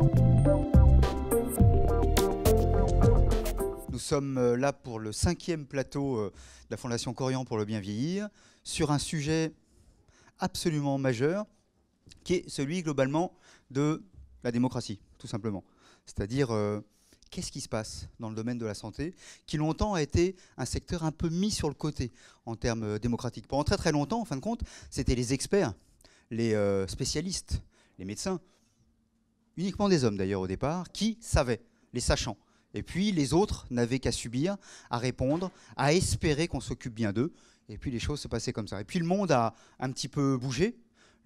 Nous sommes là pour le 5e plateau de la Fondation Corian pour le bien vieillir, sur un sujet absolument majeur, qui est celui globalement de la démocratie, tout simplement. C'est-à-dire, qu'est-ce qui se passe dans le domaine de la santé, qui longtemps a été un secteur un peu mis sur le côté en termes démocratiques. Pendant très très longtemps, en fin de compte, c'était les experts, les spécialistes, les médecins, uniquement des hommes d'ailleurs au départ, qui savaient, les sachants. Et puis les autres n'avaient qu'à subir, à répondre, à espérer qu'on s'occupe bien d'eux. Et puis les choses se passaient comme ça. Et puis le monde a un petit peu bougé.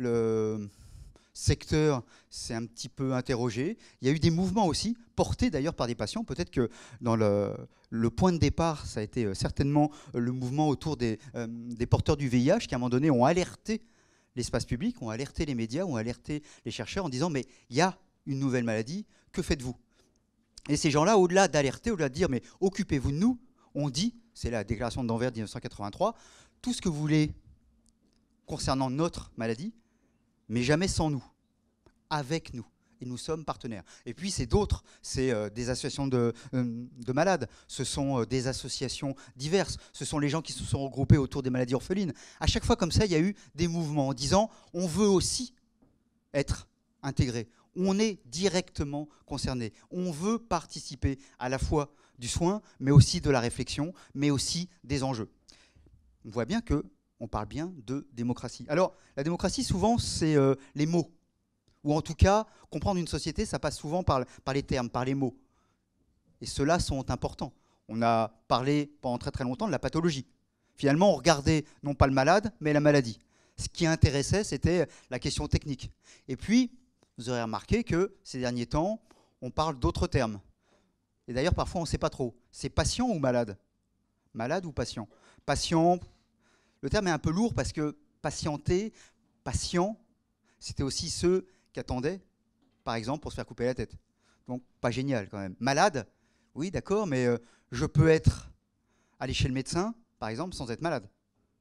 Le secteur s'est un petit peu interrogé. Il y a eu des mouvements aussi, portés d'ailleurs par des patients. Peut-être que dans le point de départ, ça a été certainement le mouvement autour des porteurs du VIH qui, à un moment donné, ont alerté l'espace public, ont alerté les médias, ont alerté les chercheurs en disant « mais il y a une nouvelle maladie, que faites-vous » Et ces gens-là, au-delà d'alerter, au-delà de dire « mais occupez-vous de nous », on dit, c'est la déclaration de Danvers de 1983, tout ce que vous voulez concernant notre maladie, mais jamais sans nous, avec nous. Et nous sommes partenaires. Et puis c'est d'autres, c'est des associations de malades, ce sont des associations diverses, ce sont les gens qui se sont regroupés autour des maladies orphelines. À chaque fois comme ça, il y a eu des mouvements en disant on veut aussi être intégré. On est directement concerné. On veut participer à la fois du soin, mais aussi de la réflexion, mais aussi des enjeux. On voit bien qu'on parle bien de démocratie. Alors, la démocratie, souvent, c'est les mots. Ou en tout cas, comprendre une société, ça passe souvent par les termes, par les mots. Et ceux-là sont importants. On a parlé pendant très très longtemps de la pathologie. Finalement, on regardait non pas le malade, mais la maladie. Ce qui intéressait, c'était la question technique. Et puis, vous aurez remarqué que ces derniers temps, on parle d'autres termes. Et d'ailleurs, parfois, on ne sait pas trop. C'est patient ou malade? Malade ou patient? Patient, le terme est un peu lourd parce que patienter, patient, c'était aussi ceux qui attendaient, par exemple, pour se faire couper la tête. Donc, pas génial quand même. Malade, oui, d'accord, mais je peux aller chez le médecin, par exemple, sans être malade.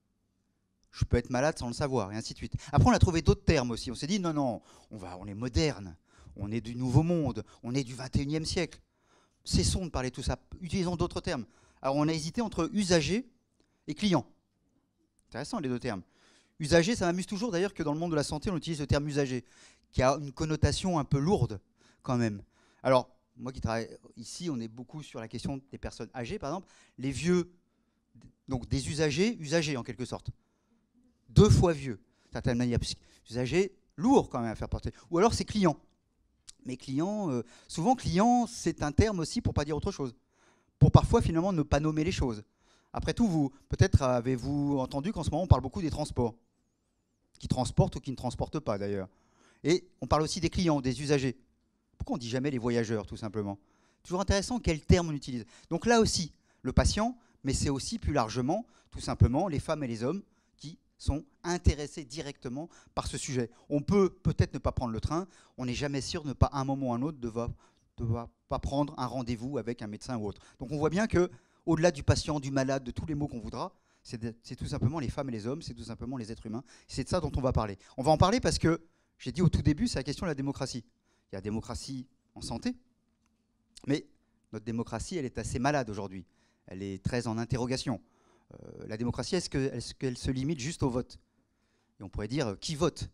Je peux être malade sans le savoir, et ainsi de suite. Après, on a trouvé d'autres termes aussi. On s'est dit, non, non, on est moderne, on est du nouveau monde, on est du 21e siècle. Cessons de parler de tout ça, utilisons d'autres termes. Alors, on a hésité entre usager et client. Intéressant, les deux termes. Usager, ça m'amuse toujours d'ailleurs que dans le monde de la santé, on utilise le terme usager, qui a une connotation un peu lourde quand même. Alors, moi qui travaille ici, on est beaucoup sur la question des personnes âgées, par exemple. Les vieux, donc des usagers en quelque sorte. 2 fois vieux, d'une certaine manière, puisque usager, lourd quand même à faire porter. Ou alors c'est client. Mais client, souvent client, c'est un terme aussi pour ne pas dire autre chose. Pour parfois finalement ne pas nommer les choses. Après tout, vous, peut-être avez-vous entendu qu'en ce moment on parle beaucoup des transports. Qui transportent ou qui ne transportent pas d'ailleurs. Et on parle aussi des clients, des usagers. Pourquoi on ne dit jamais les voyageurs, tout simplement? Toujours intéressant quel terme on utilise. Donc là aussi, le patient, mais c'est aussi plus largement, tout simplement, les femmes et les hommes qui sont intéressés directement par ce sujet. On peut peut-être ne pas prendre le train, on n'est jamais sûr de ne pas, à un moment ou à un autre, de pas prendre un rendez-vous avec un médecin ou autre. Donc on voit bien que, au-delà du patient, du malade, de tous les mots qu'on voudra, c'est tout simplement les femmes et les hommes, c'est tout simplement les êtres humains. C'est de ça dont on va parler. On va en parler parce que, j'ai dit au tout début, c'est la question de la démocratie. Il y a la démocratie en santé, mais notre démocratie, elle est assez malade aujourd'hui. Elle est très en interrogation. La démocratie, est-ce qu'elle se limite juste au vote? Et on pourrait dire, qui vote?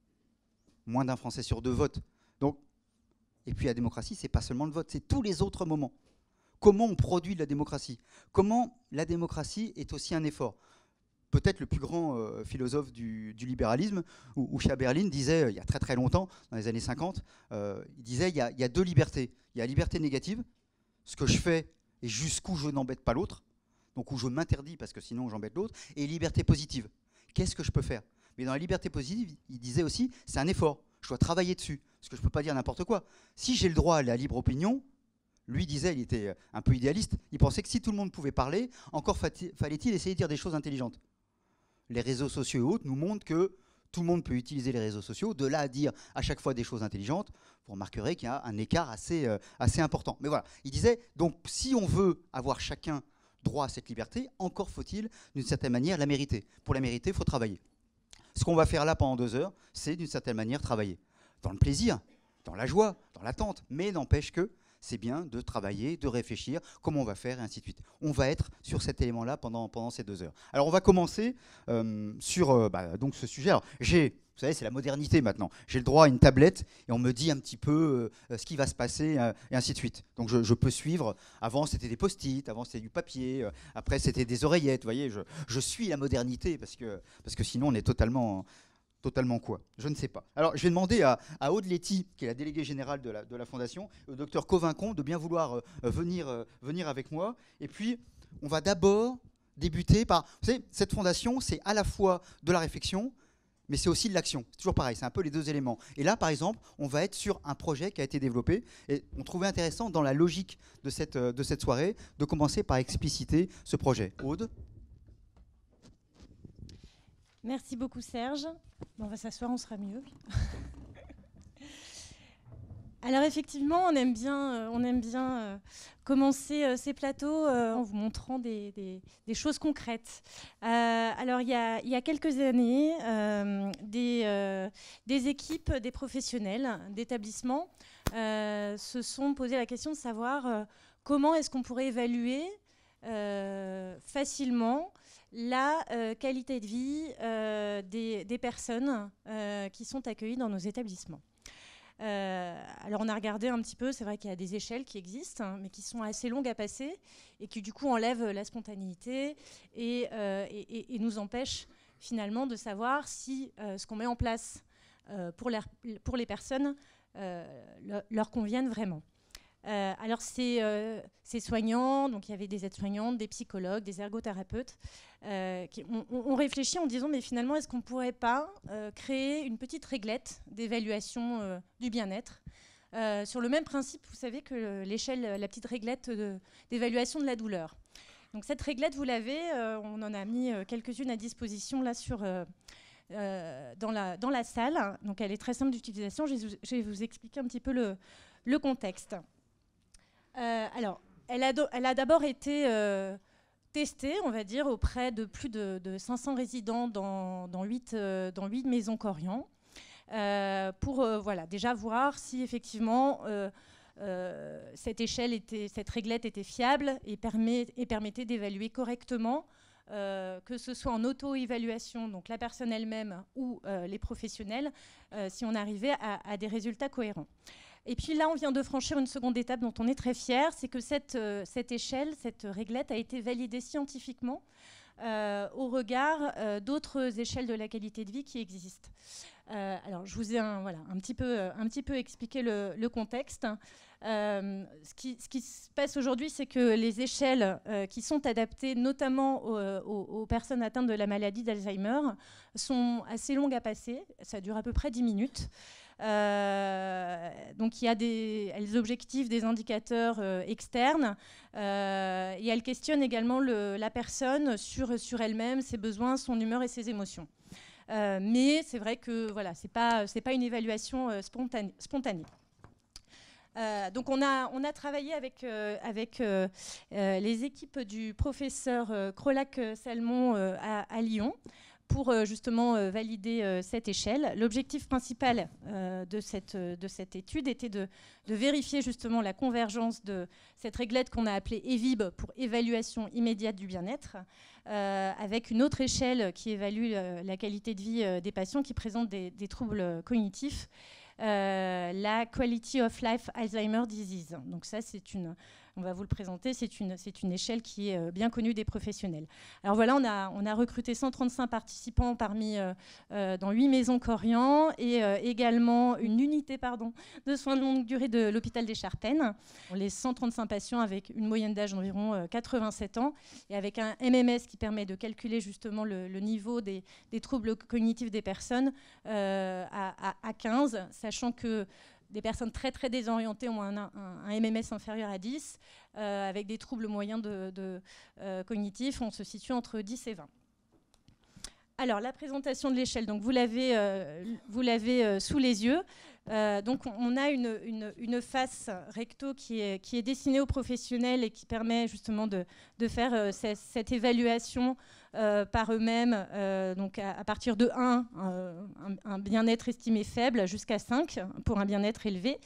Moins d'un Français sur 2 vote. Donc, et puis la démocratie, c'est pas seulement le vote, c'est tous les autres moments. Comment on produit de la démocratie? Comment la démocratie est aussi un effort? Peut-être le plus grand philosophe du libéralisme, Usha Berlin, disait, il y a très très longtemps, dans les années 50, il disait, il y a 2 libertés. Il y a la liberté négative, ce que je fais et jusqu'où je n'embête pas l'autre, donc où je m'interdis parce que sinon j'embête l'autre, et liberté positive. Qu'est-ce que je peux faire? Mais dans la liberté positive, il disait aussi, c'est un effort, je dois travailler dessus, parce que je ne peux pas dire n'importe quoi. Si j'ai le droit à la libre opinion, lui disait, il était un peu idéaliste, il pensait que si tout le monde pouvait parler, encore fallait-il essayer de dire des choses intelligentes. Les réseaux sociaux et autres nous montrent que tout le monde peut utiliser les réseaux sociaux, de là à dire à chaque fois des choses intelligentes, vous remarquerez qu'il y a un écart assez important. Mais voilà, il disait, donc si on veut avoir chacun droit à cette liberté, encore faut-il, d'une certaine manière, la mériter. Pour la mériter, il faut travailler. Ce qu'on va faire là pendant 2 heures, c'est d'une certaine manière travailler. Dans le plaisir, dans la joie, dans l'attente, mais n'empêche que c'est bien de travailler, de réfléchir, comment on va faire, et ainsi de suite. On va être sur cet élément-là pendant ces 2 heures. Alors, on va commencer sur donc ce sujet. Alors, vous savez, c'est la modernité maintenant. J'ai le droit à une tablette et on me dit un petit peu ce qui va se passer et ainsi de suite. Donc, je peux suivre. Avant, c'était des post-it, avant, c'était du papier, après, c'était des oreillettes. Vous voyez, je suis la modernité parce que sinon, on est totalement quoi? Je ne sais pas. Alors, je vais demander à Aude Letty, qui est la déléguée générale de la Fondation, au docteur Covincon, de bien vouloir venir avec moi. Et puis, on va d'abord débuter par... Vous savez, cette fondation, c'est à la fois de la réflexion, mais c'est aussi de l'action. C'est toujours pareil, c'est un peu les 2 éléments. Et là, par exemple, on va être sur un projet qui a été développé. Et on trouvait intéressant, dans la logique de cette soirée, de commencer par expliciter ce projet. Aude ? Merci beaucoup Serge. Bon, on va s'asseoir, on sera mieux. Alors effectivement, on aime bien commencer ces plateaux en vous montrant des choses concrètes. Alors il y a quelques années, des équipes, des professionnels d'établissements se sont posé la question de savoir comment est-ce qu'on pourrait évaluer facilement la qualité de vie des personnes qui sont accueillies dans nos établissements. Alors on a regardé un petit peu, c'est vrai qu'il y a des échelles qui existent, hein, mais qui sont assez longues à passer et qui du coup enlèvent la spontanéité et nous empêchent finalement de savoir si ce qu'on met en place pour les personnes leur conviennent vraiment. Alors ces soignants, donc il y avait des aides-soignantes, des psychologues, des ergothérapeutes, on réfléchit en disant mais finalement est-ce qu'on ne pourrait pas créer une petite réglette d'évaluation du bien-être sur le même principe, vous savez, que l'échelle, la petite réglette d'évaluation de la douleur. Donc cette réglette, vous l'avez, on en a mis quelques-unes à disposition là dans la salle. Donc elle est très simple d'utilisation. Je vais vous expliquer un petit peu le contexte. Alors, elle a d'abord été testée, on va dire, auprès de plus de 500 résidents dans 8 maisons Corian, pour voilà, déjà voir si effectivement cette réglette était fiable et permettait d'évaluer correctement, que ce soit en auto-évaluation, donc la personne elle-même ou les professionnels, si on arrivait à des résultats cohérents. Et puis là, on vient de franchir une seconde étape dont on est très fiers, c'est que cette échelle, cette réglette a été validée scientifiquement au regard d'autres échelles de la qualité de vie qui existent. Alors, je vous ai un petit peu expliqué le contexte. Ce qui se passe aujourd'hui, c'est que les échelles qui sont adaptées notamment aux personnes atteintes de la maladie d'Alzheimer sont assez longues à passer. Ça dure à peu près 10 minutes. Donc il y a elles objectivent des indicateurs externes et elles questionnent également la personne sur elle-même, ses besoins, son humeur et ses émotions. Mais c'est vrai que voilà, c'est pas une évaluation spontanée. Donc on a travaillé avec les équipes du professeur Crolac-Salmon à Lyon pour justement valider cette échelle. L'objectif principal de cette étude était de vérifier justement la convergence de cette réglette qu'on a appelée EVIB pour évaluation immédiate du bien-être, avec une autre échelle qui évalue la qualité de vie des patients qui présentent des troubles cognitifs, la Quality of Life Alzheimer Disease. Donc ça, on va vous le présenter, c'est une échelle qui est bien connue des professionnels. Alors voilà, on a recruté 135 participants dans 8 maisons Corian et également une unité de soins de longue durée de l'hôpital des Charpennes. Les 135 patients avec une moyenne d'âge d'environ 87 ans et avec un MMS qui permet de calculer justement le niveau des troubles cognitifs des personnes à 15, sachant que des personnes très très désorientées ont un MMS inférieur à 10, avec des troubles moyens cognitifs, on se situe entre 10 et 20. Alors la présentation de l'échelle, donc vous l'avez sous les yeux. Donc on a une face recto qui est dessinée aux professionnels et qui permet justement de faire cette évaluation par eux-mêmes, donc à partir de 1, un bien-être estimé faible, jusqu'à 5 pour un bien-être élevé.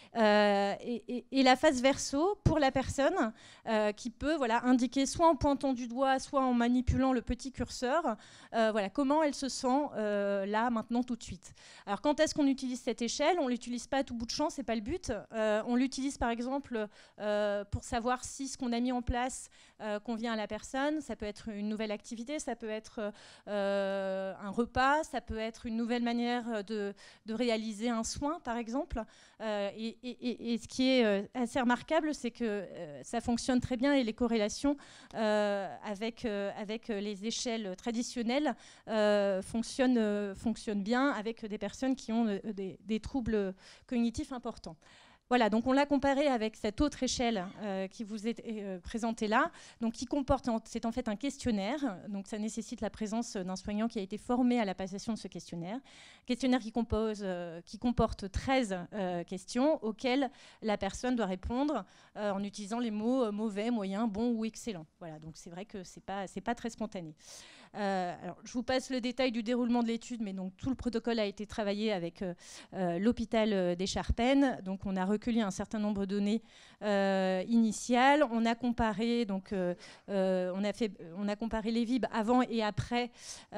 Et la face verso pour la personne qui peut indiquer soit en pointant du doigt, soit en manipulant le petit curseur, comment elle se sent là, maintenant, tout de suite. Alors quand est-ce qu'on utilise cette échelle? On ne l'utilise pas à tout bout de champ, ce n'est pas le but. On l'utilise par exemple pour savoir si ce qu'on a mis en place convient à la personne. Ça peut être une nouvelle activité, ça peut être un repas, ça peut être une nouvelle manière de réaliser un soin par exemple. Et ce qui est assez remarquable, c'est que ça fonctionne très bien et les corrélations avec les échelles traditionnelles fonctionnent bien avec des personnes qui ont des troubles cognitifs importants. Voilà, donc on l'a comparé avec cette autre échelle qui vous est présentée là, donc qui comporte, c'est en fait un questionnaire, donc ça nécessite la présence d'un soignant qui a été formé à la passation de ce questionnaire. Questionnaire qui comporte 13 questions auxquelles la personne doit répondre en utilisant les mots mauvais, moyen, bon ou excellent. Voilà, donc c'est vrai que c'est pas très spontané. Alors, je vous passe le détail du déroulement de l'étude, mais donc tout le protocole a été travaillé avec l'hôpital d'Écharpennes. Donc, on a recueilli un certain nombre de données initiales. On a comparé, donc, on a comparé les VIB avant et après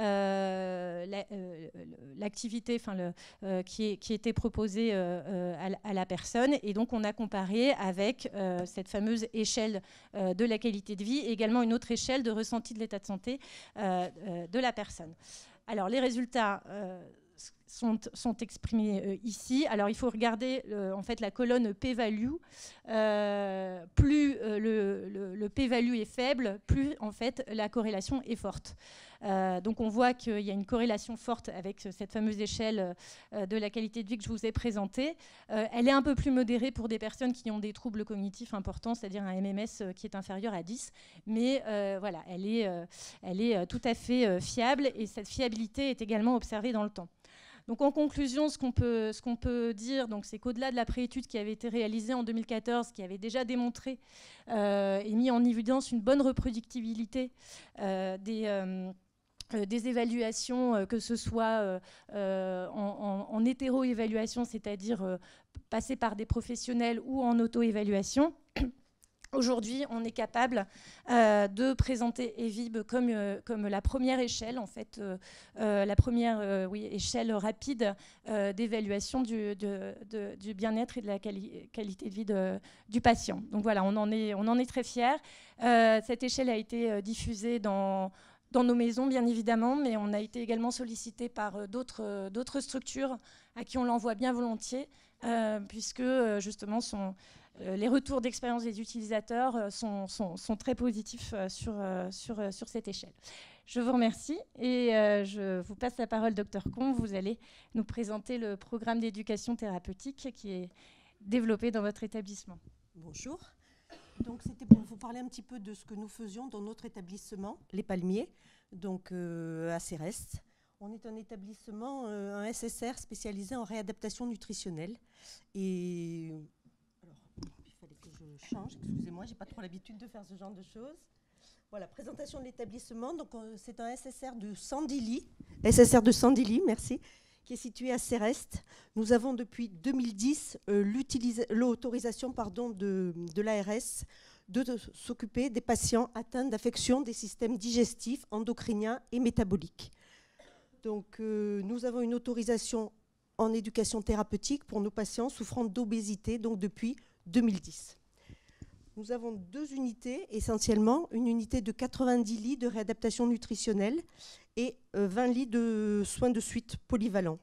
l'activité, qui était proposée à la personne. Et donc, on a comparé avec cette fameuse échelle de la qualité de vie, et également une autre échelle de ressenti de l'état de santé de la personne. Alors, les résultats sont exprimés ici. Alors, il faut regarder en fait la colonne p-value. Plus le p-value est faible, plus en fait la corrélation est forte. Donc, on voit qu'il y a une corrélation forte avec cette fameuse échelle de la qualité de vie que je vous ai présentée. Elle est un peu plus modérée pour des personnes qui ont des troubles cognitifs importants, c'est-à-dire un MMS qui est inférieur à 10. Mais voilà, elle est tout à fait fiable, et cette fiabilité est également observée dans le temps. Donc en conclusion, ce qu'on peut dire, c'est qu'au-delà de la préétude qui avait été réalisée en 2014, qui avait déjà démontré et mis en évidence une bonne reproductibilité des évaluations, que ce soit en hétéro-évaluation, c'est-à-dire passer par des professionnels, ou en auto-évaluation. Aujourd'hui, on est capable de présenter EVIB comme la première échelle, en fait, la première échelle rapide d'évaluation du bien-être et de la qualité de vie du patient. Donc voilà, on en est très fiers. Cette échelle a été diffusée dans nos maisons, bien évidemment, mais on a été également sollicité par d'autres structures à qui on l'envoie bien volontiers, puisque justement les retours d'expérience des utilisateurs sont très positifs sur cette échelle. Je vous remercie et je vous passe la parole, Dr Combe. Vous allez nous présenter le programme d'éducation thérapeutique qui est développé dans votre établissement. Bonjour. Donc, c'était pour vous parler un petit peu de ce que nous faisions dans notre établissement, Les Palmiers, donc à Céreste. On est un établissement, un SSR spécialisé en réadaptation nutritionnelle. Et alors, il fallait que je change, excusez-moi, j'ai pas trop l'habitude de faire ce genre de choses. Voilà, présentation de l'établissement. Donc, c'est un SSR de Sandilly. SSR de Sandilly, merci, qui est situé à Céreste. Nous avons depuis 2010 l'autorisation de l'ARS de s'occuper des patients atteints d'affections des systèmes digestifs, endocriniens et métaboliques. Donc, nous avons une autorisation en éducation thérapeutique pour nos patients souffrant d'obésité, donc depuis 2010. Nous avons 2 unités, essentiellement, une unité de 90 lits de réadaptation nutritionnelle et 20 lits de soins de suite polyvalents.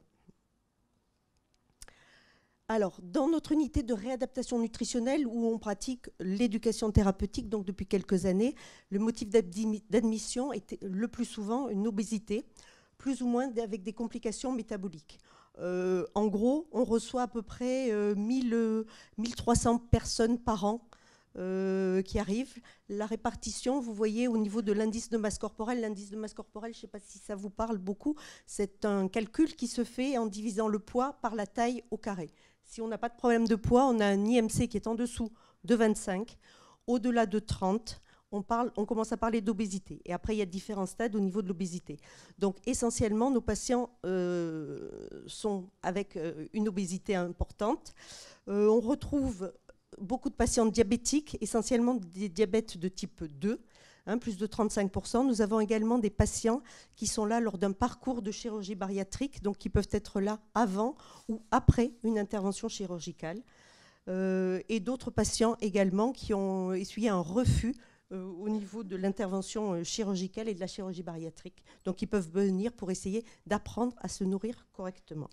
Alors, dans notre unité de réadaptation nutritionnelle, où on pratique l'éducation thérapeutique, donc depuis quelques années, le motif d'admission était le plus souvent une obésité, plus ou moins avec des complications métaboliques. En gros, on reçoit à peu près 1300 personnes par an qui arrivent. La répartition, vous voyez au niveau de l'indice de masse corporelle. L'indice de masse corporelle, je ne sais pas si ça vous parle beaucoup, c'est un calcul qui se fait en divisant le poids par la taille au carré. Si on n'a pas de problème de poids, on a un IMC qui est en dessous de 25, au-delà de 30, on commence à parler d'obésité. Et après, il y a différents stades au niveau de l'obésité. Donc, essentiellement, nos patients sont avec une obésité importante. On retrouve beaucoup de patients diabétiques, essentiellement des diabètes de type 2, plus de 35%. Nous avons également des patients qui sont là lors d'un parcours de chirurgie bariatrique, donc qui peuvent être là avant ou après une intervention chirurgicale. Et d'autres patients également qui ont essuyé un refus au niveau de l'intervention chirurgicale et de la chirurgie bariatrique. Donc, ils peuvent venir pour essayer d'apprendre à se nourrir correctement.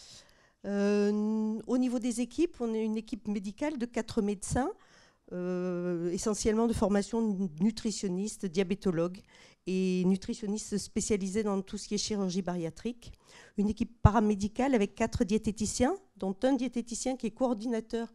Au niveau des équipes, on est une équipe médicale de 4 médecins, essentiellement de formation nutritionniste, diabétologue et nutritionniste spécialisé dans tout ce qui est chirurgie bariatrique. Une équipe paramédicale avec 4 diététiciens, dont un diététicien qui est coordonnateur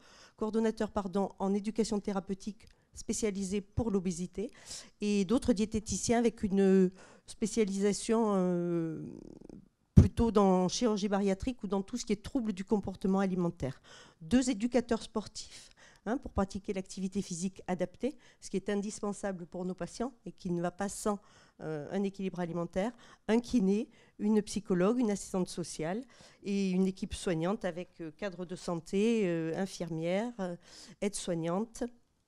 en éducation thérapeutique spécialisé pour l'obésité, et d'autres diététiciens avec une spécialisation plutôt dans chirurgie bariatrique ou dans tout ce qui est troubles du comportement alimentaire. 2 éducateurs sportifs pour pratiquer l'activité physique adaptée, ce qui est indispensable pour nos patients et qui ne va pas sans un équilibre alimentaire, un kiné, une psychologue, une assistante sociale et une équipe soignante avec cadre de santé, infirmière, aide-soignante.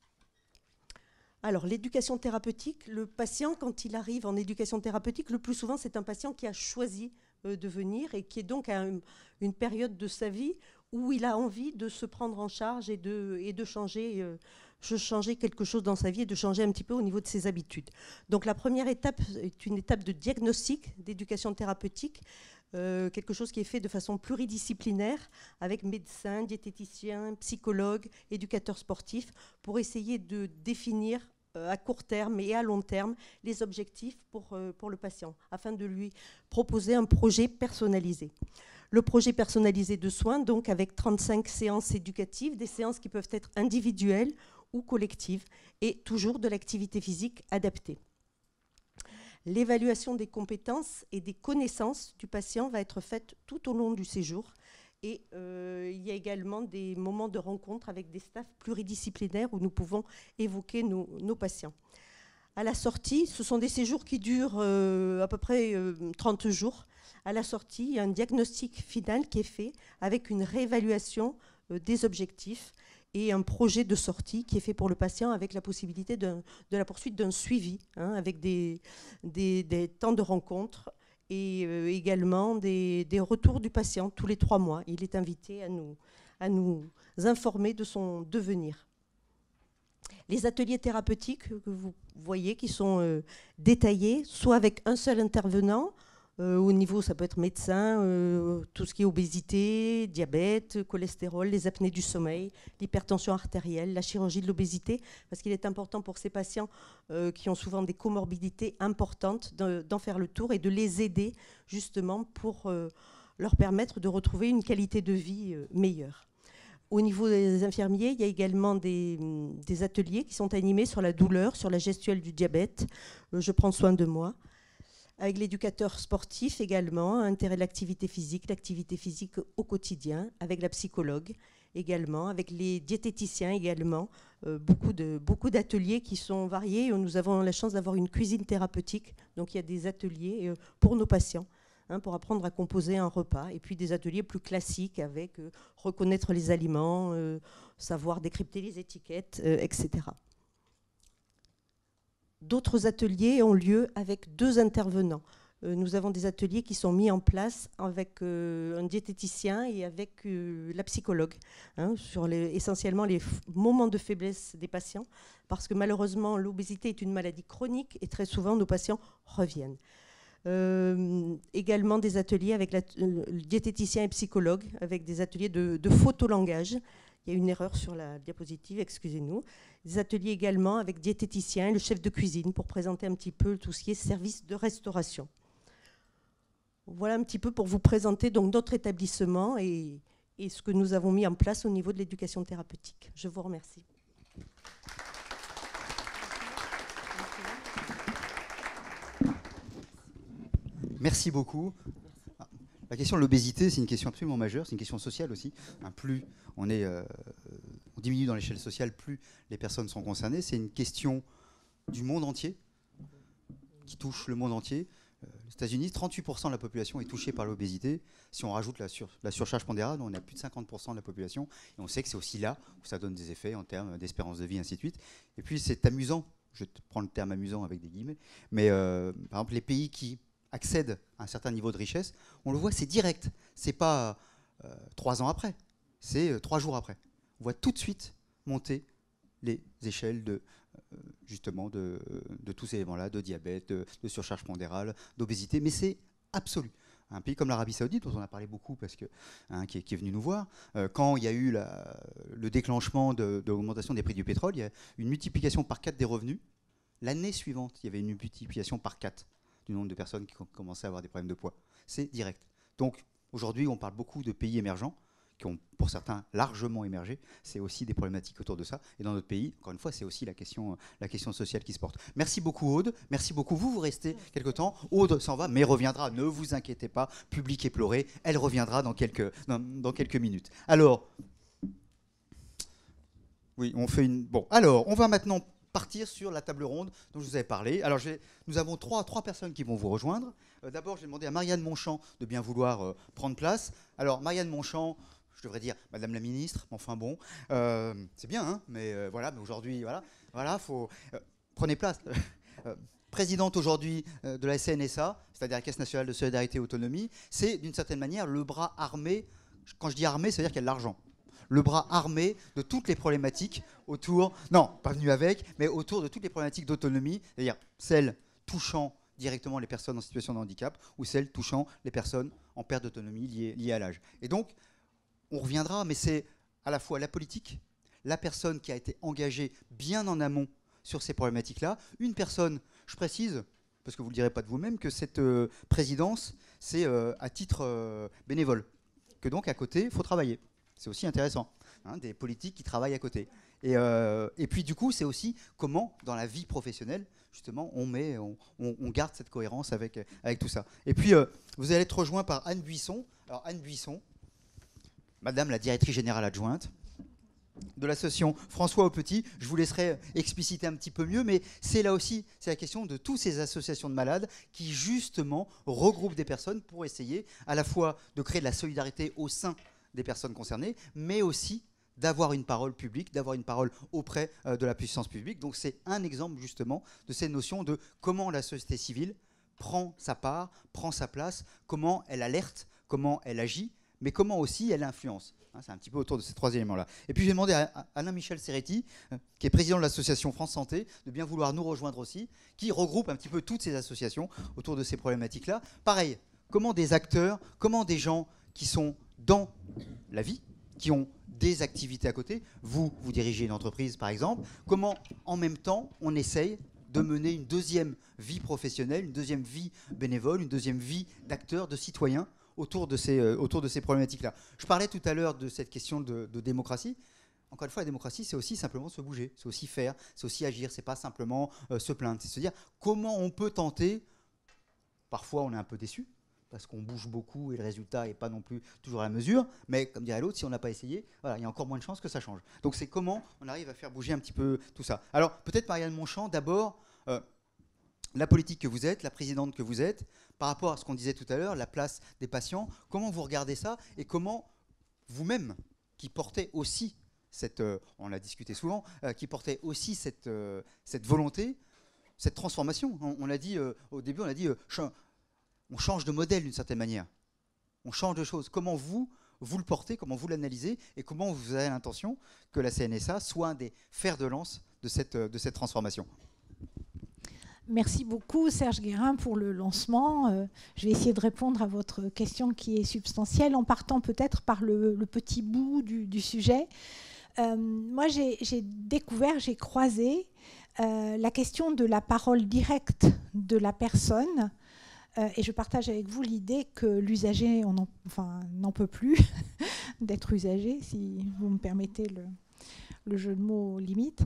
Alors, l'éducation thérapeutique, le patient, quand il arrive en éducation thérapeutique, le plus souvent, c'est un patient qui a choisi de venir et qui est donc à une période de sa vie où il a envie de se prendre en charge et de changer quelque chose dans sa vie et de changer un petit peu au niveau de ses habitudes. Donc, la première étape est une étape de diagnostic d'éducation thérapeutique, quelque chose qui est fait de façon pluridisciplinaire avec médecins, diététiciens, psychologues, éducateurs sportifs pour essayer de définir à court terme et à long terme les objectifs pour le patient afin de lui proposer un projet personnalisé. Le projet personnalisé de soins, donc avec 35 séances éducatives, des séances qui peuvent être individuelles ou collectives et toujours de l'activité physique adaptée. L'évaluation des compétences et des connaissances du patient va être faite tout au long du séjour. Et il y a également des moments de rencontre avec des staffs pluridisciplinaires où nous pouvons évoquer nos patients. À la sortie, ce sont des séjours qui durent à peu près 30 jours. À la sortie, il y a un diagnostic final qui est fait avec une réévaluation des objectifs et un projet de sortie qui est fait pour le patient avec la possibilité de la poursuite d'un suivi, avec des temps de rencontre et également des retours du patient tous les 3 mois. Il est invité à nous informer de son devenir. Les ateliers thérapeutiques que vous voyez qui sont détaillés, soit avec un seul intervenant, au niveau, ça peut être médecin, tout ce qui est obésité, diabète, cholestérol, les apnées du sommeil, l'hypertension artérielle, la chirurgie de l'obésité, parce qu'il est important pour ces patients qui ont souvent des comorbidités importantes d'en faire le tour et de les aider justement pour leur permettre de retrouver une qualité de vie meilleure. Au niveau des infirmiers, il y a également des ateliers qui sont animés sur la douleur, sur la gestuelle du diabète, je prends soin de moi. Avec l'éducateur sportif également, intérêt de l'activité physique au quotidien, avec la psychologue également, avec les diététiciens également, beaucoup d'ateliers qui sont variés. Nous avons la chance d'avoir une cuisine thérapeutique, donc il y a des ateliers pour nos patients, pour apprendre à composer un repas, et puis des ateliers plus classiques avec reconnaître les aliments, savoir décrypter les étiquettes, etc. D'autres ateliers ont lieu avec 2 intervenants. Nous avons des ateliers qui sont mis en place avec un diététicien et avec la psychologue, sur essentiellement les moments de faiblesse des patients, parce que malheureusement, l'obésité est une maladie chronique et très souvent, nos patients reviennent. Également des ateliers avec le diététicien et psychologue, avec des ateliers de photolangage. Il y a une erreur sur la diapositive, excusez-nous. Des ateliers également avec diététicien et le chef de cuisine pour présenter un petit peu tout ce qui est service de restauration. Voilà un petit peu pour vous présenter donc notre établissement et ce que nous avons mis en place au niveau de l'éducation thérapeutique. Je vous remercie. Merci beaucoup. La question de l'obésité, c'est une question absolument majeure, c'est une question sociale aussi. Plus on diminue dans l'échelle sociale, plus les personnes sont concernées. C'est une question du monde entier, qui touche le monde entier. Les États-Unis, 38% de la population est touchée par l'obésité. Si on rajoute la surcharge pondérale, on a plus de 50% de la population. Et on sait que c'est aussi là où ça donne des effets en termes d'espérance de vie, ainsi de suite. Et puis c'est amusant, je prends le terme amusant avec des guillemets, mais par exemple les pays qui accèdent à un certain niveau de richesse, on le voit, c'est direct. C'est pas 3 ans après, c'est 3 jours après. On voit tout de suite monter les échelles justement de tous ces éléments-là, de diabète, de surcharge pondérale, d'obésité, mais c'est absolu. Un pays comme l'Arabie Saoudite, dont on a parlé beaucoup parce que qui est venu nous voir, quand il y a eu le déclenchement de l'augmentation des prix du pétrole, il y a une multiplication par 4 des revenus. L'année suivante, il y avait une multiplication par 4 du nombre de personnes qui commençaient à avoir des problèmes de poids. C'est direct. Donc aujourd'hui, on parle beaucoup de pays émergents, qui ont pour certains largement émergé. C'est aussi des problématiques autour de ça. Et dans notre pays, encore une fois, c'est aussi la question sociale qui se porte. Merci beaucoup Aude, merci beaucoup. Vous restez quelque temps. Aude s'en va, mais reviendra, ne vous inquiétez pas, public éploré, elle reviendra dans quelques minutes. Alors, oui, on fait une... Bon, alors, on va maintenant partir sur la table ronde dont je vous avais parlé. Alors, nous avons trois personnes qui vont vous rejoindre. D'abord, j'ai demandé à Marianne Monchamp de bien vouloir prendre place. Alors, Marianne Monchamp, je devrais dire Madame la Ministre, enfin bon, c'est bien, hein, mais voilà, mais aujourd'hui, voilà, faut... prenez place. Présidente aujourd'hui de la CNSA, c'est-à-dire la Caisse nationale de solidarité et autonomie, c'est d'une certaine manière le bras armé. Quand je dis armé, ça veut dire qu'il y a de l'argent. Le bras armé de toutes les problématiques autour, non, pas venu avec, mais autour de toutes les problématiques d'autonomie, c'est-à-dire celles touchant directement les personnes en situation de handicap ou celles touchant les personnes en perte d'autonomie liée à l'âge. Et donc, on reviendra, mais c'est à la fois la politique, la personne qui a été engagée bien en amont sur ces problématiques-là, une personne, je précise, parce que vous ne le direz pas de vous-même, que cette présidence, c'est à titre bénévole, que donc à côté, il faut travailler. C'est aussi intéressant, hein, des politiques qui travaillent à côté. Et puis du coup, c'est aussi comment, dans la vie professionnelle, justement, on garde cette cohérence avec tout ça. Et puis, vous allez être rejoint par Anne Buisson. Alors Anne Buisson, Madame la directrice générale adjointe de l'association François Aupetit. Je vous laisserai expliciter un petit peu mieux, mais c'est là aussi, c'est la question de toutes ces associations de malades qui justement regroupent des personnes pour essayer à la fois de créer de la solidarité au sein des personnes concernées, mais aussi d'avoir une parole publique, d'avoir une parole auprès de la puissance publique. Donc c'est un exemple justement de cette notion de comment la société civile prend sa part, prend sa place, comment elle alerte, comment elle agit, mais comment aussi elle influence. C'est un petit peu autour de ces trois éléments-là. Et puis j'ai demandé à Alain-Michel Serretti, qui est président de l'association France Santé, de bien vouloir nous rejoindre aussi, qui regroupe un petit peu toutes ces associations autour de ces problématiques-là. Pareil, comment des acteurs, comment des gens qui sont dans la vie, qui ont des activités à côté, vous dirigez une entreprise par exemple, comment en même temps on essaye de mener une deuxième vie professionnelle, une deuxième vie bénévole, une deuxième vie d'acteur, de citoyen autour de ces problématiques-là. Je parlais tout à l'heure de cette question de démocratie. Encore une fois, la démocratie, c'est aussi simplement se bouger, c'est aussi faire, c'est aussi agir, c'est pas simplement se plaindre. C'est se dire comment on peut tenter, parfois on est un peu déçu, parce qu'on bouge beaucoup et le résultat n'est pas non plus toujours à la mesure, mais comme dirait l'autre, si on n'a pas essayé, voilà, il y a encore moins de chances que ça change. Donc c'est comment on arrive à faire bouger un petit peu tout ça. Alors peut-être Marianne Monchamp, d'abord, la politique que vous êtes, la présidente que vous êtes, par rapport à ce qu'on disait tout à l'heure, la place des patients, comment vous regardez ça et comment vous-même, qui portez aussi cette, on l'a discuté souvent, qui portez aussi cette volonté, cette transformation. On l'a dit au début, on a dit on change de modèle d'une certaine manière. On change de choses. Comment vous le portez, comment vous l'analysez et comment vous avez l'intention que la CNSA soit un des fers de lance de cette transformation. Merci beaucoup Serge Guérin pour le lancement. Je vais essayer de répondre à votre question qui est substantielle en partant peut-être par le petit bout du sujet. Moi j'ai découvert, j'ai croisé la question de la parole directe de la personne et je partage avec vous l'idée que l'usager n'en peut plus d'être usagé, si vous me permettez le jeu de mots limite.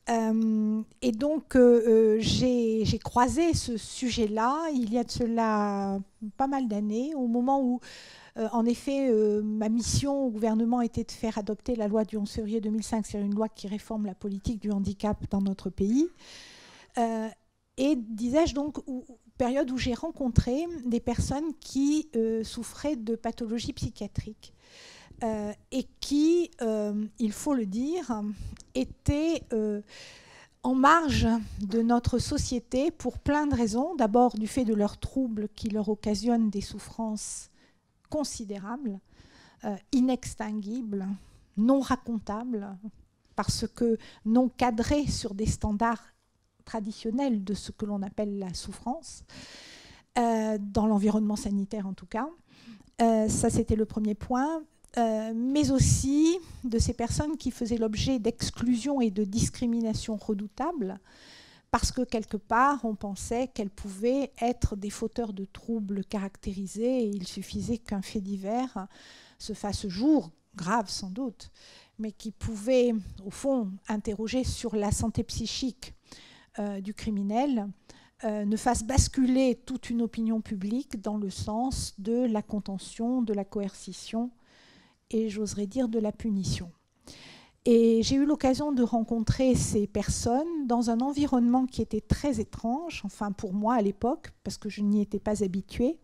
Et donc, j'ai croisé ce sujet-là il y a de cela pas mal d'années, au moment où, en effet, ma mission au gouvernement était de faire adopter la loi du 11 février 2005, c'est une loi qui réforme la politique du handicap dans notre pays. Et disais-je donc, période où j'ai rencontré des personnes qui souffraient de pathologies psychiatriques et qui, il faut le dire, étaient en marge de notre société pour plein de raisons. D'abord du fait de leurs troubles qui leur occasionnent des souffrances considérables, inextinguibles, non racontables, parce que non cadrées sur des standards traditionnels de ce que l'on appelle la souffrance, dans l'environnement sanitaire en tout cas. Ça, c'était le premier point. Mais aussi de ces personnes qui faisaient l'objet d'exclusion et de discrimination redoutables, parce que quelque part, on pensait qu'elles pouvaient être des fauteurs de troubles caractérisés, et il suffisait qu'un fait divers se fasse jour, grave sans doute, mais qui pouvait, au fond, interroger sur la santé psychique du criminel, ne fasse basculer toute une opinion publique dans le sens de la contention, de la coercition, et j'oserais dire de la punition. Et j'ai eu l'occasion de rencontrer ces personnes dans un environnement qui était très étrange, enfin pour moi à l'époque, parce que je n'y étais pas habituée,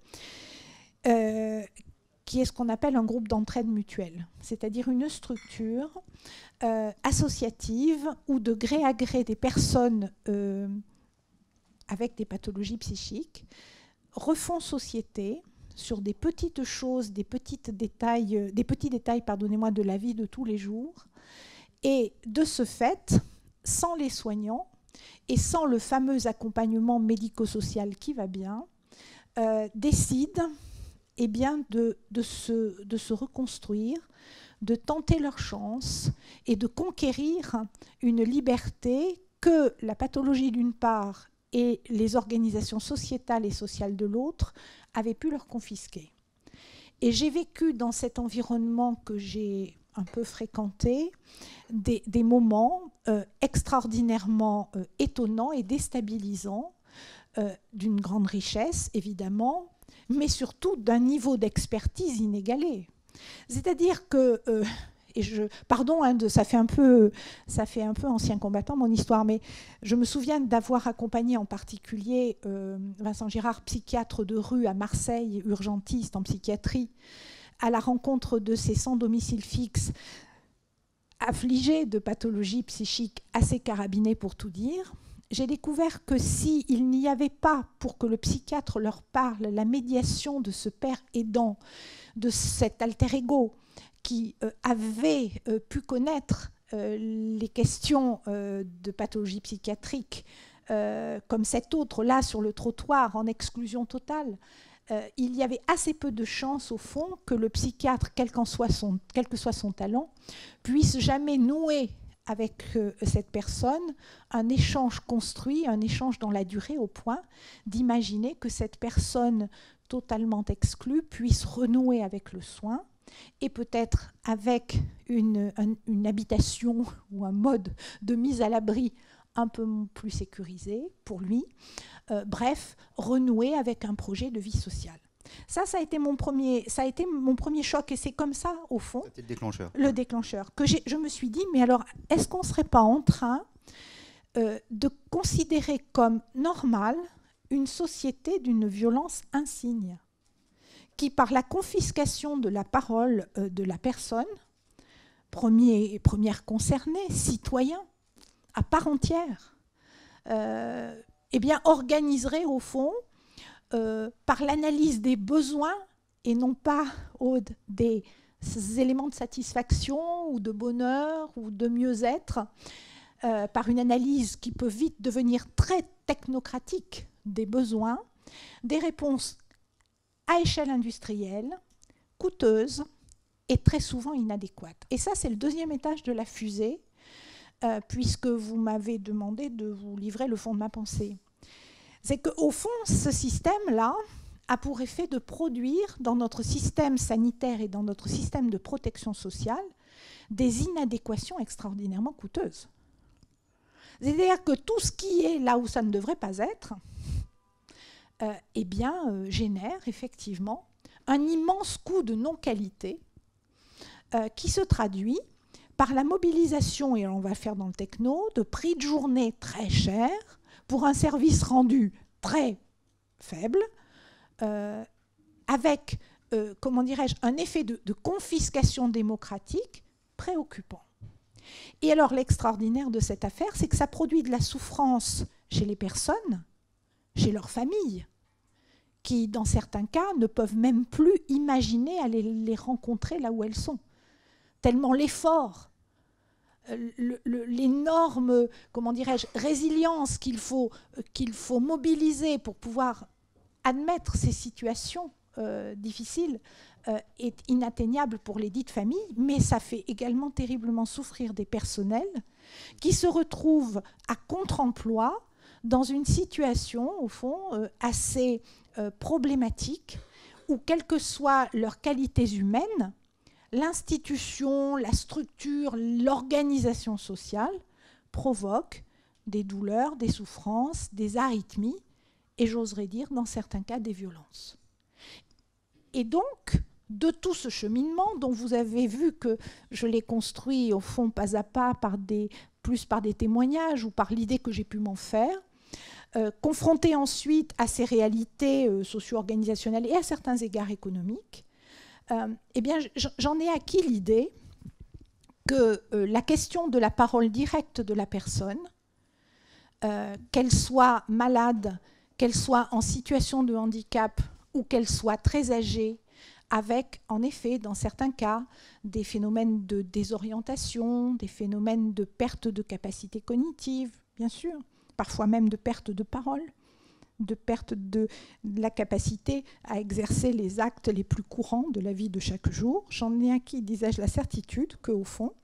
qui est ce qu'on appelle un groupe d'entraide mutuelle, c'est-à-dire une structure associative où de gré à gré des personnes avec des pathologies psychiques refont société sur des petites choses, des petits détails, pardonnez-moi, de la vie de tous les jours. Et de ce fait, sans les soignants et sans le fameux accompagnement médico-social qui va bien, décident eh bien, de se reconstruire, de tenter leur chance et de conquérir une liberté que la pathologie d'une part et les organisations sociétales et sociales de l'autre avaient pu leur confisquer. Et j'ai vécu dans cet environnement que j'ai un peu fréquenté des moments extraordinairement étonnants et déstabilisants, d'une grande richesse évidemment, mais surtout d'un niveau d'expertise inégalé. C'est-à-dire que pardon, ça fait un peu ancien combattant mon histoire, mais je me souviens d'avoir accompagné en particulier Vincent Girard, psychiatre de rue à Marseille, urgentiste en psychiatrie, à la rencontre de ces sans domicile fixe, affligés de pathologies psychiques assez carabinées pour tout dire. J'ai découvert que s'il n'y avait pas, pour que le psychiatre leur parle, la médiation de ce père aidant, de cet alter ego, qui avait pu connaître les questions de pathologie psychiatrique, comme cet autre-là sur le trottoir en exclusion totale, il y avait assez peu de chances, au fond, que le psychiatre, quel que soit son talent, puisse jamais nouer avec cette personne un échange construit, un échange dans la durée, au point d'imaginer que cette personne totalement exclue puisse renouer avec le soin, et peut-être avec une habitation ou un mode de mise à l'abri un peu plus sécurisé pour lui. Bref, renouer avec un projet de vie sociale. Ça a été mon premier choc, et c'est comme ça, au fond, c'était le déclencheur, que je me suis dit, mais alors, est-ce qu'on ne serait pas en train de considérer comme normale une société d'une violence insigne, qui, par la confiscation de la parole de la personne, première concernée, citoyen, à part entière, eh bien, organiserait au fond, par l'analyse des besoins et non pas des éléments de satisfaction ou de bonheur ou de mieux-être, par une analyse qui peut vite devenir très technocratique des besoins, des réponses à échelle industrielle, coûteuses et très souvent inadéquates. Et ça, c'est le deuxième étage de la fusée, puisque vous m'avez demandé de vous livrer le fond de ma pensée. C'est qu'au fond, ce système-là a pour effet de produire dans notre système sanitaire et dans notre système de protection sociale des inadéquations extraordinairement coûteuses. C'est-à-dire que tout ce qui est là où ça ne devrait pas être, eh bien, génère effectivement un immense coût de non-qualité qui se traduit par la mobilisation, et on va faire dans le techno, de prix de journée très chers pour un service rendu très faible, avec, comment dirais-je, un effet de confiscation démocratique préoccupant. Et alors l'extraordinaire de cette affaire, c'est que ça produit de la souffrance chez les personnes, chez leurs familles, qui, dans certains cas, ne peuvent même plus imaginer aller les rencontrer là où elles sont. Tellement l'effort, l'énorme, comment dirais-je, résilience qu'il faut mobiliser pour pouvoir admettre ces situations difficiles est inatteignable pour les dites familles, mais ça fait également terriblement souffrir des personnels qui se retrouvent à contre-emploi dans une situation, au fond, assez problématique, où, quelles que soient leurs qualités humaines, l'institution, la structure, l'organisation sociale provoquent des douleurs, des souffrances, des arythmies, et j'oserais dire, dans certains cas, des violences. Et donc, de tout ce cheminement, dont vous avez vu que je l'ai construit, au fond, pas à pas, plus par des témoignages ou par l'idée que j'ai pu m'en faire, confronté ensuite à ces réalités socio-organisationnelles et à certains égards économiques, eh bien, j'en ai acquis l'idée que la question de la parole directe de la personne, qu'elle soit malade, qu'elle soit en situation de handicap ou qu'elle soit très âgée, avec, en effet, dans certains cas, des phénomènes de désorientation, des phénomènes de perte de capacité cognitive, bien sûr, parfois même de perte de parole, de perte de la capacité à exercer les actes les plus courants de la vie de chaque jour. J'en ai acquis, disais-je, la certitude qu'au fond,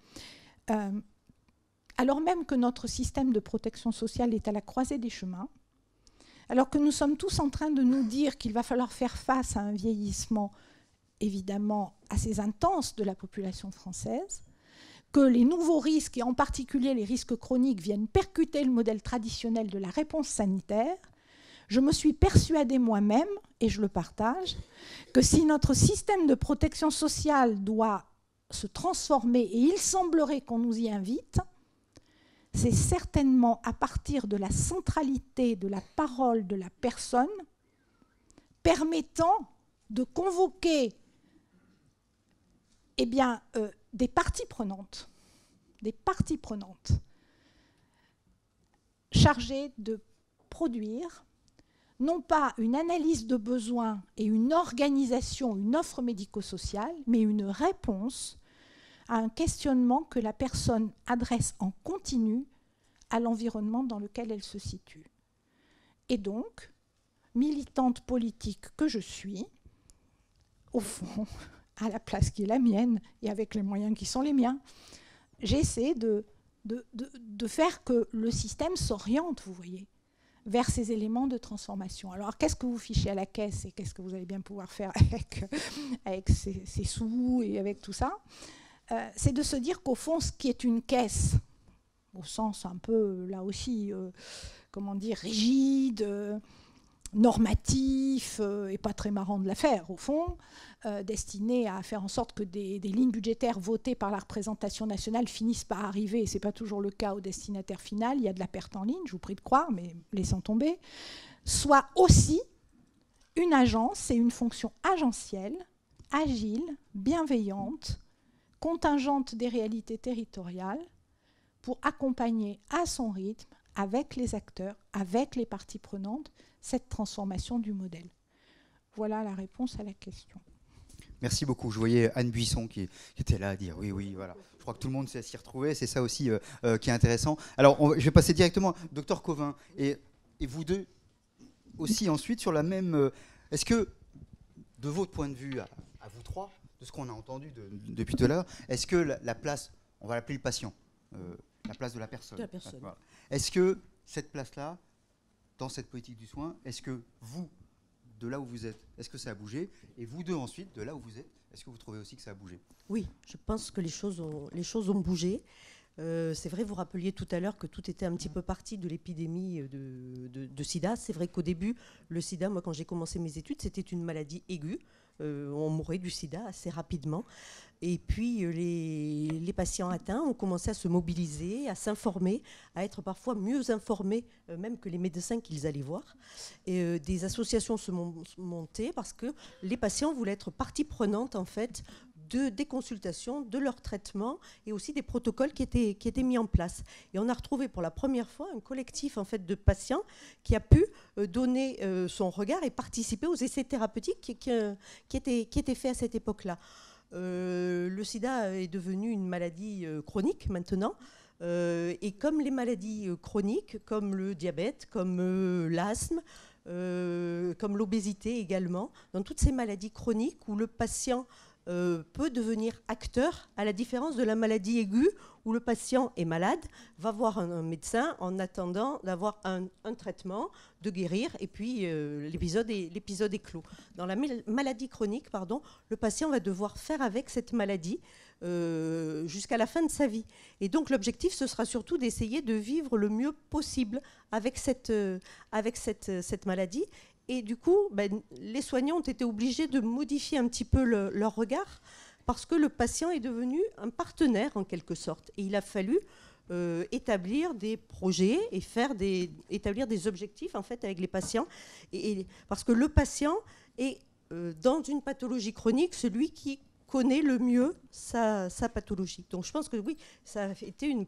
alors même que notre système de protection sociale est à la croisée des chemins, alors que nous sommes tous en train de nous dire qu'il va falloir faire face à un vieillissement évidemment assez intense de la population française, que les nouveaux risques, et en particulier les risques chroniques, viennent percuter le modèle traditionnel de la réponse sanitaire, je me suis persuadée moi-même, et je le partage, que si notre système de protection sociale doit se transformer, et il semblerait qu'on nous y invite, c'est certainement à partir de la centralité de la parole de la personne, permettant de convoquer des parties prenantes chargées de produire non pas une analyse de besoins et une organisation, une offre médico-sociale, mais une réponse à un questionnement que la personne adresse en continu à l'environnement dans lequel elle se situe. Et donc, militante politique que je suis, au fond, à la place qui est la mienne et avec les moyens qui sont les miens, j'essaie de faire que le système s'oriente, vous voyez, vers ces éléments de transformation. Alors, qu'est-ce que vous fichez à la caisse et qu'est-ce que vous allez bien pouvoir faire avec ces sous et avec tout ça? C'est de se dire qu'au fond, ce qui est une caisse, au sens un peu, là aussi, comment dire, rigide, normatif, et pas très marrant de la faire, au fond, destiné à faire en sorte que des lignes budgétaires votées par la représentation nationale finissent par arriver, et ce n'est pas toujours le cas au destinataire final, il y a de la perte en ligne, je vous prie de croire, mais laissons tomber, soit aussi une agence et une fonction agentielle, agile, bienveillante, contingente des réalités territoriales, pour accompagner à son rythme, avec les acteurs, avec les parties prenantes, cette transformation du modèle. Voilà la réponse à la question. Merci beaucoup. Je voyais Anne Buisson qui était là à dire oui, voilà. Je crois que tout le monde sait s'y retrouver, c'est ça aussi qui est intéressant. Alors, je vais passer directement, Docteur Cauvin, et vous deux aussi ensuite sur la même... est-ce que, de votre point de vue, à vous trois, de ce qu'on a entendu depuis tout à l'heure, est-ce que la place, on va l'appeler le patient, la place de la personne. De la personne. Voilà. Est-ce que cette place-là, dans cette politique du soin, est-ce que vous, de là où vous êtes, est-ce que ça a bougé? Et vous deux ensuite, de là où vous êtes, est-ce que vous trouvez aussi que ça a bougé? Oui, je pense que les choses ont bougé. C'est vrai, vous rappeliez tout à l'heure que tout était un petit peu parti de l'épidémie de sida. C'est vrai qu'au début, le sida, moi quand j'ai commencé mes études, c'était une maladie aiguë. On mourait du sida assez rapidement. Et puis les patients atteints ont commencé à se mobiliser, à s'informer, à être parfois mieux informés même que les médecins qu'ils allaient voir. Et des associations se montaient parce que les patients voulaient être partie prenante en fait des consultations, de leur traitement et aussi des protocoles qui étaient mis en place. Et on a retrouvé pour la première fois un collectif en fait, de patients qui a pu donner son regard et participer aux essais thérapeutiques qui étaient faits à cette époque-là. Le sida est devenu une maladie chronique maintenant. Et comme les maladies chroniques, comme le diabète, comme l'asthme, comme l'obésité également, dans toutes ces maladies chroniques où le patient peut devenir acteur, à la différence de la maladie aiguë où le patient est malade, va voir un médecin en attendant d'avoir un traitement, de guérir, et puis l'épisode est clos. Dans la maladie chronique, le patient va devoir faire avec cette maladie jusqu'à la fin de sa vie. Et donc l'objectif, ce sera surtout d'essayer de vivre le mieux possible avec cette maladie. Et du coup, les soignants ont été obligés de modifier un petit peu leur regard parce que le patient est devenu un partenaire en quelque sorte. Et il a fallu établir des projets et établir des objectifs en fait avec les patients. Parce que le patient est dans une pathologie chronique celui qui connaît le mieux sa pathologie. Donc je pense que oui, ça a été une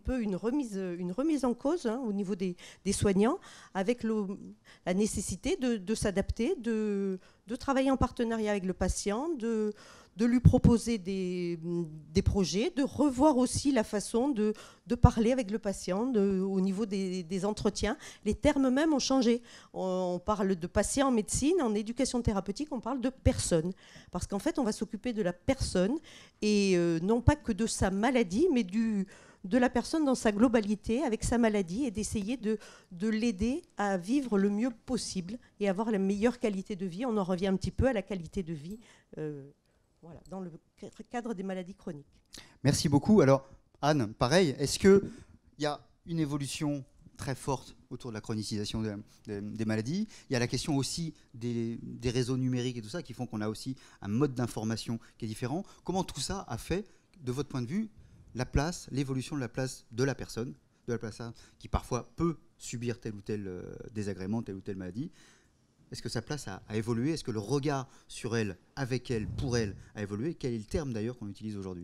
remise en cause au niveau des soignants, avec la nécessité de s'adapter, de travailler en partenariat avec le patient, de lui proposer des projets, de revoir aussi la façon de parler avec le patient au niveau des entretiens. Les termes même ont changé. On parle de patient en médecine, en éducation thérapeutique, on parle de personne. Parce qu'en fait, on va s'occuper de la personne et non pas que de sa maladie, mais de la personne dans sa globalité, avec sa maladie, et d'essayer de l'aider à vivre le mieux possible et avoir la meilleure qualité de vie. On en revient un petit peu à la qualité de vie voilà, dans le cadre des maladies chroniques. Merci beaucoup. Alors, Anne, pareil, est-ce qu'il y a une évolution très forte autour de la chronicisation des maladies? Il y a la question aussi des réseaux numériques et tout ça qui font qu'on a aussi un mode d'information qui est différent. Comment tout ça a fait, de votre point de vue, l'évolution de la place de la personne, qui parfois peut subir tel ou tel désagrément, telle ou telle maladie? Est-ce que sa place a évolué? Est-ce que le regard sur elle, avec elle, pour elle, a évolué? Quel est le terme d'ailleurs qu'on utilise aujourd'hui?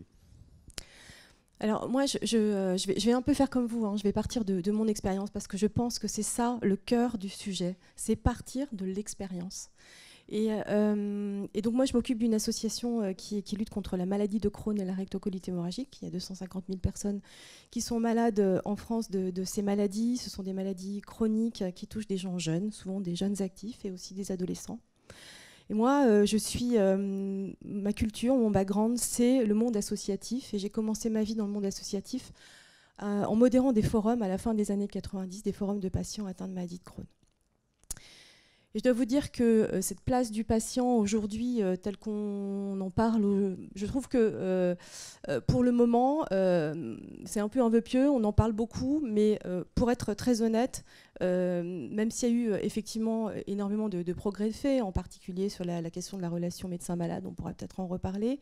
Alors moi, je vais un peu faire comme vous, je vais partir de mon expérience parce que je pense que c'est ça le cœur du sujet, c'est partir de l'expérience. Et donc moi, je m'occupe d'une association qui lutte contre la maladie de Crohn et la rectocolite hémorragique. Il y a 250 000 personnes qui sont malades en France de ces maladies. Ce sont des maladies chroniques qui touchent des gens jeunes, souvent des jeunes actifs et aussi des adolescents. Et moi, ma culture, mon background, c'est le monde associatif. Et j'ai commencé ma vie dans le monde associatif en modérant des forums à la fin des années 90, des forums de patients atteints de maladie de Crohn. Et je dois vous dire que cette place du patient aujourd'hui, telle qu'on en parle, je trouve que pour le moment, c'est un peu un vœu pieux, on en parle beaucoup, mais pour être très honnête, même s'il y a eu effectivement énormément de progrès faits, en particulier sur la question de la relation médecin-malade, on pourra peut-être en reparler,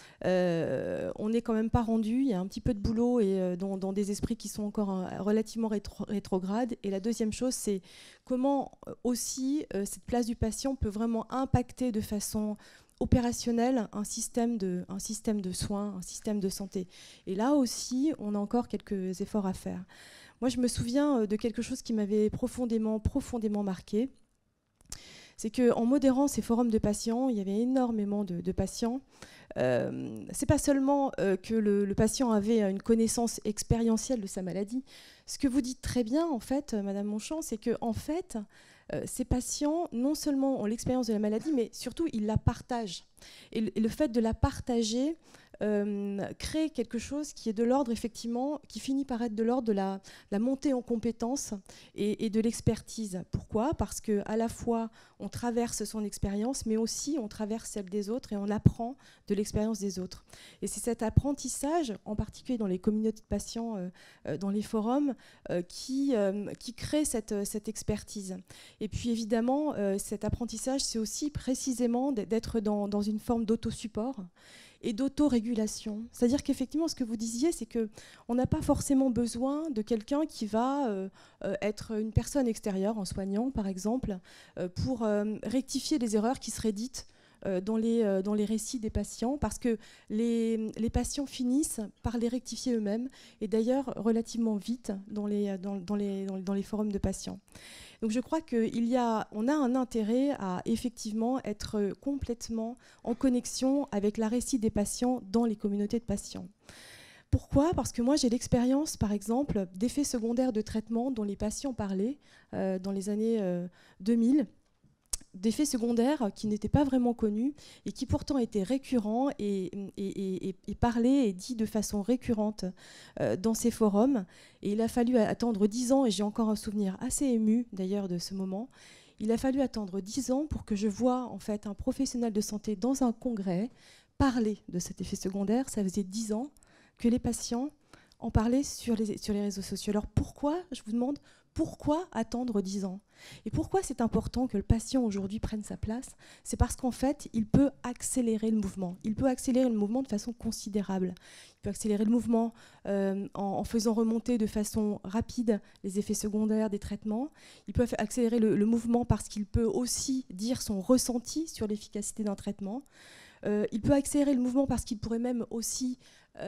on n'est quand même pas rendu, il y a un petit peu de boulot et dans des esprits qui sont encore relativement rétrogrades. Et la deuxième chose, c'est comment aussi cette place du patient peut vraiment impacter de façon opérationnelle un système de soins, un système de santé. Et là aussi, on a encore quelques efforts à faire. Moi, je me souviens de quelque chose qui m'avait profondément marqué. C'est qu'en modérant ces forums de patients, il y avait énormément de patients. C'est pas seulement que le patient avait une connaissance expérientielle de sa maladie. Ce que vous dites très bien, en fait, Madame Monchamp, c'est que en fait, ces patients, non seulement ont l'expérience de la maladie, mais surtout, ils la partagent. Et le fait de la partager crée quelque chose qui est de l'ordre, effectivement, qui finit par être de l'ordre de la montée en compétences et de l'expertise. Pourquoi? Parce qu'à la fois, on traverse son expérience, mais aussi on traverse celle des autres et on apprend de l'expérience des autres. Et c'est cet apprentissage, en particulier dans les communautés de patients, dans les forums, qui crée cette expertise. Et puis évidemment, cet apprentissage, c'est aussi précisément d'être dans une forme d'autosupport. et d'autorégulation. C'est-à-dire qu'effectivement, ce que vous disiez, c'est qu'on n'a pas forcément besoin de quelqu'un qui va être une personne extérieure, en soignant par exemple, pour rectifier les erreurs qui seraient dites dans les récits des patients, parce que les patients finissent par les rectifier eux-mêmes, et d'ailleurs relativement vite dans les forums de patients. Donc je crois qu'on a un intérêt à effectivement être complètement en connexion avec la récit des patients dans les communautés de patients. Pourquoi ? Parce que moi j'ai l'expérience par exemple d'effets secondaires de traitement dont les patients parlaient dans les années 2000, d'effets secondaires qui n'étaient pas vraiment connus et qui pourtant étaient récurrents et parlés et dits de façon récurrente dans ces forums. Et il a fallu attendre 10 ans, et j'ai encore un souvenir assez ému d'ailleurs de ce moment, il a fallu attendre 10 ans pour que je voie en fait un professionnel de santé dans un congrès parler de cet effet secondaire. Ça faisait 10 ans que les patients en parlaient sur les réseaux sociaux. Alors pourquoi, je vous demande, pourquoi attendre 10 ans ? Et pourquoi c'est important que le patient aujourd'hui prenne sa place ? C'est parce qu'en fait, il peut accélérer le mouvement. Il peut accélérer le mouvement de façon considérable. Il peut accélérer le mouvement en faisant remonter de façon rapide les effets secondaires des traitements. Il peut accélérer le mouvement parce qu'il peut aussi dire son ressenti sur l'efficacité d'un traitement. Il peut accélérer le mouvement parce qu'il pourrait même aussi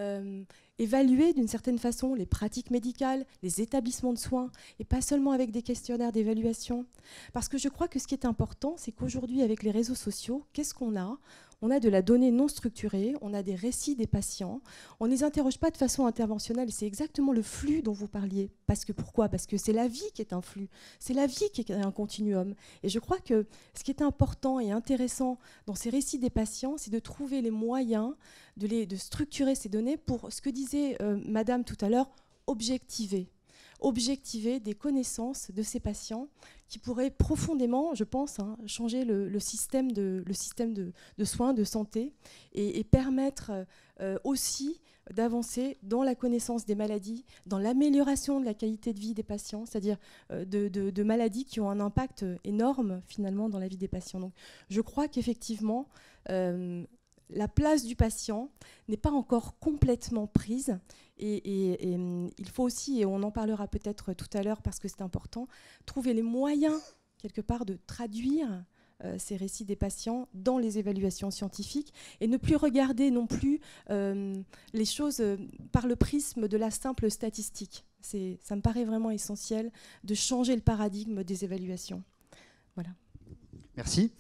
évaluer d'une certaine façon les pratiques médicales, les établissements de soins, et pas seulement avec des questionnaires d'évaluation. Parce que je crois que ce qui est important, c'est qu'aujourd'hui, avec les réseaux sociaux, qu'est-ce qu'on a ? On a de la donnée non structurée, on a des récits des patients, on ne les interroge pas de façon interventionnelle, c'est exactement le flux dont vous parliez. Pourquoi ? Parce que c'est la vie qui est un flux, c'est la vie qui est un continuum. Et je crois que ce qui est important et intéressant dans ces récits des patients, c'est de trouver les moyens de structurer ces données pour, ce que disait Madame tout à l'heure, objectiver des connaissances de ces patients qui pourraient profondément, je pense, changer le système de soins, de santé, et permettre aussi d'avancer dans la connaissance des maladies, dans l'amélioration de la qualité de vie des patients, c'est-à-dire de maladies qui ont un impact énorme finalement dans la vie des patients. Donc je crois qu'effectivement, la place du patient n'est pas encore complètement prise, et il faut aussi, et on en parlera peut-être tout à l'heure parce que c'est important, trouver les moyens quelque part de traduire ces récits des patients dans les évaluations scientifiques, et ne plus regarder non plus les choses par le prisme de la simple statistique. Ça me paraît vraiment essentiel de changer le paradigme des évaluations. Voilà. Merci.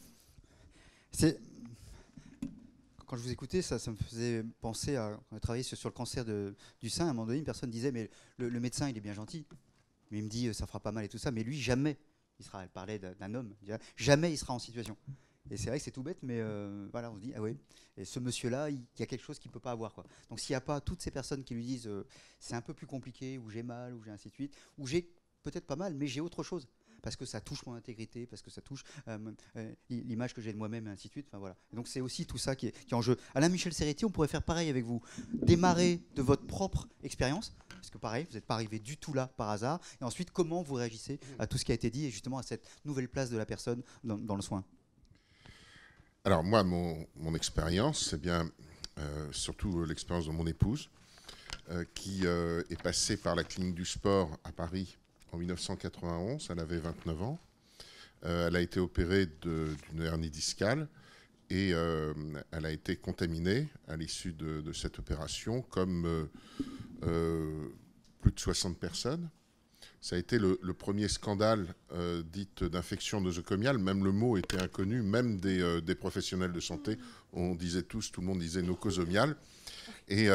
Quand je vous écoutais, ça me faisait penser à travailler sur le cancer du sein. À un moment donné, une personne disait, mais le médecin, il est bien gentil, mais il me dit, ça fera pas mal et tout ça, mais lui, jamais il sera, elle parlait d'un homme, jamais il sera en situation. Et c'est vrai que c'est tout bête, mais voilà, on se dit, ah oui, et ce monsieur-là, il y a quelque chose qu'il ne peut pas avoir, quoi. Donc s'il n'y a pas toutes ces personnes qui lui disent, c'est un peu plus compliqué, ou j'ai mal, ou j'ai ainsi de suite, ou j'ai peut-être pas mal, mais j'ai autre chose, parce que ça touche mon intégrité, parce que ça touche l'image que j'ai de moi-même, et ainsi de suite. Enfin, voilà. Et donc c'est aussi tout ça qui est en jeu. Alain Michel Serretti, on pourrait faire pareil avec vous. Démarrer de votre propre expérience, parce que pareil, vous n'êtes pas arrivé du tout là par hasard. Et ensuite, comment vous réagissez à tout ce qui a été dit, et justement à cette nouvelle place de la personne dans le soin. Alors moi, mon expérience, c'est bien surtout l'expérience de mon épouse, qui est passée par la clinique du sport à Paris en 1991, elle avait 29 ans. Elle a été opérée d'une hernie discale, et elle a été contaminée à l'issue de cette opération, comme plus de 60 personnes. Ça a été le premier scandale dit d'infection nosocomiale. Même le mot était inconnu, même des professionnels de santé. On disait tout le monde disait nocosomial. Et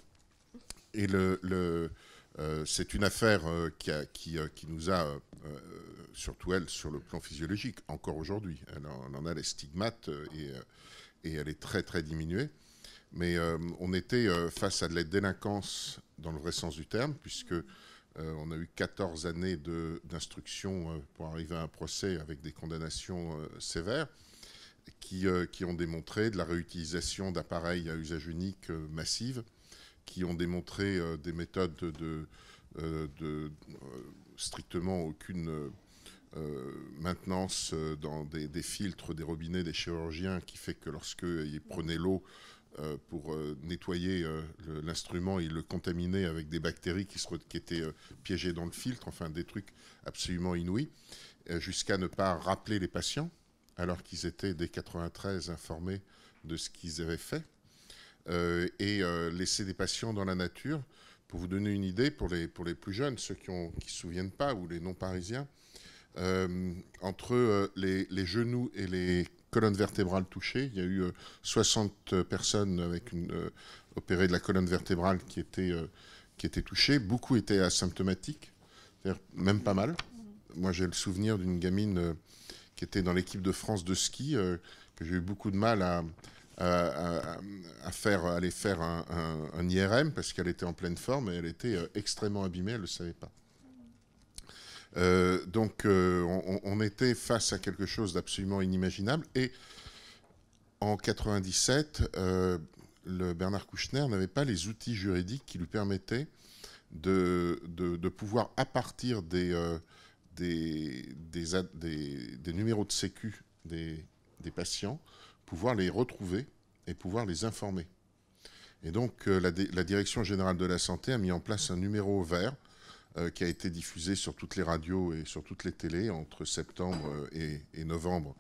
c'est une affaire qui nous a, surtout elle, sur le plan physiologique, encore aujourd'hui. Elle en a les stigmates, et elle est très, très diminuée. Mais on était face à de la délinquance dans le vrai sens du terme, puisque on a eu 14 années d'instruction pour arriver à un procès avec des condamnations sévères qui ont démontré de la réutilisation d'appareils à usage unique massive, qui ont démontré des méthodes de strictement aucune maintenance dans des filtres, des robinets, des chirurgiens, qui fait que lorsqu'ils prenaient l'eau, pour nettoyer l'instrument. Il le contaminait avec des bactéries qui étaient piégées dans le filtre, enfin des trucs absolument inouïs, jusqu'à ne pas rappeler les patients, alors qu'ils étaient dès 1993 informés de ce qu'ils avaient fait, et laisser des patients dans la nature. Pour vous donner une idée, pour les plus jeunes, ceux qui ne se souviennent pas, ou les non-parisiens, entre les genoux et les colonnes vertébrales touchées, il y a eu 60 personnes opérées de la colonne vertébrale qui étaient touchées. Beaucoup étaient asymptomatiques, c'est-à-dire même pas mal. Moi, j'ai le souvenir d'une gamine qui était dans l'équipe de France de ski, que j'ai eu beaucoup de mal à aller faire un IRM parce qu'elle était en pleine forme et elle était extrêmement abîmée, elle ne le savait pas. Donc on était face à quelque chose d'absolument inimaginable, et en 1997, le Bernard Kouchner n'avait pas les outils juridiques qui lui permettaient de pouvoir, à partir des numéros de sécu des patients, pouvoir les retrouver et pouvoir les informer. Et donc la Direction générale de la santé a mis en place un numéro vert qui a été diffusé sur toutes les radios et sur toutes les télés entre septembre et novembre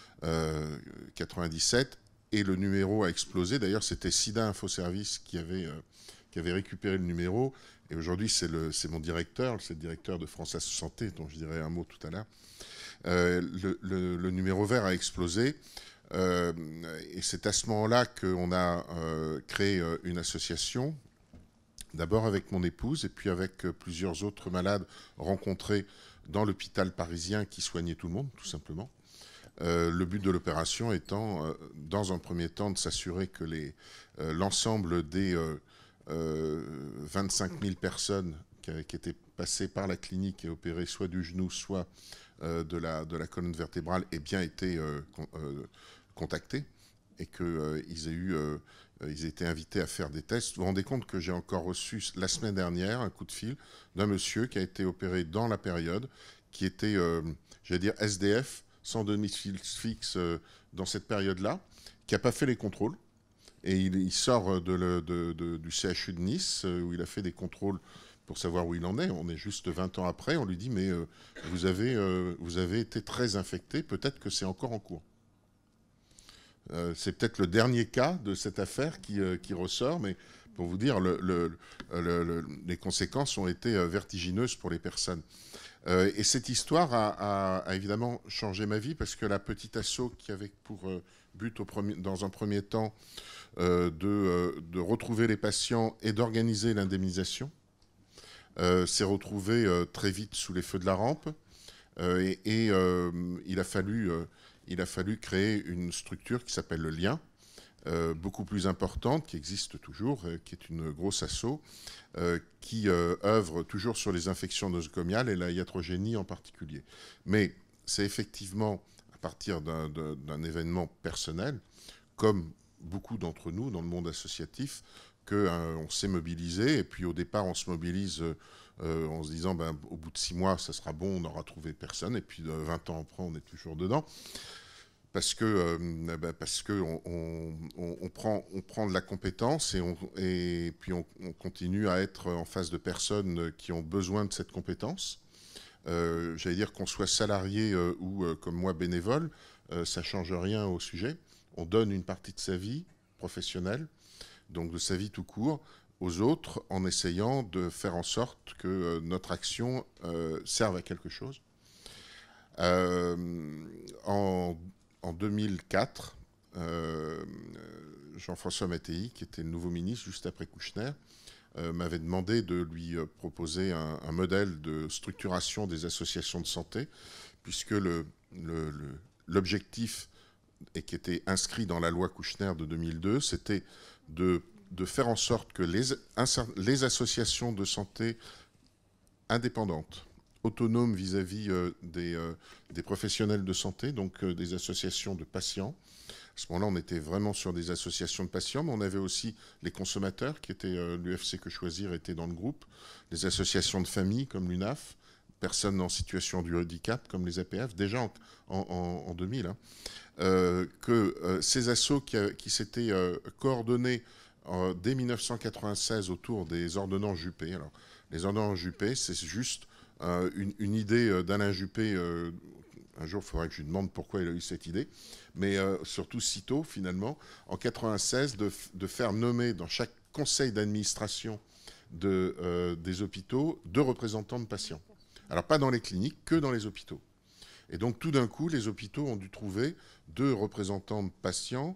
1997. Et le numéro a explosé. D'ailleurs, c'était SIDA Info Service qui avait récupéré le numéro. Et aujourd'hui, c'est mon directeur, c'est le directeur de France Asso Santé, dont je dirai un mot tout à l'heure. Le numéro vert a explosé. Et c'est à ce moment-là qu'on a créé une association, d'abord avec mon épouse et puis avec plusieurs autres malades rencontrés dans l'hôpital parisien qui soignait tout le monde, tout simplement. Le but de l'opération étant, dans un premier temps, de s'assurer que l'ensemble des 25 000 personnes qui étaient passées par la clinique et opérées soit du genou, soit de la colonne vertébrale aient bien été contactés et qu'ils aient été invités à faire des tests. Vous vous rendez compte que j'ai encore reçu la semaine dernière un coup de fil d'un monsieur qui a été opéré dans la période, qui était, j'allais dire, SDF, sans domicile fixe dans cette période-là, qui n'a pas fait les contrôles. Et il sort du CHU de Nice, où il a fait des contrôles pour savoir où il en est. On est juste 20 ans après. On lui dit, mais vous avez été très infecté, peut-être que c'est encore en cours. C'est peut-être le dernier cas de cette affaire qui ressort, mais pour vous dire, les conséquences ont été vertigineuses pour les personnes. Et cette histoire a évidemment changé ma vie, parce que la petite asso qui avait pour but dans un premier temps de retrouver les patients et d'organiser l'indemnisation s'est retrouvée très vite sous les feux de la rampe, et il a fallu créer une structure qui s'appelle le Lien, beaucoup plus importante, qui existe toujours, qui est une grosse asso, qui œuvre toujours sur les infections nosocomiales et la iatrogénie en particulier. Mais c'est effectivement à partir d'un événement personnel, comme beaucoup d'entre nous dans le monde associatif, qu'on s'est mobilisé. Et puis au départ, on se mobilise en se disant, au bout de 6 mois, ça sera bon, on n'aura trouvé personne. Et puis 20 ans après, on est toujours dedans. Parce que on prend de la compétence et puis on continue à être en face de personnes qui ont besoin de cette compétence. J'allais dire qu'on soit salarié ou comme moi bénévole, ça ne change rien au sujet. On donne une partie de sa vie professionnelle, donc de sa vie tout court, aux autres en essayant de faire en sorte que notre action serve à quelque chose. En 2004, Jean-François Mattei, qui était le nouveau ministre juste après Kouchner, m'avait demandé de lui proposer un modèle de structuration des associations de santé, puisque l'objectif, et qui était inscrit dans la loi Kouchner de 2002, c'était de faire en sorte que les associations de santé indépendantes, autonomes vis-à-vis des professionnels de santé, donc des associations de patients. À ce moment-là, on était vraiment sur des associations de patients, mais on avait aussi les consommateurs, qui étaient l'UFC Que Choisir était dans le groupe, les associations de famille comme l'UNAF, personnes en situation de handicap, comme les APF, déjà en 2000, hein, que ces assos qui s'étaient coordonnés dès 1996 autour des ordonnances Juppé. Alors, les ordonnances Juppé, c'est juste une idée d'Alain Juppé. Un jour, il faudrait que je lui demande pourquoi il a eu cette idée, mais surtout sitôt, finalement, en 1996, de faire nommer dans chaque conseil d'administration des hôpitaux 2 représentants de patients. Alors, pas dans les cliniques, que dans les hôpitaux. Et donc, tout d'un coup, les hôpitaux ont dû trouver 2 représentants de patients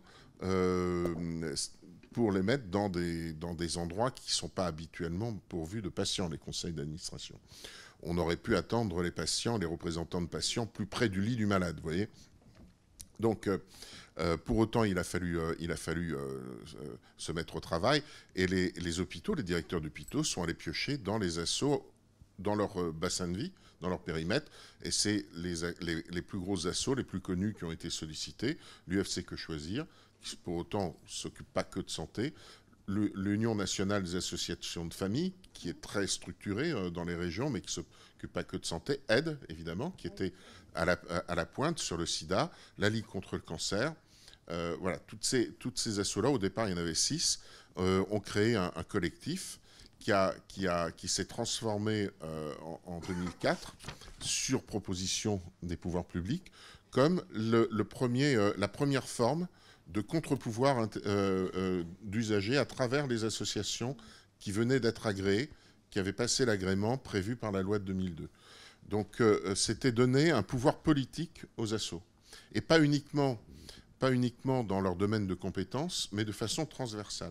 pour les mettre dans des endroits qui ne sont pas habituellement pourvus de patients, les conseils d'administration. On aurait pu attendre les patients, les représentants de patients, plus près du lit du malade, vous voyez. Donc, pour autant, il a fallu se mettre au travail. Et les hôpitaux, les directeurs d'hôpitaux sont allés piocher dans les assos, dans leur bassin de vie, dans leur périmètre. Et c'est les plus grosses assos, les plus connus qui ont été sollicités. L'UFC Que Choisir, qui pour autant ne s'occupe pas que de santé. L'Union nationale des associations de famille, qui est très structurée dans les régions, mais qui ne s'occupe pas que de santé. Aide, évidemment, qui était à la pointe sur le sida. La Ligue contre le cancer. Voilà, toutes ces assos-là, au départ, il y en avait 6, ont créé un collectif qui s'est transformé en 2004, sur proposition des pouvoirs publics, comme la première forme de contre-pouvoir d'usagers à travers les associations qui venaient d'être agréées, qui avaient passé l'agrément prévu par la loi de 2002. Donc, c'était donner un pouvoir politique aux assos. Et pas uniquement dans leur domaine de compétences, mais de façon transversale.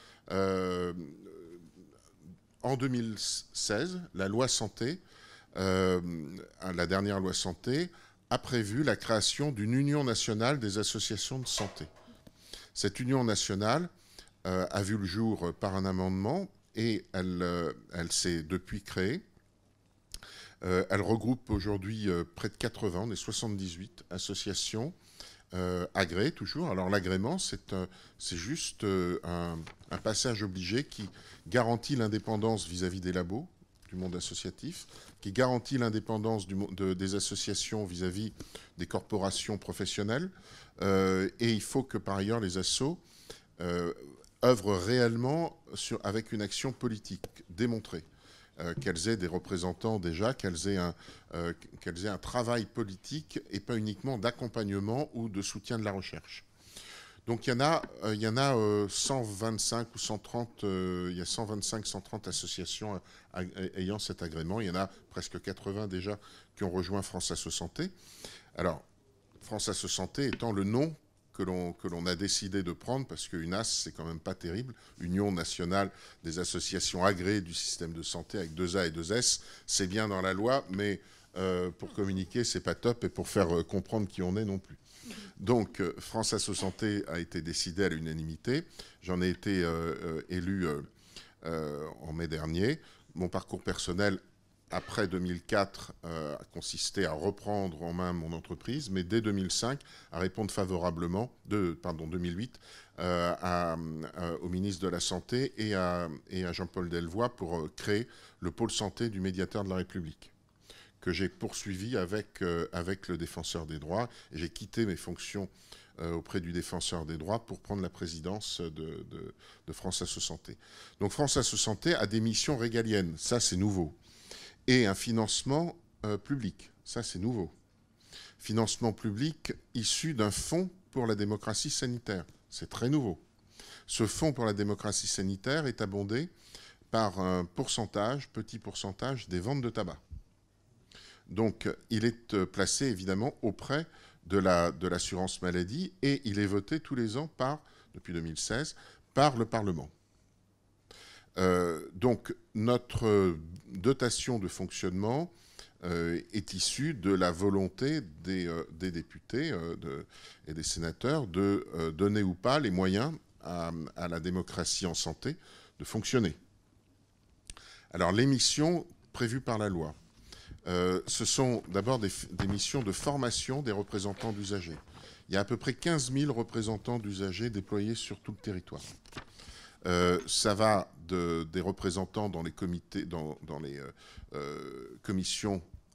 En 2016, la loi santé, la dernière loi santé, a prévu la création d'une union nationale des associations de santé. Cette union nationale a vu le jour par un amendement et elle s'est depuis créée. Elle regroupe aujourd'hui près de 80, on est 78 associations agréées toujours. Alors l'agrément, c'est juste un passage obligé qui garantit l'indépendance vis-à-vis des labos, du monde associatif, qui garantit l'indépendance des associations vis-à-vis des corporations professionnelles. Et il faut que, par ailleurs, les assos œuvrent réellement avec une action politique démontrée. Qu'elles aient des représentants déjà, qu'elles aient un travail politique et pas uniquement d'accompagnement ou de soutien de la recherche. Donc il y en a 125 ou 130, il y a 125, 130 associations ayant cet agrément. Il y en a presque 80 déjà qui ont rejoint France Asso Santé. Alors, France Asso Santé étant le nom que l'on a décidé de prendre, parce qu'UNAS, c'est quand même pas terrible, Union nationale des associations agréées du système de santé, avec 2 A et 2 S, c'est bien dans la loi, mais pour communiquer, c'est pas top, et pour faire comprendre qui on est non plus. Donc, France Asso Santé a été décidée à l'unanimité. J'en ai été élu en mai dernier. Mon parcours personnel, après 2004, a consisté à reprendre en main mon entreprise, mais dès 2005, à répondre favorablement, 2008, au ministre de la Santé et à Jean-Paul Delevoye pour créer le pôle santé du médiateur de la République, que j'ai poursuivi avec le défenseur des droits. Et j'ai quitté mes fonctions auprès du défenseur des droits pour prendre la présidence de France Asso Santé. Donc France Asso Santé a des missions régaliennes, ça c'est nouveau. Et un financement public, ça c'est nouveau. Financement public issu d'un fonds pour la démocratie sanitaire, c'est très nouveau. Ce fonds pour la démocratie sanitaire est abondé par un petit pourcentage des ventes de tabac. Donc il est placé évidemment auprès de l'assurance maladie et il est voté tous les ans depuis 2016 par le Parlement. Donc notre dotation de fonctionnement est issue de la volonté des députés et des sénateurs de donner ou pas les moyens à la démocratie en santé de fonctionner. Alors les missions prévues par la loi, ce sont d'abord des missions de formation des représentants d'usagers. Il y a à peu près 15 000 représentants d'usagers déployés sur tout le territoire. Ça va des représentants dans les comités, dans les commissions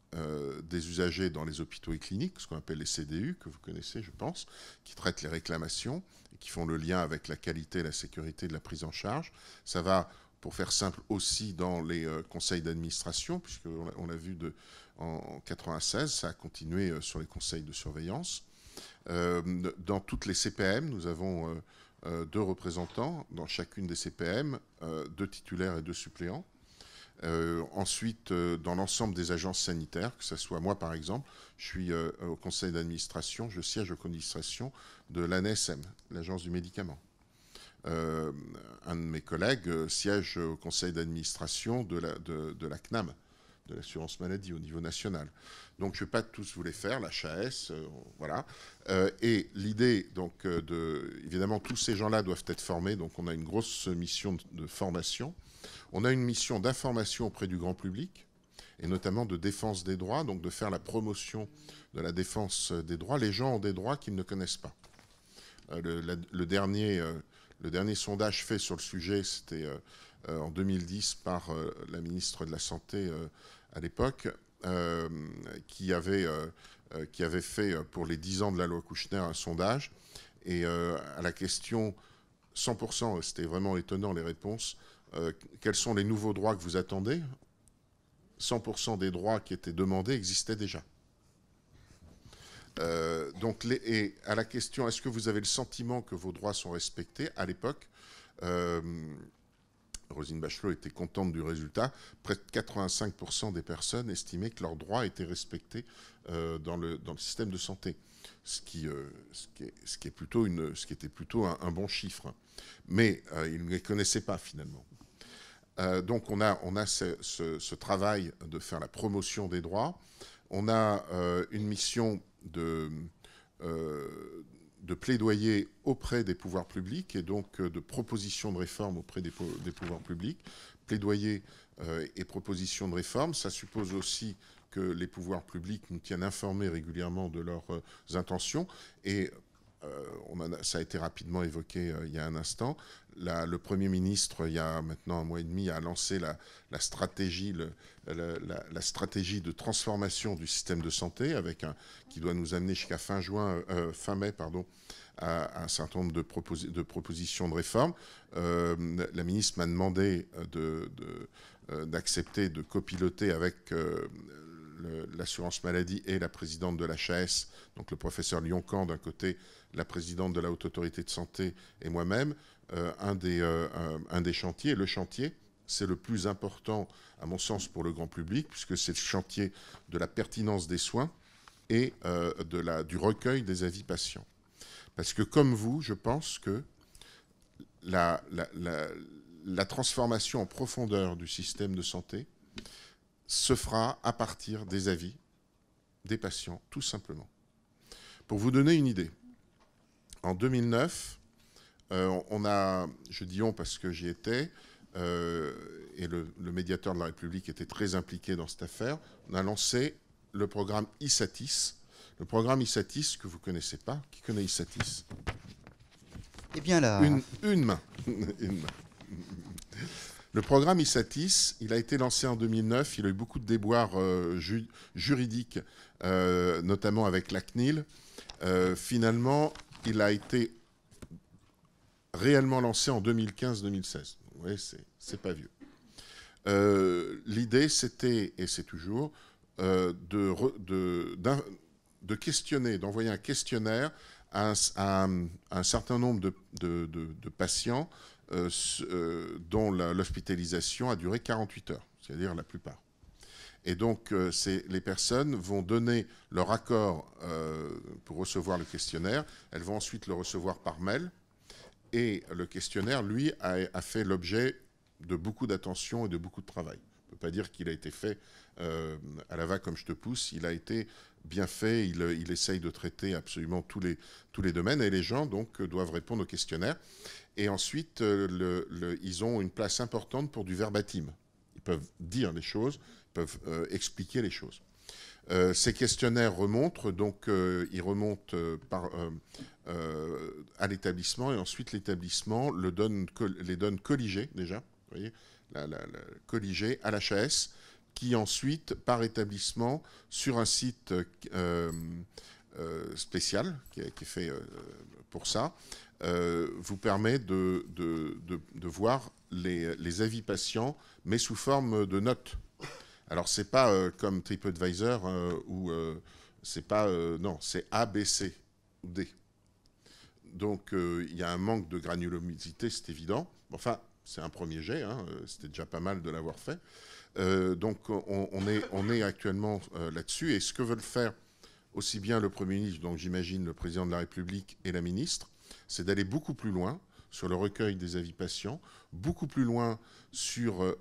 des usagers dans les hôpitaux et cliniques, ce qu'on appelle les CDU, que vous connaissez, je pense, qui traitent les réclamations et qui font le lien avec la qualité et la sécurité de la prise en charge. Ça va, pour faire simple, aussi dans les conseils d'administration, puisqu'on l'a vu en 1996, ça a continué sur les conseils de surveillance. Dans toutes les CPM, nous avons 2 représentants dans chacune des CPM, 2 titulaires et 2 suppléants. Ensuite, dans l'ensemble des agences sanitaires, que ce soit moi par exemple, je suis au conseil d'administration, je siège au conseil d'administration de l'ANSM, l'agence du médicament. Un de mes collègues siège au conseil d'administration de la CNAM, de l'assurance maladie au niveau national. Donc je ne vais pas tous vous les faire, la HAS, voilà. Et l'idée, donc, évidemment, tous ces gens-là doivent être formés, donc on a une grosse mission de formation. On a une mission d'information auprès du grand public, et notamment de défense des droits, donc de faire la promotion de la défense des droits. Les gens ont des droits qu'ils ne connaissent pas. Le dernier sondage fait sur le sujet, c'était en 2010 par la ministre de la Santé à l'époque, qui avait fait pour les 10 ans de la loi Kouchner un sondage. Et à la question 100%, c'était vraiment étonnant les réponses, quels sont les nouveaux droits que vous attendez? 100% des droits qui étaient demandés existaient déjà. Et à la question, est-ce que vous avez le sentiment que vos droits sont respectés? À l'époque, Roselyne Bachelot était contente du résultat. Près de 85% des personnes estimaient que leurs droits étaient respectés dans le système de santé, ce qui était plutôt un bon chiffre. Mais ils ne les connaissaient pas finalement. Donc on a ce travail de faire la promotion des droits. On a une mission de plaidoyer auprès des pouvoirs publics et donc de propositions de réforme auprès des pouvoirs publics. Plaidoyer et propositions de réforme, ça suppose aussi que les pouvoirs publics nous tiennent informés régulièrement de leurs intentions. Et ça a été rapidement évoqué il y a un instant. Le Premier ministre, il y a maintenant 1 mois et demi, a lancé la stratégie de transformation du système de santé, qui doit nous amener jusqu'à fin mai, à un certain nombre de propositions de réforme. La ministre m'a demandé d'accepter de copiloter avec l'assurance maladie et la présidente de l'HAS, donc le professeur Lyon-Camp d'un côté, la présidente de la Haute Autorité de Santé et moi-même, un des chantiers. Le chantier, c'est le plus important, à mon sens, pour le grand public, puisque c'est le chantier de la pertinence des soins et du recueil des avis patients. Parce que, comme vous, je pense que la transformation en profondeur du système de santé se fera à partir des avis des patients, tout simplement. Pour vous donner une idée, en 2009, je dis on parce que j'y étais, et le médiateur de la République était très impliqué dans cette affaire, on a lancé le programme ISATIS. Le programme ISATIS que vous ne connaissez pas. Qui connaît ISATIS? Eh bien là... Une main. Une main. Le programme ISATIS, il a été lancé en 2009. Il a eu beaucoup de déboires juridiques, notamment avec la CNIL. Finalement, il a été réellement lancé en 2015-2016. Vous voyez, c'est pas vieux. L'idée, c'était, et c'est toujours, de questionner, d'envoyer un questionnaire à un certain nombre de patients dont l'hospitalisation a duré 48 heures, c'est-à-dire la plupart. Et donc, les personnes vont donner leur accord pour recevoir le questionnaire. Elles vont ensuite le recevoir par mail. Et le questionnaire, lui, a fait l'objet de beaucoup d'attention et de beaucoup de travail. On ne peut pas dire qu'il a été fait à la va comme je te pousse. Il a été bien fait. Il essaye de traiter absolument tous les domaines. Et les gens, donc, doivent répondre au questionnaire. Et ensuite, ils ont une place importante pour du verbatim. Ils peuvent dire les choses, ils peuvent expliquer les choses. Ces questionnaires remontent, donc ils remontent à l'établissement, et ensuite l'établissement les donne colligés déjà, vous voyez, colligés à l'HAS, qui ensuite, par établissement, sur un site spécial qui est fait pour ça, vous permet de voir les avis patients, mais sous forme de notes. Alors, c'est pas comme TripAdvisor où c'est pas... non, c'est A, B, C ou D. Donc, il y a un manque de granulosité, c'est évident. Enfin, c'est un premier jet, hein, c'était déjà pas mal de l'avoir fait. Donc, on est actuellement là-dessus. Et ce que veulent faire aussi bien le Premier ministre, donc j'imagine le Président de la République et la ministre, c'est d'aller beaucoup plus loin sur le recueil des avis patients, beaucoup plus loin sur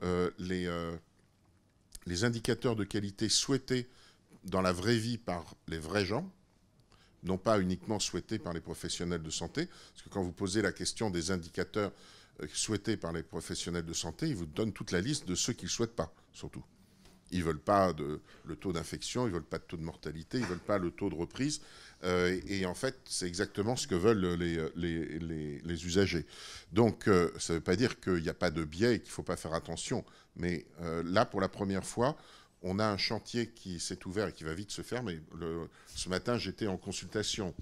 les indicateurs de qualité souhaités dans la vraie vie par les vrais gens, non pas uniquement souhaités par les professionnels de santé, parce que quand vous posez la question des indicateurs souhaités par les professionnels de santé, ils vous donnent toute la liste de ceux qu'ils ne souhaitent pas, surtout. Ils ne veulent pas le taux d'infection, ils ne veulent pas de taux de mortalité, ils ne veulent pas le taux de reprise. Et en fait, c'est exactement ce que veulent les usagers. Donc, ça ne veut pas dire qu'il n'y a pas de biais et qu'il ne faut pas faire attention. Mais là, pour la première fois, on a un chantier qui s'est ouvert et qui va vite se faire. Mais ce matin, j'étais en consultation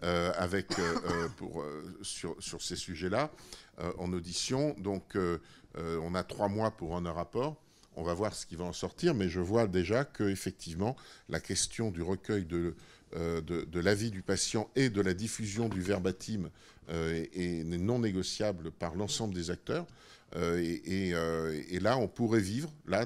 sur ces sujets-là, en audition. Donc, on a 3 mois pour un rapport. On va voir ce qui va en sortir, mais je vois déjà qu'effectivement, la question du recueil de l'avis du patient et de la diffusion du verbatim est non négociable par l'ensemble des acteurs. Et là, on pourrait vivre, là,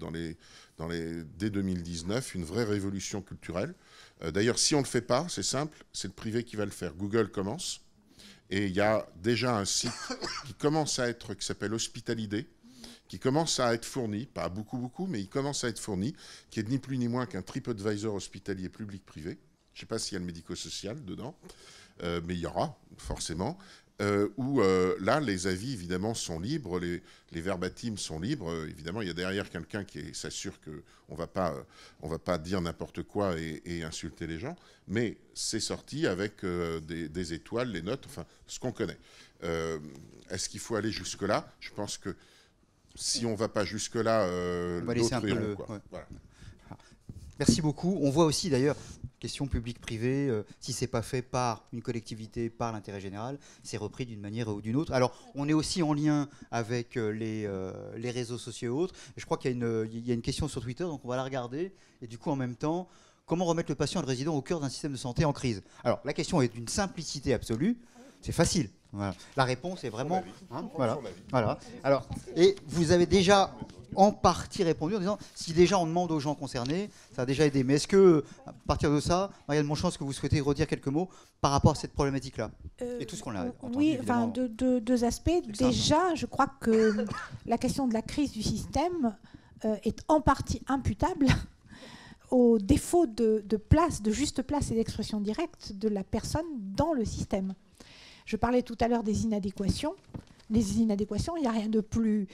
dès 2019, une vraie révolution culturelle. D'ailleurs, si on ne le fait pas, c'est simple, c'est le privé qui va le faire. Google commence, et il y a déjà un site qui s'appelle Hospitalidé, qui commence à être fourni, pas beaucoup, mais il commence à être fourni, qui est ni plus ni moins qu'un TripAdvisor hospitalier public-privé. Je ne sais pas s'il y a le médico-social dedans, mais il y aura, forcément. Où là, les avis, évidemment, sont libres, les verbatims sont libres. Évidemment, il y a derrière quelqu'un qui s'assure qu'on ne va pas dire n'importe quoi et insulter les gens, mais c'est sorti avec des étoiles, les notes, enfin, ce qu'on connaît. Est-ce qu'il faut aller jusque-là? Je pense que si on ne va pas jusque-là, d'autres iront. Ouais. Voilà. Merci beaucoup. On voit aussi d'ailleurs, question publique-privée, si ce n'est pas fait par une collectivité, par l'intérêt général, c'est repris d'une manière ou d'une autre. Alors, on est aussi en lien avec les réseaux sociaux et autres. Et je crois qu'il y a une question sur Twitter, donc on va la regarder. Et du coup, en même temps, comment remettre le patient et le résident au cœur d'un système de santé en crise? Alors, la question est d'une simplicité absolue. C'est facile. Voilà. La réponse est vraiment... Voilà. Alors, et vous avez déjà en partie répondu en disant, si déjà on demande aux gens concernés, ça a déjà aidé. Mais est-ce que, à partir de ça, Marianne Monchant, est-ce que vous souhaitez redire quelques mots par rapport à cette problématique-là et tout ce qu'on a entendu? Oui, enfin, deux aspects. Déjà, je crois que la question de la crise du système est en partie imputable au défaut de juste place et d'expression directe de la personne dans le système. Je parlais tout à l'heure des inadéquations. Les inadéquations, il n'y a rien de plus,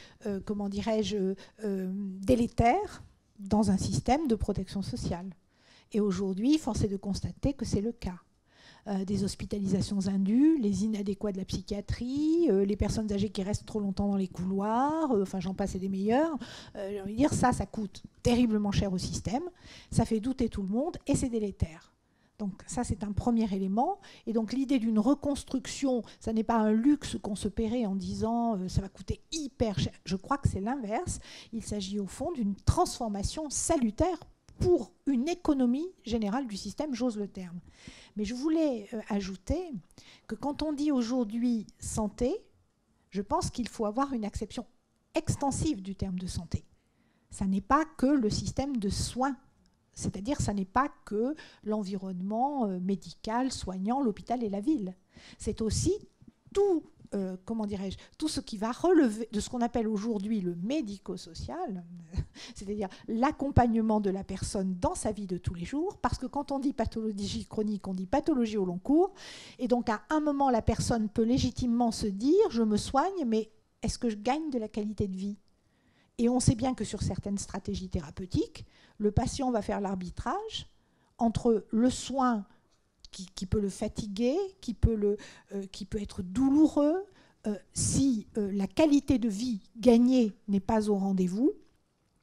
délétère dans un système de protection sociale. Et aujourd'hui, force est de constater que c'est le cas. Des hospitalisations indues, les inadéquats de la psychiatrie, les personnes âgées qui restent trop longtemps dans les couloirs, enfin j'en passe et des meilleurs. J'ai envie de dire, ça coûte terriblement cher au système, ça fait douter tout le monde et c'est délétère. Donc ça, c'est un premier élément. Et donc l'idée d'une reconstruction, ça n'est pas un luxe qu'on se paierait en disant ça va coûter hyper cher. Je crois que c'est l'inverse. Il s'agit au fond d'une transformation salutaire pour une économie générale du système, j'ose le terme. Mais je voulais ajouter que quand on dit aujourd'hui santé, je pense qu'il faut avoir une acception extensive du terme de santé. Ça n'est pas que le système de soins. C'est-à-dire, ça n'est pas que l'environnement médical, soignant, l'hôpital et la ville. C'est aussi tout, tout ce qui va relever de ce qu'on appelle aujourd'hui le médico-social, c'est-à-dire l'accompagnement de la personne dans sa vie de tous les jours, parce que quand on dit pathologie chronique, on dit pathologie au long cours, et donc à un moment, la personne peut légitimement se dire « je me soigne, mais est-ce que je gagne de la qualité de vie ?» Et on sait bien que sur certaines stratégies thérapeutiques, le patient va faire l'arbitrage entre le soin qui peut le fatiguer, qui peut être douloureux, si la qualité de vie gagnée n'est pas au rendez-vous,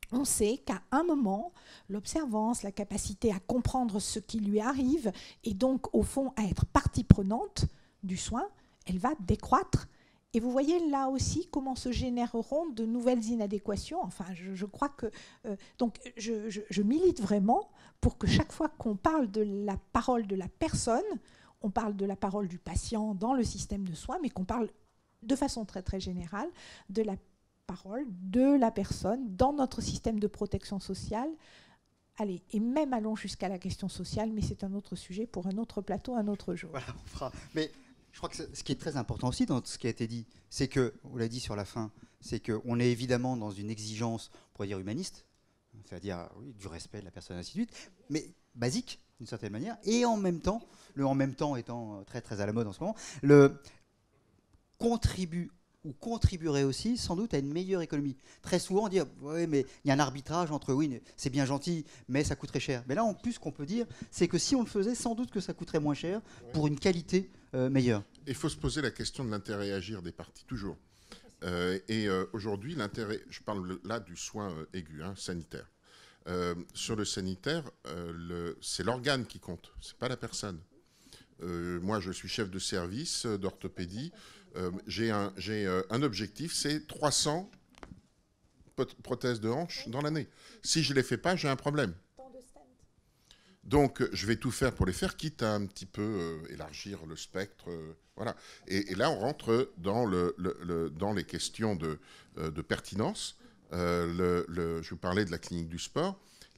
on sait qu'à un moment, l'observance, la capacité à comprendre ce qui lui arrive, et donc au fond à être partie prenante du soin, elle va décroître. Et vous voyez là aussi comment se généreront de nouvelles inadéquations. Enfin, je crois que... donc, je milite vraiment pour que chaque fois qu'on parle de la parole de la personne, on parle de la parole du patient dans le système de soins, mais qu'on parle de façon très très générale de la parole de la personne dans notre système de protection sociale. Allez, et même allons jusqu'à la question sociale, mais c'est un autre sujet pour un autre plateau, un autre jour. Voilà, on fera. Mais je crois que ce qui est très important aussi dans ce qui a été dit, c'est que, on l'a dit sur la fin, c'est qu'on est évidemment dans une exigence, on pourrait dire humaniste, c'est-à-dire oui, du respect de la personne, ainsi de suite, mais basique d'une certaine manière, et en même temps, le en même temps étant très très à la mode en ce moment, le contribue ou contribuerait aussi sans doute à une meilleure économie. Très souvent on dit oui mais il y a un arbitrage entre oui c'est bien gentil mais ça coûterait cher. Mais là en plus ce qu'on peut dire c'est que si on le faisait sans doute que ça coûterait moins cher pour une qualité meilleure. Il faut se poser la question de l'intérêt à agir des parties toujours. Aujourd'hui l'intérêt, je parle là du soin aigu, sanitaire. Sur le sanitaire, c'est l'organe qui compte, c'est pas la personne. Moi je suis chef de service d'orthopédie. J'ai un objectif, c'est 300 prothèses de hanche dans l'année. Si je ne les fais pas, j'ai un problème. Donc, je vais tout faire pour les faire, quitte à un petit peu élargir le spectre. Voilà. Et là, on rentre dans les questions de pertinence. Je vous parlais de la clinique du sport.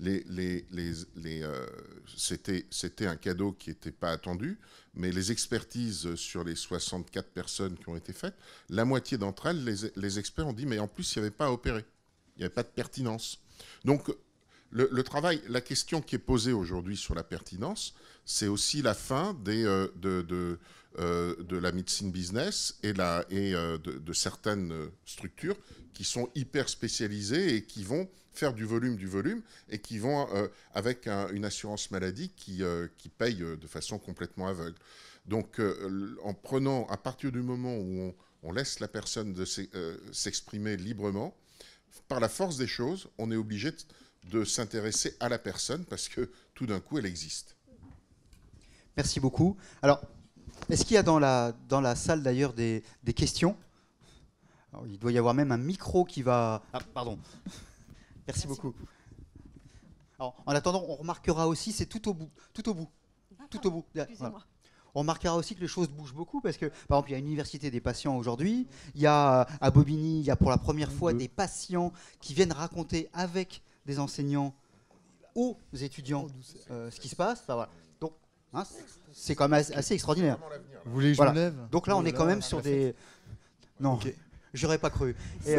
C'était un cadeau qui n'était pas attendu, mais les expertises sur les 64 personnes qui ont été faites, la moitié d'entre elles, les experts ont dit mais en plus il n'y avait pas à opérer, il n'y avait pas de pertinence. Donc le travail, la question qui est posée aujourd'hui sur la pertinence, c'est aussi la fin de la médecine business et de certaines structures qui sont hyper spécialisées et qui vont faire du volume et qui vont avec une assurance maladie qui paye de façon complètement aveugle. Donc en prenant, à partir du moment où on laisse la personne s'exprimer librement, par la force des choses, on est obligé de s'intéresser à la personne parce que tout d'un coup elle existe. Merci beaucoup. Alors, est-ce qu'il y a dans la salle d'ailleurs des questions? Alors, il doit y avoir même un micro qui va... Ah, pardon. Merci beaucoup. Alors, en attendant, on remarquera aussi, c'est tout au bout. Voilà. On remarquera aussi que les choses bougent beaucoup parce que, par exemple, il y a une université des patients aujourd'hui. Il y a à Bobigny, il y a pour la première fois des patients qui viennent raconter avec des enseignants aux étudiants ce qui se passe. Enfin, voilà. Donc, c'est quand même assez extraordinaire. Vous voulez que je me lève? Donc là, on est quand même sur des... Non. Okay. J'aurais pas cru.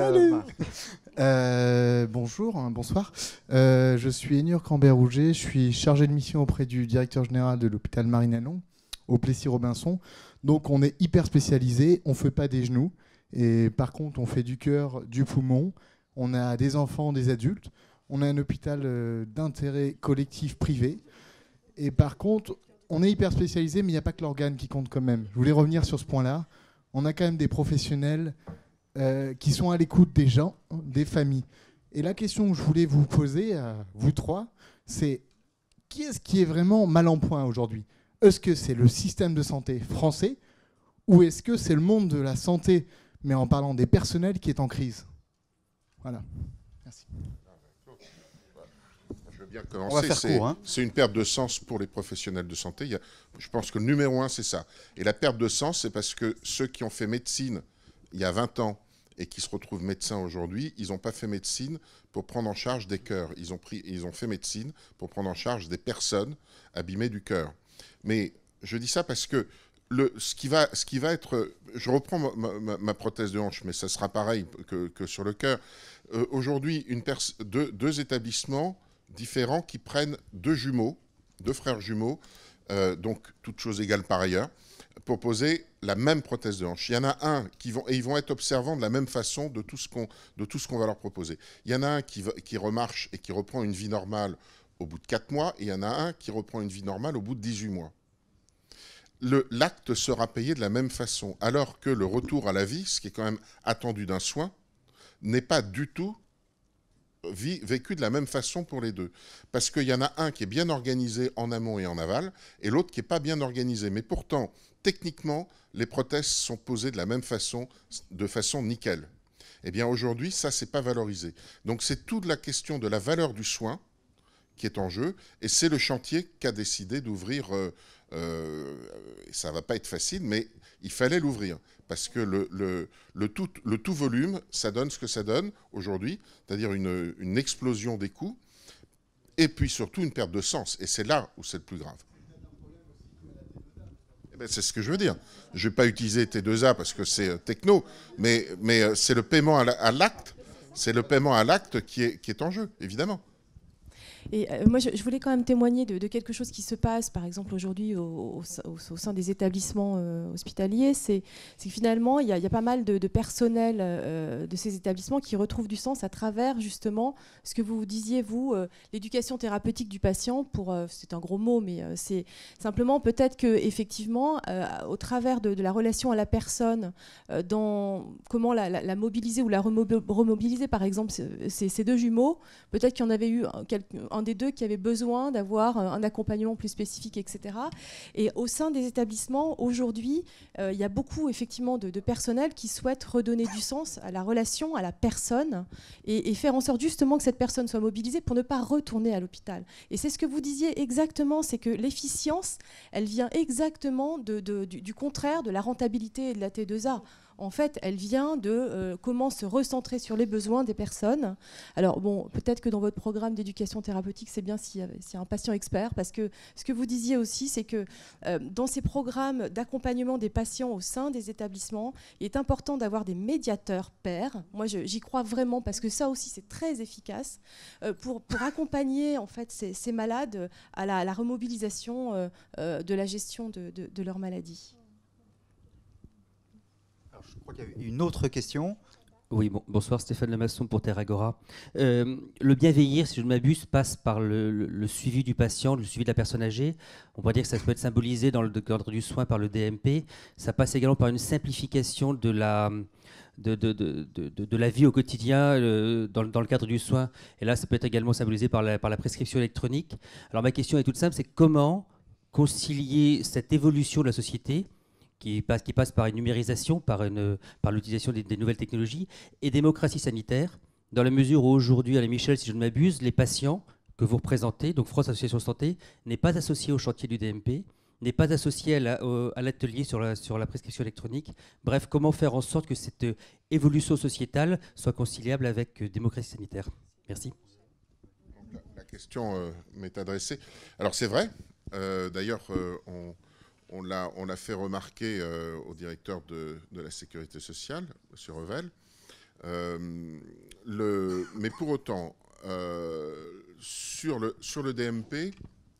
Bonjour, bonsoir. Je suis Énur Cambert-Rouget, je suis chargé de mission auprès du directeur général de l'hôpital Marine-Anon, au Plessis-Robinson. Donc on est hyper spécialisé, on ne fait pas des genoux. Et par contre, on fait du cœur, du poumon. On a des enfants, des adultes. On a un hôpital d'intérêt collectif privé. Et par contre, on est hyper spécialisé, mais il n'y a pas que l'organe qui compte quand même. Je voulais revenir sur ce point-là. On a quand même des professionnels qui sont à l'écoute des gens, des familles. Et la question que je voulais vous poser, à vous trois, c'est qui est-ce qui est vraiment mal en point aujourd'hui? Est-ce que c'est le système de santé français ou est-ce que c'est le monde de la santé, mais en parlant des personnels, qui est en crise? Voilà. Merci. Je veux bien commencer. On va faire court. C'est une perte de sens pour les professionnels de santé. Je pense que le numéro 1, c'est ça. Et la perte de sens, c'est parce que ceux qui ont fait médecine il y a 20 ans et qui se retrouvent médecins aujourd'hui, ils n'ont pas fait médecine pour prendre en charge des cœurs. Ils ont fait médecine pour prendre en charge des personnes abîmées du cœur. Mais je dis ça parce que ce qui va être... Je reprends ma prothèse de hanche, mais ça sera pareil que sur le cœur. Aujourd'hui, deux établissements différents qui prennent deux frères jumeaux, donc toutes choses égales par ailleurs, pour poser la même prothèse de hanche. Il y en a un ils vont être observants de la même façon de tout ce qu'on va leur proposer. Il y en a un qui remarche et qui reprend une vie normale au bout de 4 mois, et il y en a un qui reprend une vie normale au bout de 18 mois. L'acte sera payé de la même façon, alors que le retour à la vie, ce qui est quand même attendu d'un soin, n'est pas du tout vécu de la même façon pour les deux. Parce qu'il y en a un qui est bien organisé en amont et en aval, et l'autre qui n'est pas bien organisé. Mais pourtant, techniquement, les prothèses sont posées de la même façon, de façon nickel. Eh bien aujourd'hui, ça, c'est pas valorisé. Donc c'est toute la question de la valeur du soin qui est en jeu, et c'est le chantier qu'a décidé d'ouvrir. Ça va pas être facile, mais il fallait l'ouvrir, parce que le tout volume, ça donne ce que ça donne aujourd'hui, c'est-à-dire une explosion des coûts, et puis surtout une perte de sens, et c'est là où c'est le plus grave. Eh ben, c'est ce que je veux dire. Je ne vais pas utiliser T2A parce que c'est techno, mais c'est le paiement à l'acte, c'est le paiement à l'acte qui est en jeu, évidemment. Et moi, je voulais quand même témoigner de quelque chose qui se passe, par exemple, aujourd'hui au sein des établissements hospitaliers. C'est que finalement, il y a pas mal de personnel de ces établissements qui retrouvent du sens à travers, justement, ce que vous disiez, vous, l'éducation thérapeutique du patient. C'est un gros mot, mais c'est simplement peut-être qu'effectivement, au travers de la relation à la personne, dans comment la mobiliser ou la remobiliser, par exemple, ces deux jumeaux, peut-être qu'il y en avait eu un des deux qui avait besoin d'avoir un accompagnement plus spécifique, etc. Et au sein des établissements, aujourd'hui, il y a beaucoup effectivement de personnel qui souhaitent redonner du sens à la relation, à la personne, et faire en sorte justement que cette personne soit mobilisée pour ne pas retourner à l'hôpital. Et c'est ce que vous disiez exactement, c'est que l'efficience, elle vient exactement du contraire de la rentabilité et de la T2A. En fait, elle vient de comment se recentrer sur les besoins des personnes. Alors bon, peut-être que dans votre programme d'éducation thérapeutique, c'est bien s'il y a un patient expert, parce que ce que vous disiez aussi, c'est que dans ces programmes d'accompagnement des patients au sein des établissements, il est important d'avoir des médiateurs pairs. Moi, j'y crois vraiment, parce que ça aussi, c'est très efficace pour accompagner en fait ces malades à la remobilisation de la gestion de leur maladie. Je crois qu'il y a une autre question. Oui, bonsoir, Stéphane Lemasson pour Terragora. Le bien vieillir, si je ne m'abuse, passe par le suivi du patient, le suivi de la personne âgée. On pourrait dire que ça peut être symbolisé dans le cadre du soin par le DMP. Ça passe également par une simplification de la vie au quotidien dans le cadre du soin. Et là, ça peut être également symbolisé par la prescription électronique. Alors ma question est toute simple, c'est comment concilier cette évolution de la société qui passe par une numérisation, par l'utilisation des nouvelles technologies, et démocratie sanitaire, dans la mesure où aujourd'hui, Alain Michel, si je ne m'abuse, les patients que vous représentez, donc France Association Santé, n'est pas associé au chantier du DMP, n'est pas associé à l'atelier sur la prescription électronique. Bref, comment faire en sorte que cette évolution sociétale soit conciliable avec démocratie sanitaire? Merci. La question m'est adressée. Alors c'est vrai, d'ailleurs, on l'a fait remarquer au directeur de la Sécurité sociale, M. Revel. Mais pour autant, sur le DMP,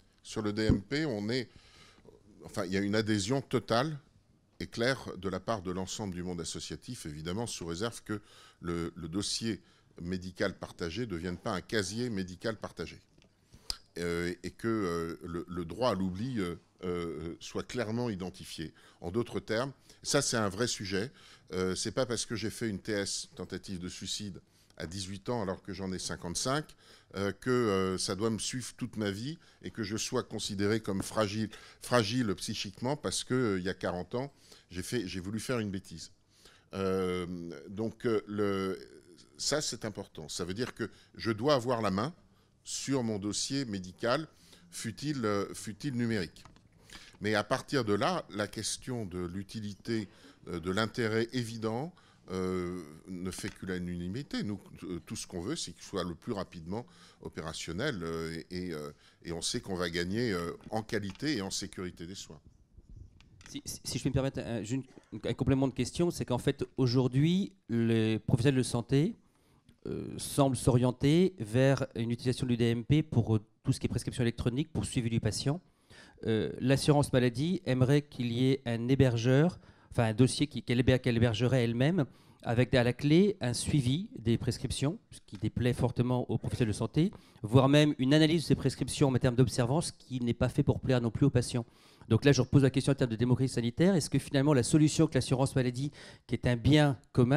il y a une adhésion totale et claire de la part de l'ensemble du monde associatif, évidemment, sous réserve que le dossier médical partagé ne devienne pas un casier médical partagé. Et que le droit à l'oubli soit clairement identifié. En d'autres termes, ça c'est un vrai sujet. C'est pas parce que j'ai fait une TS, tentative de suicide, à 18 ans alors que j'en ai 55, que ça doit me suivre toute ma vie et que je sois considéré comme fragile psychiquement parce qu'il y a 40 ans, j'ai voulu faire une bêtise. Donc ça c'est important. Ça veut dire que je dois avoir la main sur mon dossier médical, fût-il numérique. Mais à partir de là, la question de l'utilité, de l'intérêt évident, ne fait que l'unanimité. Nous, tout ce qu'on veut, c'est qu'il soit le plus rapidement opérationnel et on sait qu'on va gagner en qualité et en sécurité des soins. Si je peux me permettre un complément de question, c'est qu'en fait, aujourd'hui, les professionnels de santé semblent s'orienter vers une utilisation du DMP pour tout ce qui est prescription électronique, pour suivi du patient. L'assurance maladie aimerait qu'il y ait un hébergeur, enfin un dossier qu'elle hébergerait elle-même, avec à la clé un suivi des prescriptions, ce qui déplaît fortement aux professionnels de santé, voire même une analyse de ces prescriptions en termes d'observance qui n'est pas fait pour plaire non plus aux patients. Donc là, je repose la question en termes de démocratie sanitaire. Est-ce que finalement la solution que l'assurance maladie, qui est un bien commun,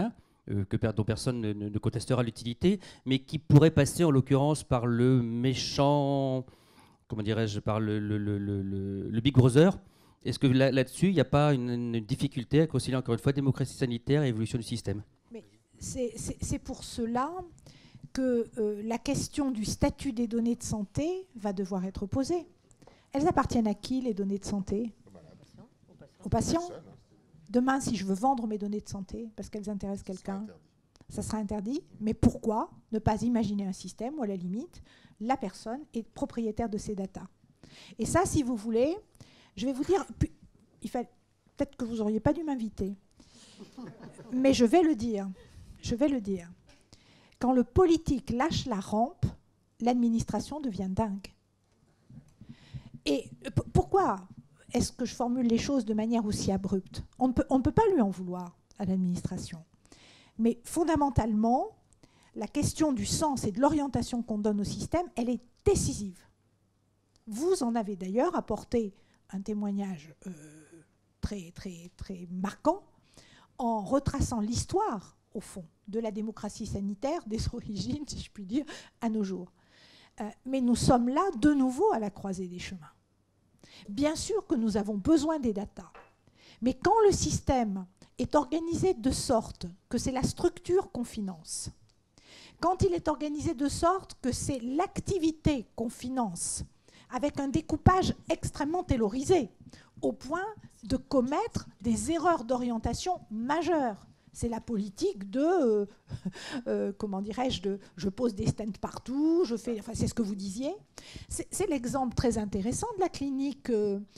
dont personne ne contestera l'utilité, mais qui pourrait passer en l'occurrence par le méchant, comment dirais-je, par le Big Brother. Est-ce que là-dessus, il n'y a pas une difficulté à concilier encore une fois démocratie sanitaire et évolution du système? Mais c'est pour cela que la question du statut des données de santé va devoir être posée. Elles appartiennent à qui, les données de santé? Aux patients. Demain, si je veux vendre mes données de santé parce qu'elles intéressent quelqu'un, ça sera interdit. Mais pourquoi ne pas imaginer un système où, à la limite, la personne est propriétaire de ces datas? Et ça, si vous voulez, je vais vous dire, peut-être que vous n'auriez pas dû m'inviter, mais je vais le dire. Quand le politique lâche la rampe, l'administration devient dingue. Et pourquoi est-ce que je formule les choses de manière aussi abrupte? On ne peut pas lui en vouloir à l'administration. Mais fondamentalement, la question du sens et de l'orientation qu'on donne au système, elle est décisive. Vous en avez d'ailleurs apporté un témoignage très, très, très marquant en retraçant l'histoire, au fond, de la démocratie sanitaire, des origines, si je puis dire, à nos jours. Mais nous sommes là, de nouveau, à la croisée des chemins. Bien sûr que nous avons besoin des datas, mais quand le système est organisé de sorte que c'est la structure qu'on finance, quand il est organisé de sorte que c'est l'activité qu'on finance, avec un découpage extrêmement taylorisé, au point de commettre des erreurs d'orientation majeures. C'est la politique de, comment dirais-je, je pose des stents partout, c'est ce que vous disiez. C'est l'exemple très intéressant de la clinique,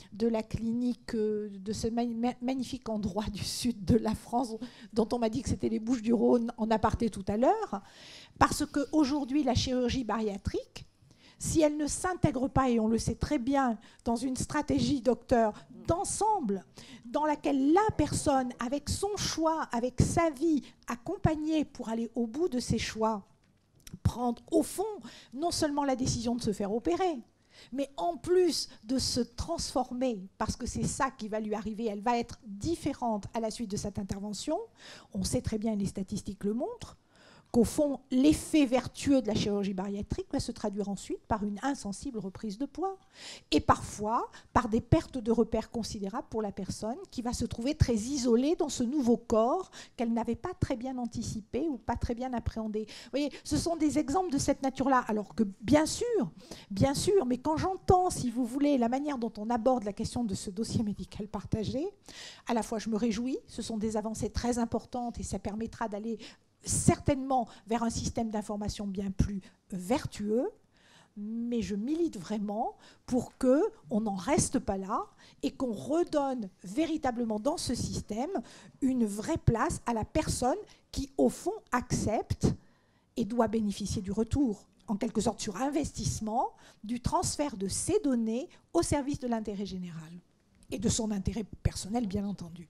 de ce magnifique endroit du sud de la France, dont on m'a dit que c'était les Bouches-du-Rhône en aparté tout à l'heure, parce qu'aujourd'hui, la chirurgie bariatrique, si elle ne s'intègre pas, et on le sait très bien, dans une stratégie, docteur, d'ensemble, dans laquelle la personne, avec son choix, avec sa vie, accompagnée pour aller au bout de ses choix, prendre au fond non seulement la décision de se faire opérer, mais en plus de se transformer, parce que c'est ça qui va lui arriver, elle va être différente à la suite de cette intervention. On sait très bien, les statistiques le montrent, qu'au fond, l'effet vertueux de la chirurgie bariatrique va se traduire ensuite par une insensible reprise de poids et parfois par des pertes de repères considérables pour la personne qui va se trouver très isolée dans ce nouveau corps qu'elle n'avait pas très bien anticipé ou pas très bien appréhendé. Vous voyez, ce sont des exemples de cette nature-là. Alors que bien sûr, mais quand j'entends, si vous voulez, la manière dont on aborde la question de ce dossier médical partagé, à la fois je me réjouis, ce sont des avancées très importantes et ça permettra d'aller certainement vers un système d'information bien plus vertueux, mais je milite vraiment pour qu'on n'en reste pas là et qu'on redonne véritablement dans ce système une vraie place à la personne qui, au fond, accepte et doit bénéficier du retour, en quelque sorte sur investissement, du transfert de ces données au service de l'intérêt général et de son intérêt personnel, bien entendu.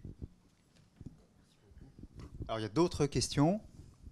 Alors, il y a d'autres questions.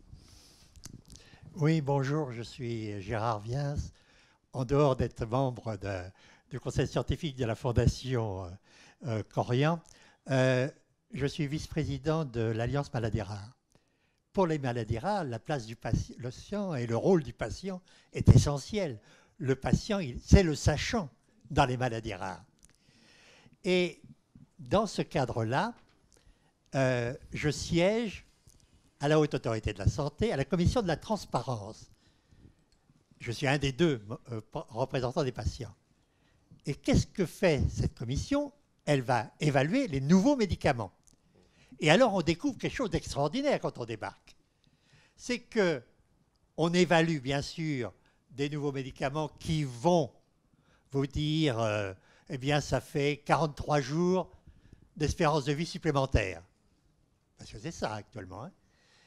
Oui, bonjour, je suis Gérard Viens. En dehors d'être membre du conseil scientifique de la Fondation Corian, je suis vice-président de l'Alliance Maladies Rares. Pour les maladies rares, la place du patient et le rôle du patient est essentiel. Le patient, c'est le sachant dans les maladies rares. Et dans ce cadre-là, je siège à la Haute Autorité de la Santé, à la Commission de la Transparence. Je suis un des deux représentants des patients. Et qu'est-ce que fait cette commission? Elle va évaluer les nouveaux médicaments. Et alors, on découvre quelque chose d'extraordinaire quand on débarque. C'est qu'on évalue, bien sûr, des nouveaux médicaments qui vont vous dire, eh bien, ça fait 43 jours d'espérance de vie supplémentaire. Parce que c'est ça actuellement. Hein.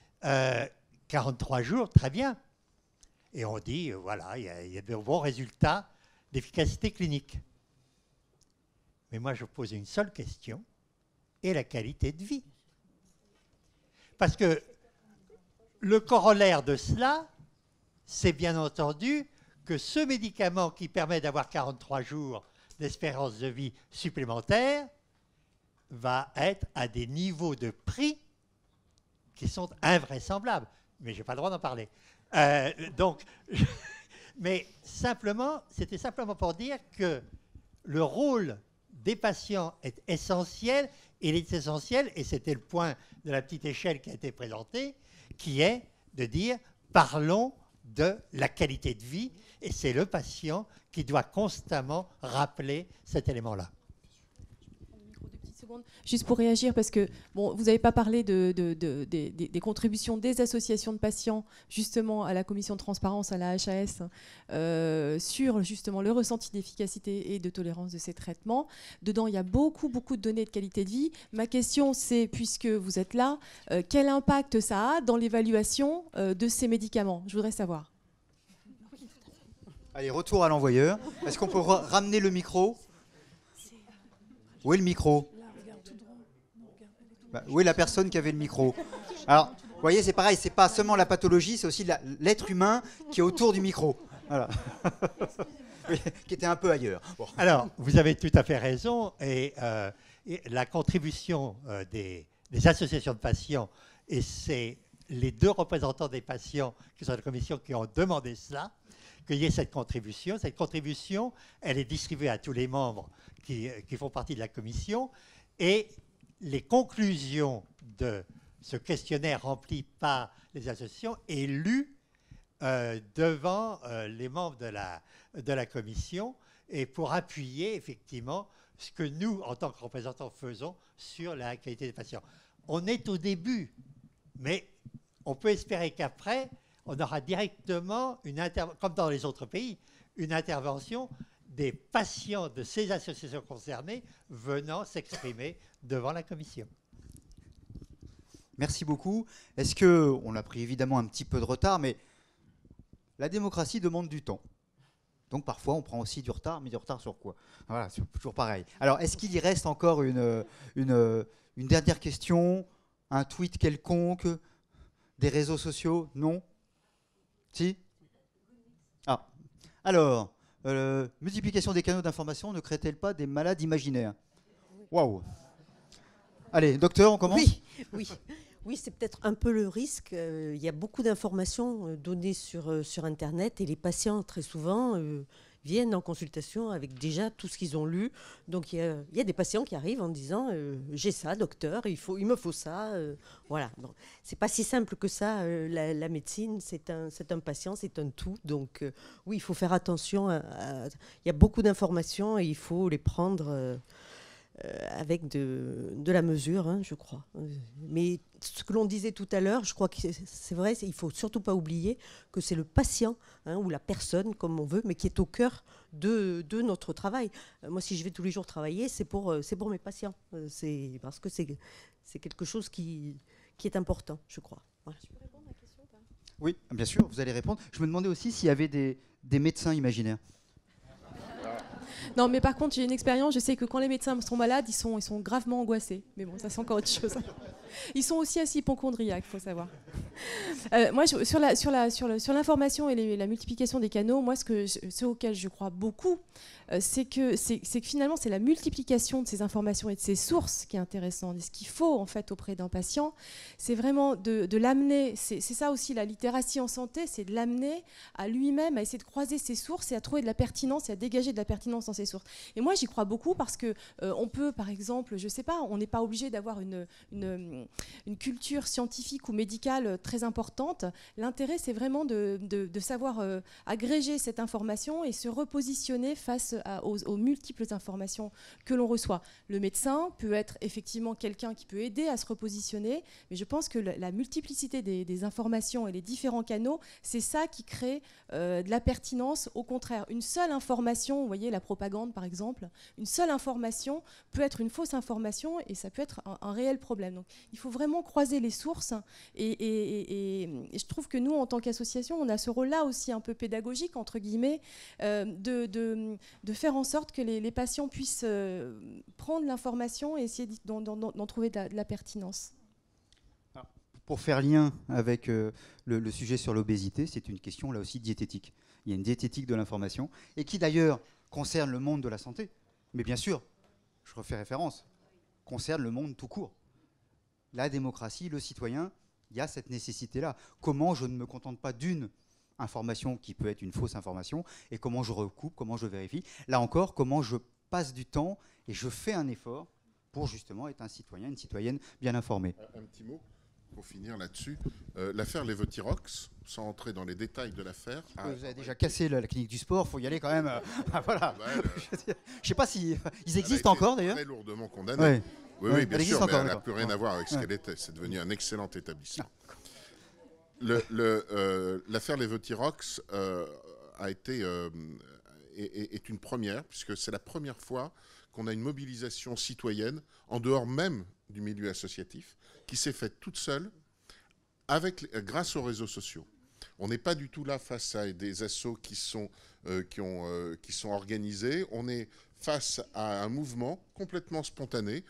43 jours, très bien. Et on dit, voilà, il y a de bons résultats d'efficacité clinique. Mais moi, je pose une seule question, et la qualité de vie. Parce que le corollaire de cela, c'est bien entendu que ce médicament qui permet d'avoir 43 jours d'espérance de vie supplémentaire va être à des niveaux de prix qui sont invraisemblables. Mais je n'ai pas le droit d'en parler. Mais simplement, c'était simplement pour dire que le rôle des patients est essentiel. Il est essentiel, et c'était le point de la petite échelle qui a été présentée, qui est de dire, parlons de la qualité de vie, et c'est le patient qui doit constamment rappeler cet élément-là. Juste pour réagir, parce que bon, vous n'avez pas parlé des contributions des associations de patients justement à la commission de transparence, à la HAS, sur justement le ressenti d'efficacité et de tolérance de ces traitements. Dedans, il y a beaucoup de données de qualité de vie. Ma question, c'est, puisque vous êtes là, quel impact ça a dans l'évaluation de ces médicaments? Je voudrais savoir. Allez, retour à l'envoyeur. Est-ce qu'on peut ramener le micro? Où est le micro? Où est la personne qui avait le micro? Alors, vous voyez, c'est pareil, c'est pas seulement la pathologie, c'est aussi l'être humain qui est autour du micro. Voilà. Qui était un peu ailleurs. Bon. Alors, vous avez tout à fait raison. Et la contribution des associations de patients, et c'est les deux représentants des patients qui sont à la commission qui ont demandé cela, qu'il y ait cette contribution. Cette contribution, elle est distribuée à tous les membres qui font partie de la commission. Et les conclusions de ce questionnaire rempli par les associations est lu devant les membres de la commission, et pour appuyer effectivement ce que nous, en tant que représentants, faisons sur la qualité des patients. On est au début, mais on peut espérer qu'après, on aura directement, comme dans les autres pays, une intervention des patients de ces associations concernées venant s'exprimer devant la commission. Merci beaucoup. Est-ce que, on a pris évidemment un petit peu de retard, mais la démocratie demande du temps. Donc parfois on prend aussi du retard, mais du retard sur quoi? Voilà, c'est toujours pareil. Alors est-ce qu'il y reste encore une dernière question? Un tweet quelconque? Des réseaux sociaux? Non? Si? Ah. Alors, multiplication des canaux d'information ne crée-t-elle pas des malades imaginaires? Waouh! Allez, docteur, on commence? Oui, c'est peut-être un peu le risque. Il y a beaucoup d'informations données sur Internet, et les patients, très souvent, viennent en consultation avec déjà tout ce qu'ils ont lu. Donc, il y a des patients qui arrivent en disant j'ai ça, docteur, il me faut ça. Voilà. C'est pas si simple que ça. La médecine, c'est un patient, c'est un tout. Donc, oui, il faut faire attention. Il y a beaucoup d'informations et il faut les prendre avec de la mesure, hein, je crois. Mais ce que l'on disait tout à l'heure, je crois que c'est vrai, il ne faut surtout pas oublier que c'est le patient, hein, ou la personne, comme on veut, mais qui est au cœur de notre travail. Moi, si je vais tous les jours travailler, c'est pour mes patients. C'est parce que c'est quelque chose qui est important, je crois. Voilà. Je peux répondre à la question ou pas? Oui, bien sûr, vous allez répondre. Je me demandais aussi s'il y avait des médecins imaginaires. Non, mais par contre, j'ai une expérience. Je sais que quand les médecins sont malades, ils sont gravement angoissés. Mais bon, ça, c'est encore autre chose. Ils sont aussi assez hypocondriaques, il faut savoir. Moi, sur l'information et la multiplication des canaux, moi, ce auquel je crois beaucoup, c'est que finalement, c'est la multiplication de ces informations et de ces sources qui est intéressante. Et ce qu'il faut, en fait, auprès d'un patient, c'est vraiment de l'amener. C'est ça aussi, la littératie en santé, c'est de l'amener à lui-même, à essayer de croiser ses sources et à trouver de la pertinence et à dégager de la pertinence dans ses sources. Et moi, j'y crois beaucoup parce que on peut, par exemple, je sais pas, on n'est pas obligé d'avoir une culture scientifique ou médicale très importante. L'intérêt, c'est vraiment de savoir agréger cette information et se repositionner face aux multiples informations que l'on reçoit. Le médecin peut être effectivement quelqu'un qui peut aider à se repositionner, mais je pense que la multiplicité des informations et les différents canaux, c'est ça qui crée de la pertinence. Au contraire, une seule information, vous voyez la propagande par exemple, une seule information peut être une fausse information et ça peut être un réel problème. Donc il faut vraiment croiser les sources et je trouve que nous, en tant qu'association, on a ce rôle-là aussi un peu pédagogique, entre guillemets, de faire en sorte que les patients puissent prendre l'information et essayer d'en trouver de la pertinence. Pour faire lien avec le sujet sur l'obésité, c'est une question là aussi diététique. Il y a une diététique de l'information et qui d'ailleurs concerne le monde de la santé, mais bien sûr, je refais référence, concerne le monde tout court. La démocratie, le citoyen, il y a cette nécessité-là. Comment je ne me contente pas d'une information qui peut être une fausse information, et comment je recoupe, comment je vérifie. Là encore, comment je passe du temps et je fais un effort pour justement être un citoyen, une citoyenne bien informée. Un petit mot pour finir là-dessus. L'affaire Levotirox, sans entrer dans les détails de l'affaire... Vous avez déjà cassé la clinique du sport, il faut y aller quand même. Voilà. Je ne sais pas si ils existent encore d'ailleurs. Très lourdement condamné. Oui, bien sûr, mais elle n'a plus rien à voir avec ce qu'elle était. C'est devenu un excellent établissement. L'affaire Levotirox est une première, puisque c'est la première fois qu'on a une mobilisation citoyenne, en dehors même du milieu associatif, qui s'est faite toute seule, grâce aux réseaux sociaux. On n'est pas du tout là face à des assos qui sont organisés. On est face à un mouvement complètement spontané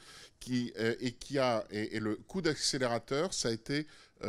et le coup d'accélérateur, ça a été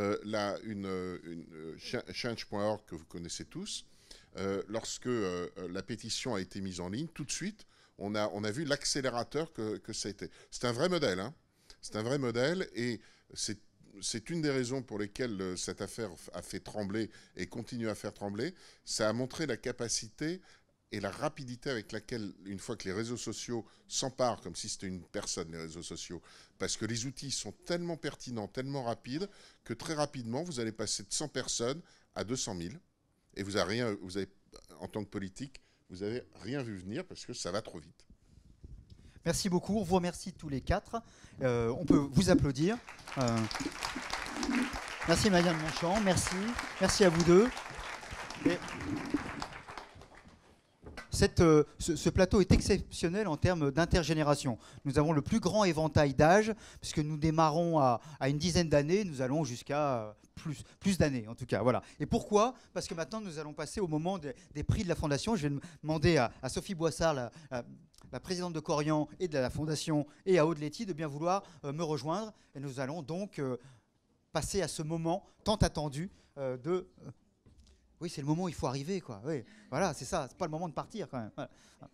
change.org que vous connaissez tous. Lorsque la pétition a été mise en ligne, tout de suite, on a vu l'accélérateur que ça a été. C'est un vrai modèle, hein. C'est un vrai modèle, et c'est une des raisons pour lesquelles cette affaire a fait trembler et continue à faire trembler. Ça a montré la capacité et la rapidité avec laquelle, une fois que les réseaux sociaux s'emparent, comme si c'était une personne, les réseaux sociaux, parce que les outils sont tellement pertinents, tellement rapides, que très rapidement, vous allez passer de 100 personnes à 200 000, et vous avez, en tant que politique, vous n'avez rien vu venir, parce que ça va trop vite. Merci beaucoup, on vous remercie tous les quatre. On peut vous applaudir. Merci Marianne Monchamp, merci à vous deux. Et ce plateau est exceptionnel en termes d'intergénération. Nous avons le plus grand éventail d'âge, puisque nous démarrons à une dizaine d'années, nous allons jusqu'à plus d'années en tout cas. Voilà. Et pourquoi ? Parce que maintenant nous allons passer au moment des prix de la Fondation. Je vais demander à Sophie Boissard, la présidente de Corian et de la Fondation, et à Aude Letty de bien vouloir me rejoindre. Et nous allons donc passer à ce moment tant attendu de... Oui, c'est le moment où il faut arriver, quoi. Oui, voilà, c'est ça. C'est pas le moment de partir, quand même. Voilà.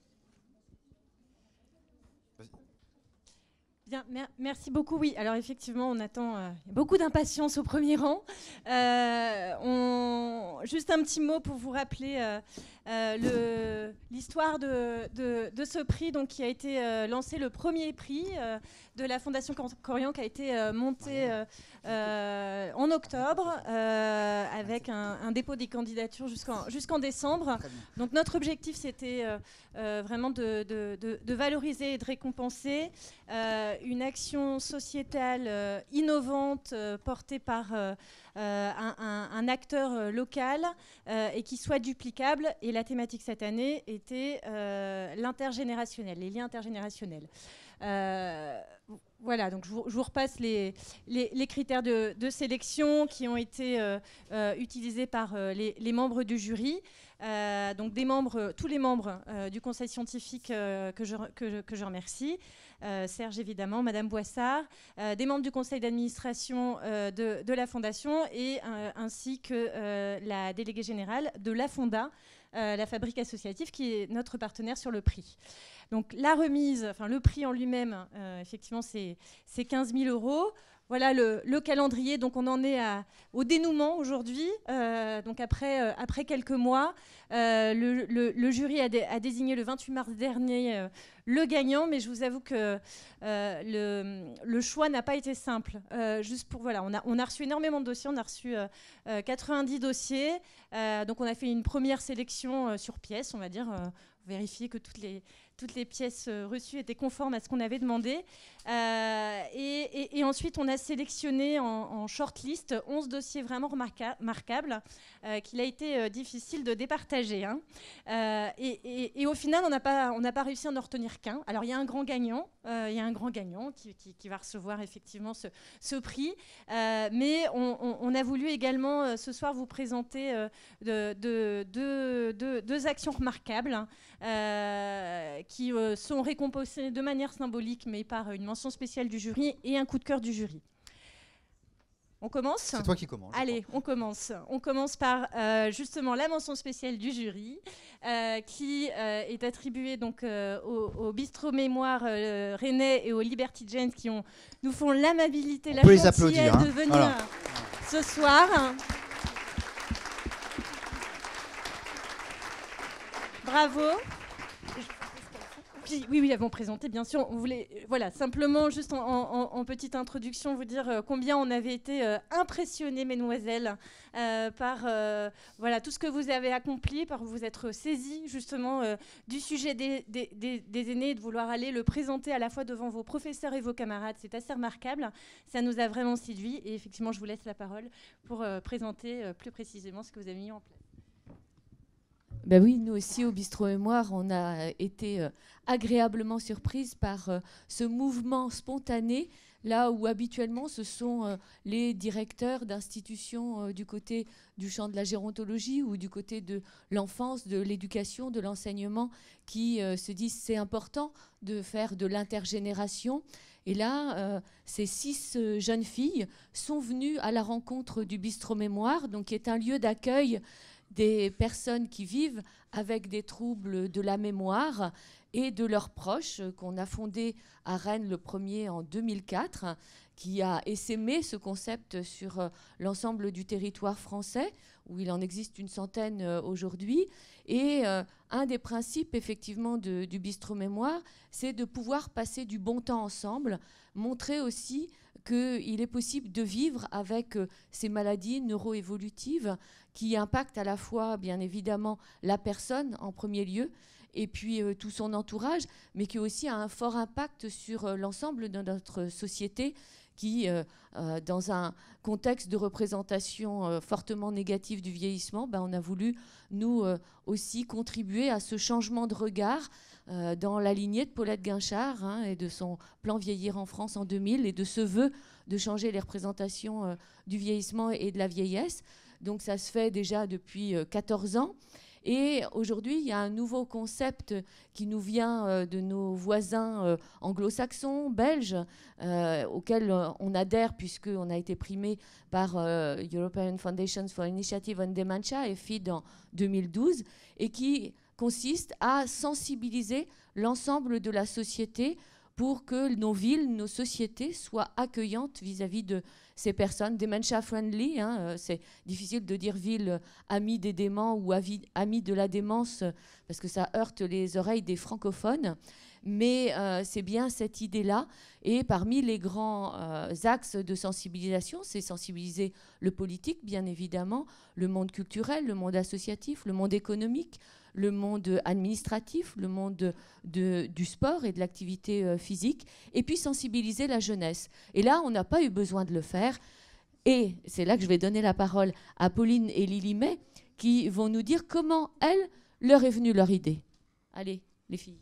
Bien, merci beaucoup. Oui, alors effectivement, on attend beaucoup d'impatience au premier rang. Juste un petit mot pour vous rappeler l'histoire de ce prix, donc, qui a été lancé, le premier prix de la Fondation Corian, qui a été monté en octobre avec un dépôt des candidatures jusqu'en décembre. Donc notre objectif, c'était vraiment de valoriser et de récompenser une action sociétale innovante portée par un acteur local et qui soit duplicable. Et la thématique cette année était l'intergénérationnel, les liens intergénérationnels. Voilà, donc je vous repasse les critères de sélection qui ont été utilisés par les membres du jury. Donc tous les membres du conseil scientifique que je remercie. Serge évidemment, Madame Boissard, des membres du conseil d'administration de la Fondation et ainsi que la déléguée générale de la Fonda, la fabrique associative, qui est notre partenaire sur le prix. Donc la remise, enfin le prix en lui-même, effectivement, c'est 15 000 €. Voilà le calendrier. Donc on en est au dénouement aujourd'hui. Donc après quelques mois, le jury a désigné le 28 mars dernier le gagnant, mais je vous avoue que le choix n'a pas été simple. On a reçu énormément de dossiers. On a reçu 90 dossiers. Donc on a fait une première sélection sur pièce, on va dire, vérifier que toutes les pièces reçues étaient conformes à ce qu'on avait demandé. Et ensuite, on a sélectionné en shortlist 11 dossiers vraiment remarquables qu'il a été difficile de départager. Hein. Et au final, on n'a pas réussi à en retenir qu'un. Alors, il y a un grand gagnant, qui va recevoir effectivement ce prix. Mais on a voulu également ce soir vous présenter deux actions remarquables qui sont récompensées de manière symbolique, mais par une mention spéciale du jury et un coup de cœur du jury. On commence ? C'est toi qui commences. Allez, on commence. On commence par justement la mention spéciale du jury, qui est attribuée donc au Bistrot Mémoire Rennais et au Liberty James, qui nous font l'amabilité, la gentillesse de venir ce soir. Bravo. Oui, elles vont présenter, bien sûr. On voulait, voilà, simplement, juste en petite introduction, vous dire combien on avait été impressionnés, mesdemoiselles, par voilà, tout ce que vous avez accompli, par vous être saisies, justement, du sujet des aînés, et de vouloir aller le présenter à la fois devant vos professeurs et vos camarades. C'est assez remarquable. Ça nous a vraiment séduit. Et effectivement, je vous laisse la parole pour présenter plus précisément ce que vous avez mis en place. Ben oui, nous aussi, au Bistrot Mémoire, on a été agréablement surprises par ce mouvement spontané, là où habituellement ce sont les directeurs d'institutions du côté du champ de la gérontologie ou du côté de l'enfance, de l'éducation, de l'enseignement, qui se disent c'est important de faire de l'intergénération. Et là, ces 6 jeunes filles sont venues à la rencontre du Bistrot Mémoire, donc qui est un lieu d'accueil des personnes qui vivent avec des troubles de la mémoire et de leurs proches, qu'on a fondé à Rennes le premier en 2004, qui a essaimé ce concept sur l'ensemble du territoire français, où il en existe une centaine aujourd'hui. Et un des principes, effectivement, du Bistrot Mémoire, c'est de pouvoir passer du bon temps ensemble, montrer aussi qu'il est possible de vivre avec ces maladies neuroévolutives qui impactent à la fois, bien évidemment, la personne en premier lieu, et puis tout son entourage, mais qui aussi a un fort impact sur l'ensemble de notre société qui, dans un contexte de représentation fortement négative du vieillissement, on a voulu, nous aussi, contribuer à ce changement de regard dans la lignée de Paulette Guinchard et de son plan Vieillir en France en 2000 et de ce vœu de changer les représentations du vieillissement et de la vieillesse. Donc ça se fait déjà depuis 14 ans. Et aujourd'hui, il y a un nouveau concept qui nous vient de nos voisins anglo-saxons, belges, auquel on adhère puisqu'on a été primé par European Foundation for Initiative on Dementia, EFID, en 2012, et qui consiste à sensibiliser l'ensemble de la société pour que nos villes, nos sociétés soient accueillantes vis-à-vis de ces personnes, dementia friendly. C'est difficile de dire ville amie des déments ou amie de la démence parce que ça heurte les oreilles des francophones. Mais c'est bien cette idée-là. Et parmi les grands axes de sensibilisation, c'est sensibiliser le politique, bien évidemment, le monde culturel, le monde associatif, le monde économique, le monde administratif, le monde du sport et de l'activité physique, et puis sensibiliser la jeunesse. Et là, on n'a pas eu besoin de le faire. Et c'est là que je vais donner la parole à Pauline et Lily May, qui vont nous dire comment, elles, leur est venue leur idée. Allez, les filles.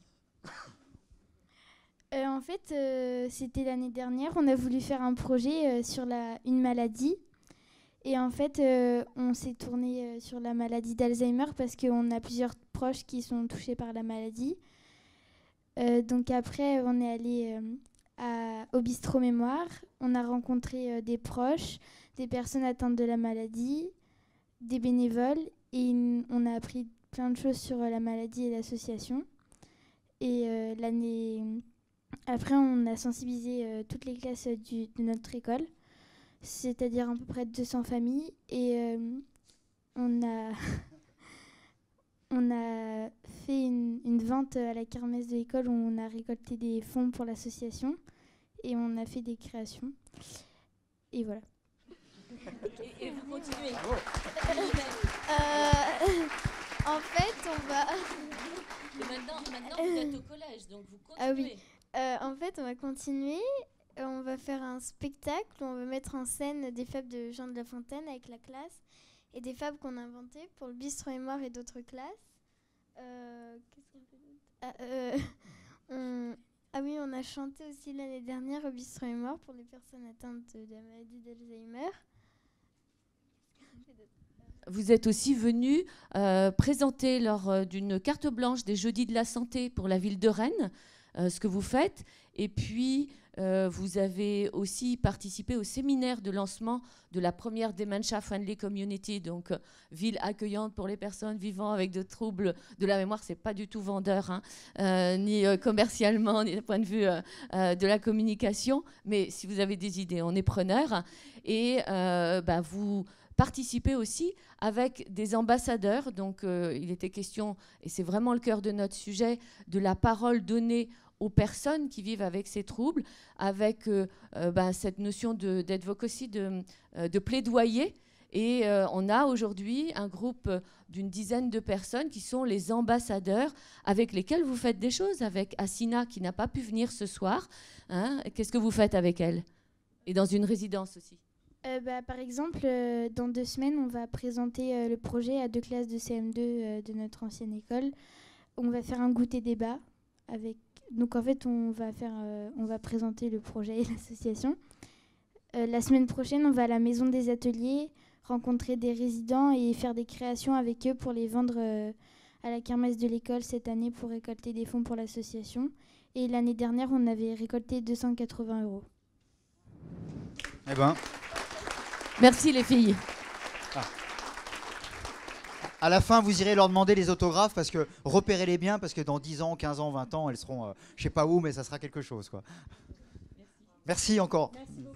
En fait, c'était l'année dernière, on a voulu faire un projet sur une maladie. Et en fait, on s'est tourné sur la maladie d'Alzheimer parce qu'on a plusieurs proches qui sont touchés par la maladie. Donc après, on est allé au Bistrot Mémoire. On a rencontré des proches, des personnes atteintes de la maladie, des bénévoles. Et on a appris plein de choses sur la maladie et l'association. Et l'année après, on a sensibilisé toutes les classes de notre école. C'est-à-dire à peu près 200 familles. Et on a fait une vente à la kermesse de l'école où on a récolté des fonds pour l'association. Et on a fait des créations. Et voilà. Et vous continuez. En fait, on va... Et maintenant, vous êtes au collège, donc vous continuez. Ah oui. En fait, on va continuer. On va faire un spectacle où on va mettre en scène des fables de Jean de La Fontaine avec la classe et des fables qu'on a inventées pour le Bistrot Mémoire et d'autres classes. Qu'est-ce qu'on fait d'autre Ah oui, on a chanté aussi l'année dernière au Bistrot Mémoire pour les personnes atteintes de la maladie d'Alzheimer. Vous êtes aussi venus présenter lors d'une carte blanche des Jeudis de la Santé pour la ville de Rennes, ce que vous faites. Et puis, vous avez aussi participé au séminaire de lancement de la première Dementia Friendly Community, donc ville accueillante pour les personnes vivant avec des troubles de la mémoire. C'est pas du tout vendeur, hein, ni commercialement, ni du point de vue de la communication. Mais si vous avez des idées, on est preneur. Et vous participez aussi avec des ambassadeurs. Donc, il était question, et c'est vraiment le cœur de notre sujet, de la parole donnée aux personnes qui vivent avec ces troubles, avec cette notion d'advocacy, de plaidoyer. Et on a aujourd'hui un groupe d'une dizaine de personnes qui sont les ambassadeurs avec lesquels vous faites des choses. Avec Assina qui n'a pas pu venir ce soir. Hein, qu'est-ce que vous faites avec elle? Et dans une résidence aussi. Par exemple, dans 2 semaines, on va présenter le projet à 2 classes de CM2 de notre ancienne école. On va faire un goûter débat avec. Donc en fait, on va présenter le projet et l'association. La semaine prochaine, on va à la maison des ateliers, rencontrer des résidents et faire des créations avec eux pour les vendre à la kermesse de l'école cette année pour récolter des fonds pour l'association. Et l'année dernière, on avait récolté 280 €. Eh ben. Merci les filles. À la fin, vous irez leur demander les autographes parce que repérez-les bien parce que dans 10 ans, 15 ans, 20 ans, elles seront, je sais pas où, mais ça sera quelque chose, quoi. Merci encore. Merci beaucoup.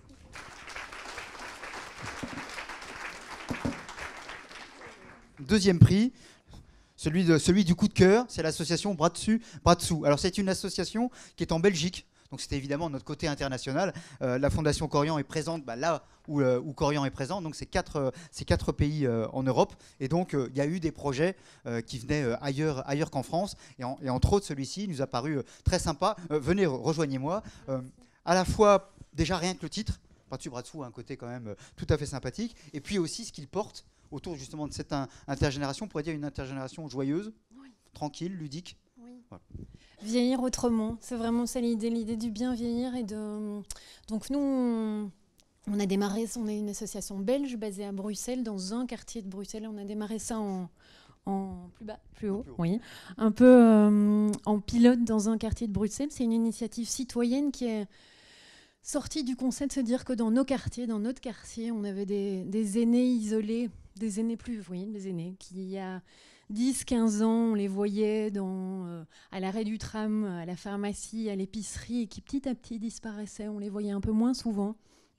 Deuxième prix, celui du coup de cœur, c'est l'association Bras Dessus, Bras Dessous. Alors c'est une association qui est en Belgique. Donc c'était évidemment notre côté international. La Fondation Corian est présente là où Corian est présent. Donc c'est 4 pays en Europe. Et donc il y a eu des projets qui venaient ailleurs qu'en France. Et entre autres, celui-ci nous a paru très sympa. Venez, rejoignez-moi. À la fois, déjà rien que le titre, Bras Dessus, Bras Dessous a un côté quand même tout à fait sympathique. Et puis aussi ce qu'il porte autour justement de cette intergénération. On pourrait dire une intergénération joyeuse, tranquille, ludique. Voilà. Vieillir autrement, c'est vraiment ça l'idée du bien vieillir. Donc nous, on a démarré, on est une association belge basée à Bruxelles, dans un quartier de Bruxelles. On a démarré ça en plus haut, oui, un peu en pilote dans un quartier de Bruxelles. C'est une initiative citoyenne qui est sortie du concept de se dire que dans notre quartier, on avait des aînés isolés, des aînés qui il y a 10-15 ans, on les voyait à l'arrêt du tram, à la pharmacie, à l'épicerie, et qui petit à petit disparaissaient. On les voyait un peu moins souvent.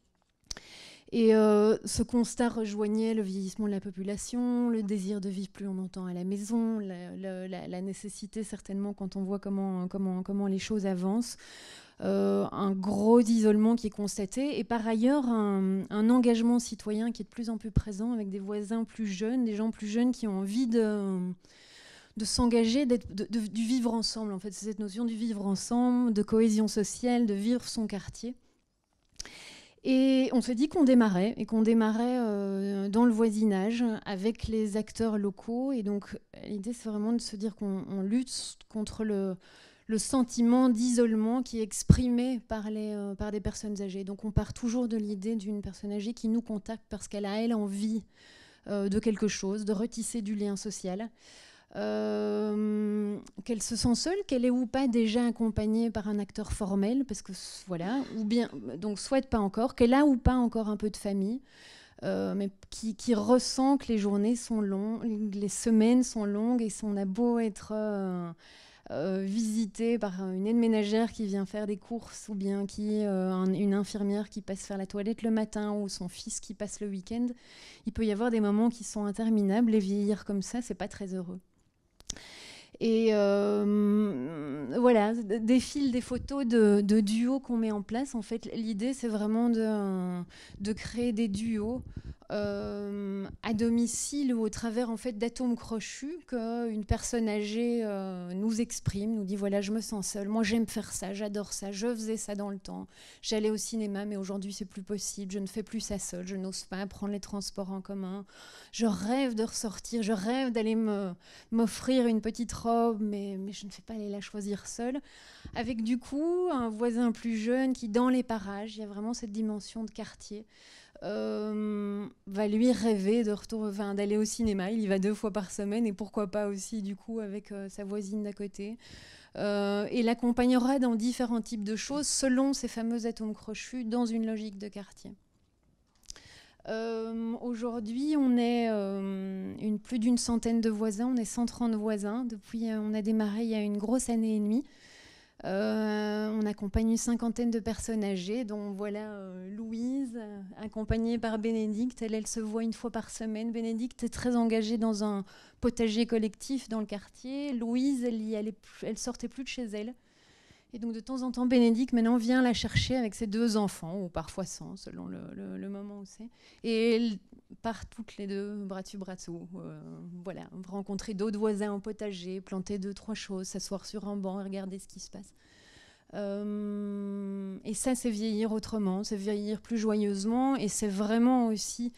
Et ce constat rejoignait le vieillissement de la population, le désir de vivre plus longtemps à la maison, la nécessité certainement, quand on voit comment les choses avancent, un gros isolement qui est constaté, et par ailleurs un engagement citoyen qui est de plus en plus présent avec des voisins plus jeunes, des gens plus jeunes qui ont envie de s'engager, du vivre ensemble. En fait, c'est cette notion du vivre ensemble, de cohésion sociale, de vivre son quartier. Et on se dit qu'on démarrait dans le voisinage avec les acteurs locaux. Et donc l'idée, c'est vraiment de se dire qu'on lutte contre le sentiment d'isolement qui est exprimé par des personnes âgées. Donc on part toujours de l'idée d'une personne âgée qui nous contacte parce qu'elle a, elle, envie de quelque chose, de retisser du lien social. Qu'elle se sent seule, qu'elle est ou pas déjà accompagnée par un acteur formel, parce que voilà, ou bien, donc souhaite pas encore, qu'elle a ou pas encore un peu de famille, mais qui ressent que les journées sont longues, les semaines sont longues, et on a beau être visité par une aide ménagère qui vient faire des courses, ou bien une infirmière qui passe faire la toilette le matin, ou son fils qui passe le week-end, il peut y avoir des moments qui sont interminables, et vieillir comme ça, c'est pas très heureux. Et voilà, défilent des photos de duos qu'on met en place. En fait, l'idée, c'est vraiment de créer des duos à domicile ou au travers en fait, d'atomes crochus qu'une personne âgée nous exprime, nous dit voilà, je me sens seule, moi j'aime faire ça, j'adore ça, je faisais ça dans le temps, j'allais au cinéma mais aujourd'hui c'est plus possible, je ne fais plus ça seule, je n'ose pas prendre les transports en commun, je rêve de ressortir, je rêve d'aller m'offrir une petite robe mais je ne fais pas aller la choisir seule, avec du coup un voisin plus jeune qui dans les parages, il y a vraiment cette dimension de quartier, va lui rêver d'aller au cinéma. Il y va 2 fois par semaine et pourquoi pas aussi du coup avec sa voisine d'à côté. et l'accompagnera dans différents types de choses selon ces fameux atomes crochus dans une logique de quartier. Aujourd'hui, on est plus d'une centaine de voisins, on est 130 voisins. Depuis, on a démarré il y a une grosse année et demie. On accompagne une cinquantaine de personnes âgées, dont voilà Louise, accompagnée par Bénédicte. Elle se voit une fois par semaine. Bénédicte est très engagée dans un potager collectif dans le quartier. Louise, elle sortait plus de chez elle. Et donc de temps en temps, Bénédicte maintenant vient la chercher avec ses 2 enfants, ou parfois sans, selon le moment où c'est. Et elles partent toutes les deux, bras dessus, bras dessous. Voilà, rencontrer d'autres voisins au potager, planter 2-3 choses, s'asseoir sur un banc et regarder ce qui se passe. Et ça, c'est vieillir autrement, c'est vieillir plus joyeusement, et c'est vraiment aussi...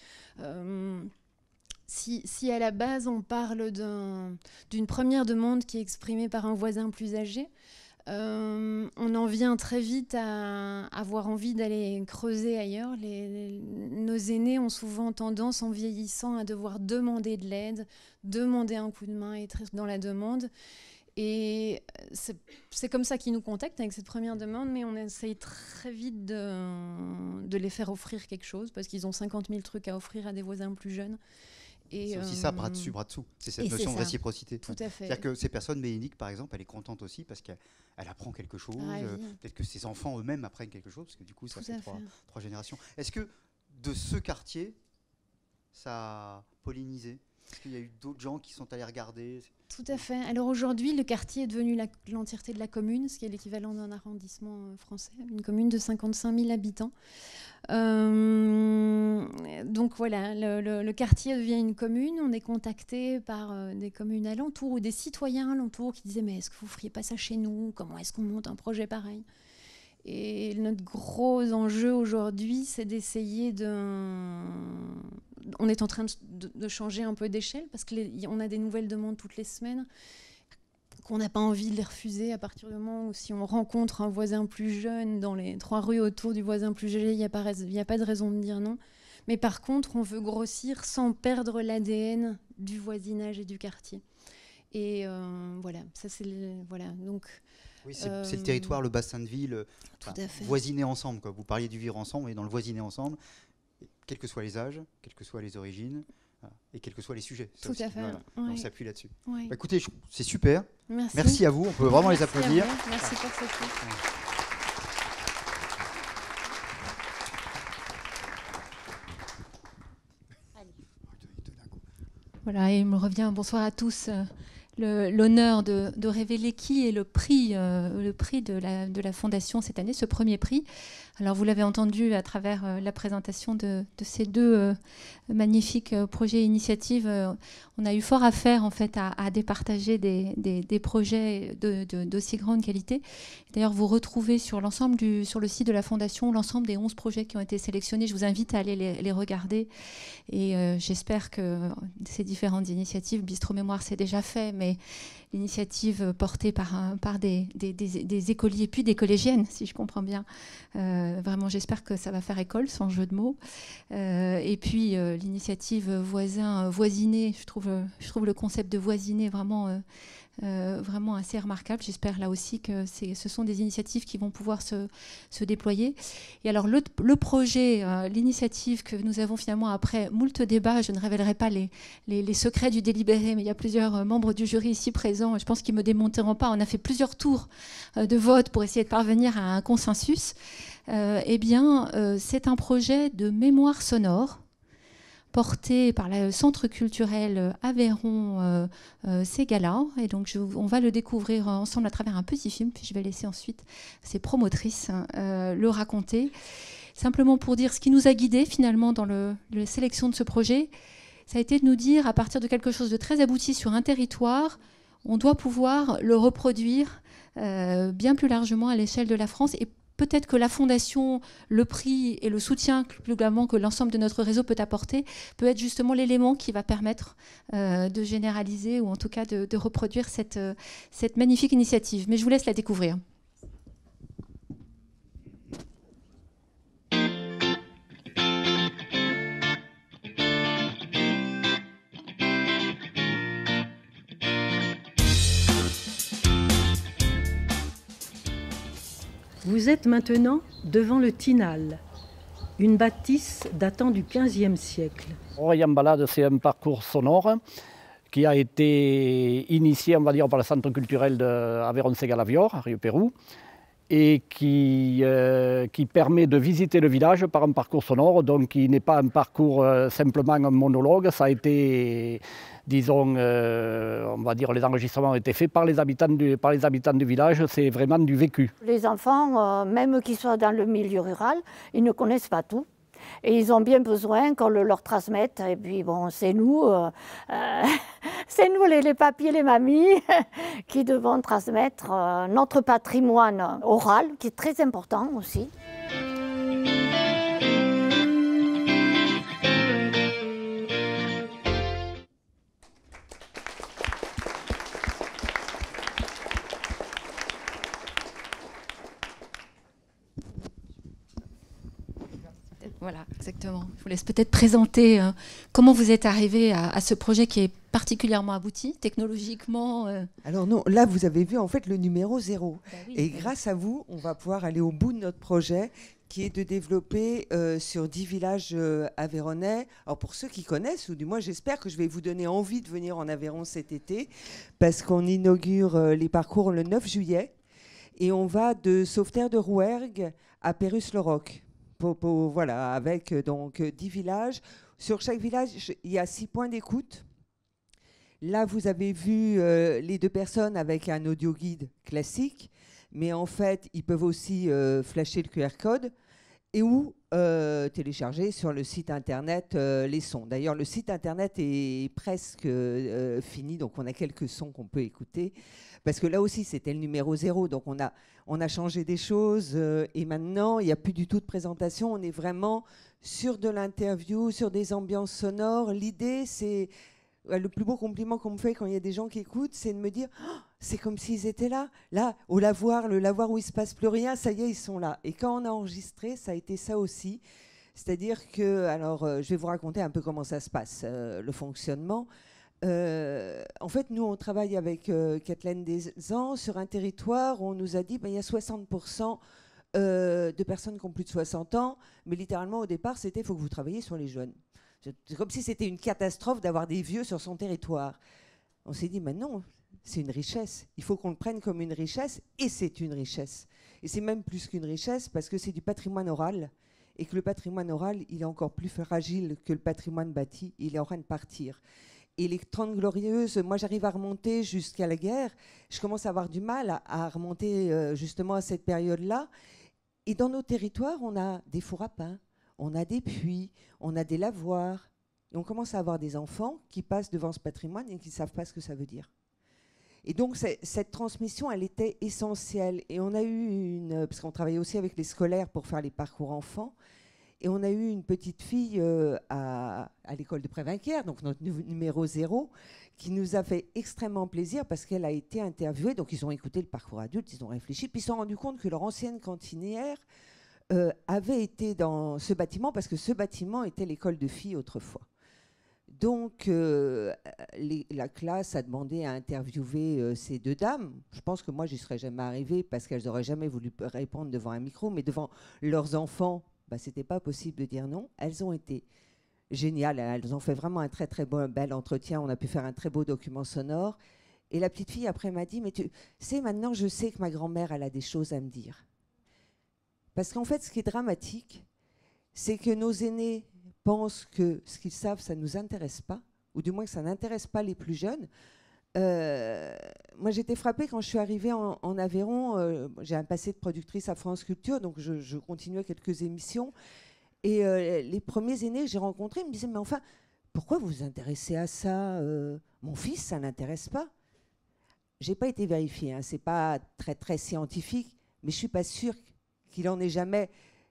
Si à la base, on parle d'une première demande qui est exprimée par un voisin plus âgé, on en vient très vite à avoir envie d'aller creuser ailleurs. Nos aînés ont souvent tendance, en vieillissant, à devoir demander de l'aide, demander un coup de main, être dans la demande. Et c'est comme ça qu'ils nous contactent avec cette première demande, mais on essaye très vite de les faire offrir quelque chose, parce qu'ils ont 50 000 trucs à offrir à des voisins plus jeunes. C'est aussi ça, bras dessus, bras dessous. C'est cette notion de réciprocité. Tout à fait. C'est-à-dire que ces personnes, Bénédicte, par exemple, elle est contente aussi parce qu'elle apprend quelque chose. Peut-être que ses enfants eux-mêmes apprennent quelque chose, parce que du coup, ça fait 3 générations. Est-ce que de ce quartier, ça a pollinisé? Est-ce qu'il y a eu d'autres gens qui sont allés regarder? Tout à fait. Alors aujourd'hui, le quartier est devenu l'entièreté de la commune, ce qui est l'équivalent d'un arrondissement français, une commune de 55 000 habitants. Donc voilà, le quartier devient une commune. On est contacté par des communes alentours ou des citoyens alentours qui disaient « mais est-ce que vous ne feriez pas ça chez nous? Comment est-ce qu'on monte un projet pareil ?» Et notre gros enjeu aujourd'hui, c'est d'essayer on est en train de changer un peu d'échelle, parce qu'on a des nouvelles demandes toutes les semaines, qu'on n'a pas envie de les refuser à partir du moment où, si on rencontre un voisin plus jeune dans les 3 rues autour du voisin plus âgé, il n'y a pas de raison de dire non. Mais par contre, on veut grossir sans perdre l'ADN du voisinage et du quartier. Et voilà, ça c'est... Voilà, donc... Oui, c'est le territoire, le bassin de ville, voisiner ensemble, quoi. Vous parliez du vivre ensemble, et dans le voisiner ensemble, quels que soient les âges, quelles que soient les origines, et quels que soient les sujets. Tout à fait. Voilà. Oui. On s'appuie là-dessus. Oui. Bah, écoutez, c'est super. Merci. Merci à vous. On peut vraiment les applaudir. Merci pour ce coup. Voilà, et il me revient, bonsoir à tous, l'honneur de révéler qui est le prix de la Fondation cette année, ce premier prix. Alors vous l'avez entendu à travers la présentation de ces 2 magnifiques projets et initiatives. On a eu fort à faire en fait à départager des projets d'aussi grande qualité. D'ailleurs, vous retrouvez sur le site de la Fondation l'ensemble des 11 projets qui ont été sélectionnés. Je vous invite à aller les regarder. Et j'espère que ces différentes initiatives, Bistro Mémoire c'est déjà fait, mais l'initiative portée par des écoliers puis des collégiennes, si je comprends bien. Vraiment, j'espère que ça va faire école, sans jeu de mots. Et puis, l'initiative voisiner, je trouve le concept de voisiner vraiment assez remarquable. J'espère là aussi que ce sont des initiatives qui vont pouvoir se déployer. Et alors le projet, l'initiative que nous avons finalement après moult débats, je ne révélerai pas les secrets du délibéré, mais il y a plusieurs membres du jury ici présents, je pense qu'ils ne me démonteront pas. On a fait plusieurs tours de vote pour essayer de parvenir à un consensus. C'est un projet de mémoire sonore porté par le Centre culturel Aveyron Ségala. Et donc, on va le découvrir ensemble à travers un petit film, puis je vais laisser ensuite ces promotrices le raconter. Simplement pour dire ce qui nous a guidés finalement dans la sélection de ce projet, ça a été de nous dire, à partir de quelque chose de très abouti sur un territoire, on doit pouvoir le reproduire bien plus largement à l'échelle de la France. Et peut-être que la Fondation, le prix et le soutien plus globalement que l'ensemble de notre réseau peut apporter peut être justement l'élément qui va permettre de généraliser ou en tout cas de reproduire cette magnifique initiative. Mais je vous laisse la découvrir. Vous êtes maintenant devant le Tinal, une bâtisse datant du XVe siècle. Oreilles en balade, c'est un parcours sonore qui a été initié, on va dire, par le centre culturel d'Aveyron-Segal-Avior, à Rio-Pérou, et qui permet de visiter le village par un parcours sonore, donc qui n'est pas un parcours simplement un monologue. Ça a été, disons, on va dire, les enregistrements ont été faits par les habitants du village, c'est vraiment du vécu. Les enfants, même qu'ils soient dans le milieu rural, ils ne connaissent pas tout. Et ils ont bien besoin qu'on le leur transmette. Et puis bon, c'est nous les papiers, les mamies, qui devons transmettre notre patrimoine oral, qui est très important aussi. Voilà, exactement. Je vous laisse peut-être présenter comment vous êtes arrivé à ce projet qui est particulièrement abouti, technologiquement. Alors non, là vous avez vu en fait le numéro 0. Bah oui, et grâce à vous, on va pouvoir aller au bout de notre projet qui est de développer sur 10 villages aveyronnais. Alors pour ceux qui connaissent, ou du moins j'espère que je vais vous donner envie de venir en Aveyron cet été, parce qu'on inaugure les parcours le 9 juillet et on va de Sauveterre de Rouergue à Pérus-le-Roc. Voilà, avec donc 10 villages. Sur chaque village, il y a 6 points d'écoute. Là, vous avez vu les 2 personnes avec un audio guide classique, mais en fait, ils peuvent aussi flasher le QR code et ou télécharger sur le site internet les sons. D'ailleurs, le site internet est presque fini, donc on a quelques sons qu'on peut écouter. Parce que là aussi, c'était le numéro 0, donc on a changé des choses et maintenant, il n'y a plus du tout de présentation. On est vraiment sur de l'interview, sur des ambiances sonores. L'idée, c'est le plus beau compliment qu'on me fait quand il y a des gens qui écoutent, c'est de me dire oh, c'est comme s'ils étaient là. Là, au lavoir, le lavoir où il ne se passe plus rien, ça y est, ils sont là. Et quand on a enregistré, ça a été ça aussi. C'est-à-dire que, alors, je vais vous raconter un peu comment ça se passe, le fonctionnement. En fait, nous, on travaille avec Kathleen Desan sur un territoire où on nous a dit il y a 60% de personnes qui ont plus de 60 ans, mais littéralement, au départ, c'était il faut que vous travailliez sur les jeunes. C'est comme si c'était une catastrophe d'avoir des vieux sur son territoire. On s'est dit, mais non, c'est une richesse. Il faut qu'on le prenne comme une richesse, et c'est une richesse. Et c'est même plus qu'une richesse, parce que c'est du patrimoine oral, et que le patrimoine oral, il est encore plus fragile que le patrimoine bâti, il est en train de partir. Et les 30 Glorieuses, moi j'arrive à remonter jusqu'à la guerre. Je commence à avoir du mal à remonter justement à cette période-là. Et dans nos territoires, on a des fours à pain, on a des puits, on a des lavoirs. Et on commence à avoir des enfants qui passent devant ce patrimoine et qui ne savent pas ce que ça veut dire. Et donc cette transmission, elle était essentielle. Et on a eu parce qu'on travaillait aussi avec les scolaires pour faire les parcours enfants. Et on a eu une petite fille à l'école de Prévinquières, donc notre numéro 0, qui nous a fait extrêmement plaisir parce qu'elle a été interviewée. Donc ils ont écouté le parcours adulte, ils ont réfléchi, puis ils se sont rendus compte que leur ancienne cantinière avait été dans ce bâtiment parce que ce bâtiment était l'école de filles autrefois. Donc la classe a demandé à interviewer ces 2 dames. Je pense que moi, je n'y serais jamais arrivée parce qu'elles n'auraient jamais voulu répondre devant un micro, mais devant leurs enfants, ce n'était pas possible de dire non. Elles ont été géniales. Elles ont fait vraiment un très, très bel entretien. On a pu faire un très beau document sonore. Et la petite fille, après, m'a dit, mais tu sais, maintenant, je sais que ma grand-mère, elle a des choses à me dire. Parce qu'en fait, ce qui est dramatique, c'est que nos aînés pensent que ce qu'ils savent, ça ne nous intéresse pas, ou du moins que ça n'intéresse pas les plus jeunes. Moi, j'étais frappée quand je suis arrivée en Aveyron. J'ai un passé de productrice à France Culture, donc je continuais quelques émissions. Et les premiers aînés que j'ai rencontrés me disaient, mais enfin, pourquoi vous vous intéressez à ça Mon fils, ça n'intéresse pas. Je n'ai pas été vérifiée, hein, ce n'est pas très, très scientifique, mais je ne suis pas sûre qu'il n'en ait jamais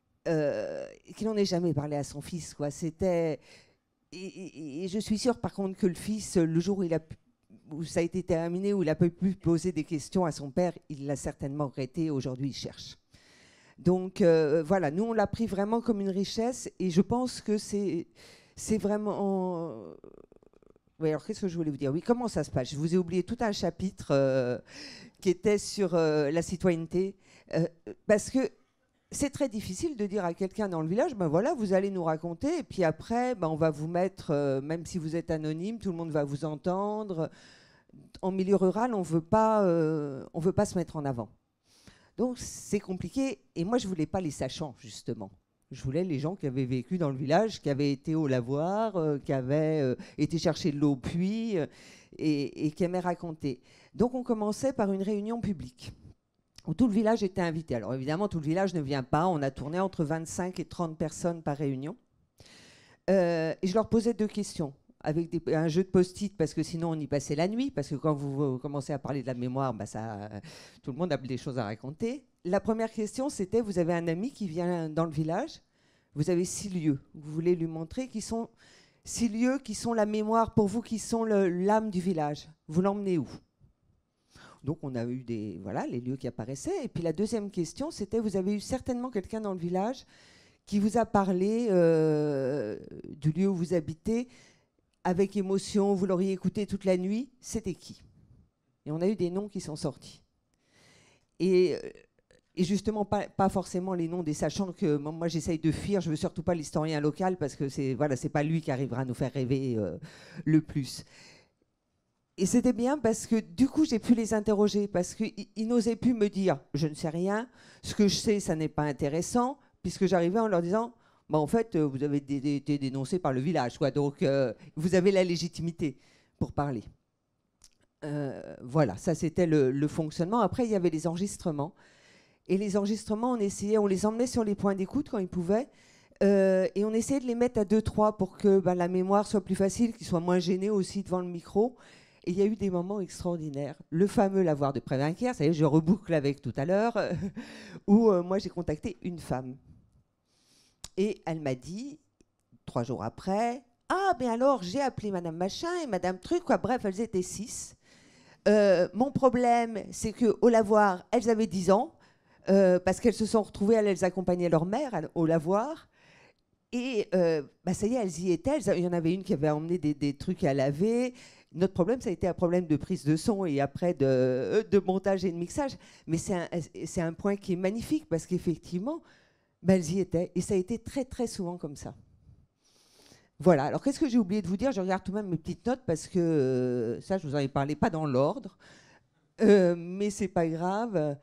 parlé à son fils, quoi. C'était... Et je suis sûre, par contre, que le fils, le jour où ça a été terminé, où il n'a pas pu poser des questions à son père, il l'a certainement regretté. Aujourd'hui, il cherche. Donc, voilà, nous, on l'a pris vraiment comme une richesse. Et je pense que c'est vraiment... Oui, alors qu'est-ce que je voulais vous dire? Oui, comment ça se passe? Je vous ai oublié tout un chapitre qui était sur la citoyenneté, parce que c'est très difficile de dire à quelqu'un dans le village, ben voilà, vous allez nous raconter, et puis après, ben on va vous mettre, même si vous êtes anonyme, tout le monde va vous entendre. En milieu rural, on veut pas se mettre en avant. Donc c'est compliqué, et moi je voulais pas les sachants, justement. Je voulais les gens qui avaient vécu dans le village, qui avaient été au lavoir, qui avaient été chercher de l'eau au puits et qui aimaient raconter. Donc on commençait par une réunion publique où tout le village était invité. Alors évidemment, tout le village ne vient pas. On a tourné entre 25 et 30 personnes par réunion. Et je leur posais 2 questions avec un jeu de post-it, parce que sinon on y passait la nuit, parce que quand vous commencez à parler de la mémoire, bah tout le monde a des choses à raconter. La première question, c'était, vous avez un ami qui vient dans le village, vous avez 6 lieux, vous voulez lui montrer, qui sont 6 lieux qui sont la mémoire pour vous, qui sont l'âme du village. Vous l'emmenez où? Donc on a eu les lieux qui apparaissaient. Et puis la deuxième question, c'était, vous avez eu certainement quelqu'un dans le village qui vous a parlé du lieu où vous habitez avec émotion, vous l'auriez écouté toute la nuit, c'était qui? Et on a eu des noms qui sont sortis. Et justement, pas forcément les noms des sachants que moi j'essaye de fuir. Je veux surtout pas l'historien local, parce que c'est pas lui qui arrivera à nous faire rêver le plus. Et c'était bien parce que du coup j'ai pu les interroger, parce qu'ils n'osaient plus me dire je ne sais rien, ce que je sais ça n'est pas intéressant, puisque j'arrivais en leur disant en fait vous avez été dénoncé par le village, quoi, donc vous avez la légitimité pour parler. Voilà, ça c'était le fonctionnement. Après il y avait les enregistrements. Et les enregistrements, on les emmenait sur les points d'écoute quand ils pouvaient, et on essayait de les mettre à 2-3 pour que la mémoire soit plus facile, qu'ils soient moins gênés aussi devant le micro. Et il y a eu des moments extraordinaires. Le fameux lavoir de Prévinquières, ça y est, je reboucle avec tout à l'heure, où moi j'ai contacté une femme. Et elle m'a dit, 3 jours après, « Ah, mais alors j'ai appelé Madame Machin et Madame Truc, quoi. Bref, elles étaient 6. Mon problème, c'est qu'au lavoir, elles avaient 10 ans, parce qu'elles se sont retrouvées, elles accompagnaient leur mère au lavoir. Et ça y est, elles y étaient. Il y en avait une qui avait emmené des trucs à laver. Notre problème, ça a été un problème de prise de son et après de montage et de mixage. Mais c'est un point qui est magnifique, parce qu'effectivement, elles y étaient. Et ça a été très, très souvent comme ça. Voilà. Alors, qu'est-ce que j'ai oublié de vous dire? Je regarde tout de même mes petites notes, parce que ça, je vous en ai parlé, pas dans l'ordre. Mais c'est pas grave.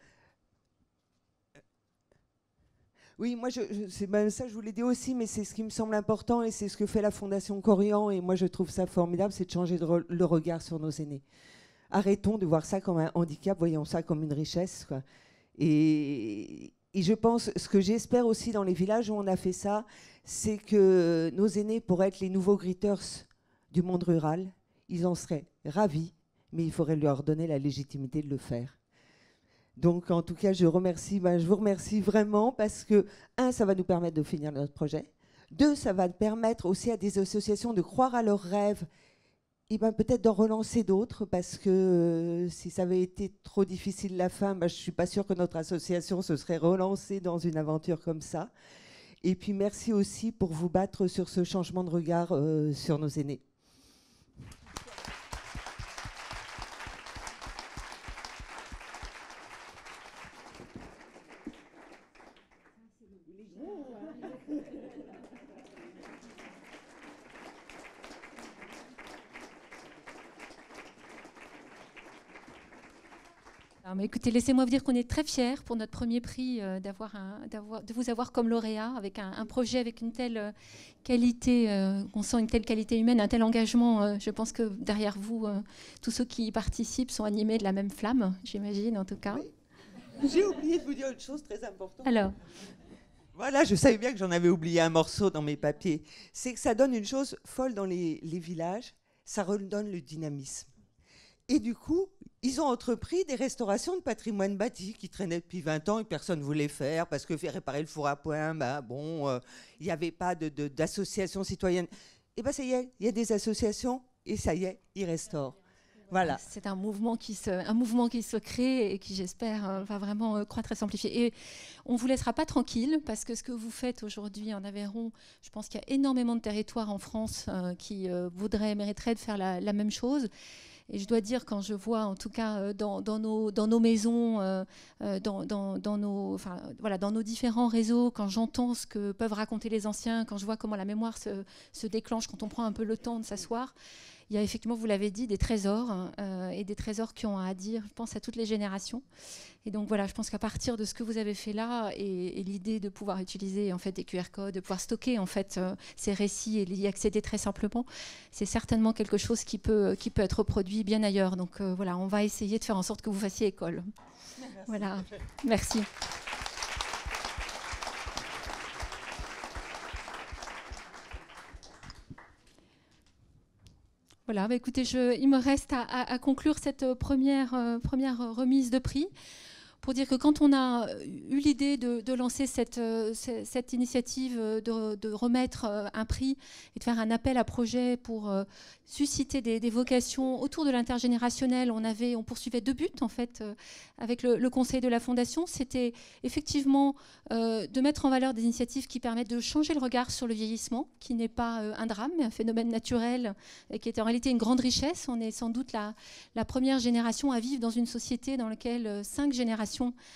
Oui, moi, ça, je vous l'ai dit aussi, mais c'est ce qui me semble important, et c'est ce que fait la Fondation Corian, et moi, je trouve ça formidable, c'est de changer le regard sur nos aînés. Arrêtons de voir ça comme un handicap, voyons ça comme une richesse, quoi. Et je pense, ce que j'espère aussi dans les villages où on a fait ça, c'est que nos aînés pourraient être les nouveaux Gritters du monde rural. Ils en seraient ravis, mais il faudrait leur donner la légitimité de le faire. Donc, en tout cas, je vous remercie vraiment, parce que, 1, ça va nous permettre de finir notre projet. 2, ça va permettre aussi à des associations de croire à leurs rêves et peut-être d'en relancer d'autres, parce que si ça avait été trop difficile la fin, je ne suis pas sûre que notre association se serait relancée dans une aventure comme ça. Et puis, merci aussi pour vous battre sur ce changement de regard sur nos aînés. Écoutez, laissez-moi vous dire qu'on est très fiers pour notre premier prix de vous avoir comme lauréat, avec un projet avec une telle qualité, on sent une telle qualité humaine, un tel engagement. Je pense que derrière vous, tous ceux qui y participent sont animés de la même flamme, j'imagine en tout cas. Oui. J'ai oublié de vous dire une chose très importante. Alors, voilà, je savais bien que j'en avais oublié un morceau dans mes papiers. C'est que ça donne une chose folle dans les villages, ça redonne le dynamisme. Et du coup, ils ont entrepris des restaurations de patrimoine bâti qui traînaient depuis 20 ans et personne ne voulait faire, parce que faire réparer le four à point, il n'y avait pas d'association citoyenne. Et ça y est, il y a des associations et ça y est, ils restaurent. Voilà. C'est un mouvement qui se crée et qui, j'espère, va vraiment croître et s'amplifier. Et on ne vous laissera pas tranquille, parce que ce que vous faites aujourd'hui en Aveyron, je pense qu'il y a énormément de territoires en France qui mériteraient de faire la même chose. Et je dois dire, quand je vois, en tout cas, dans nos maisons, dans nos différents réseaux, quand j'entends ce que peuvent raconter les anciens, quand je vois comment la mémoire se déclenche, quand on prend un peu le temps de s'asseoir, il y a effectivement, vous l'avez dit, des trésors, et des trésors qui ont à dire, je pense, à toutes les générations. Et donc voilà, je pense qu'à partir de ce que vous avez fait là, et l'idée de pouvoir utiliser en fait des QR codes, de pouvoir stocker en fait ces récits et y accéder très simplement, c'est certainement quelque chose qui peut être reproduit bien ailleurs. Donc voilà, on va essayer de faire en sorte que vous fassiez école. Merci. Voilà, merci. Voilà, bah écoutez, il me reste à conclure cette première remise de prix, pour dire que quand on a eu l'idée de lancer cette initiative, de remettre un prix et de faire un appel à projet pour susciter des vocations autour de l'intergénérationnel, on poursuivait 2 buts en fait avec le conseil de la Fondation. C'était effectivement de mettre en valeur des initiatives qui permettent de changer le regard sur le vieillissement, qui n'est pas un drame, mais un phénomène naturel et qui est en réalité une grande richesse. On est sans doute la première génération à vivre dans une société dans laquelle 5 générations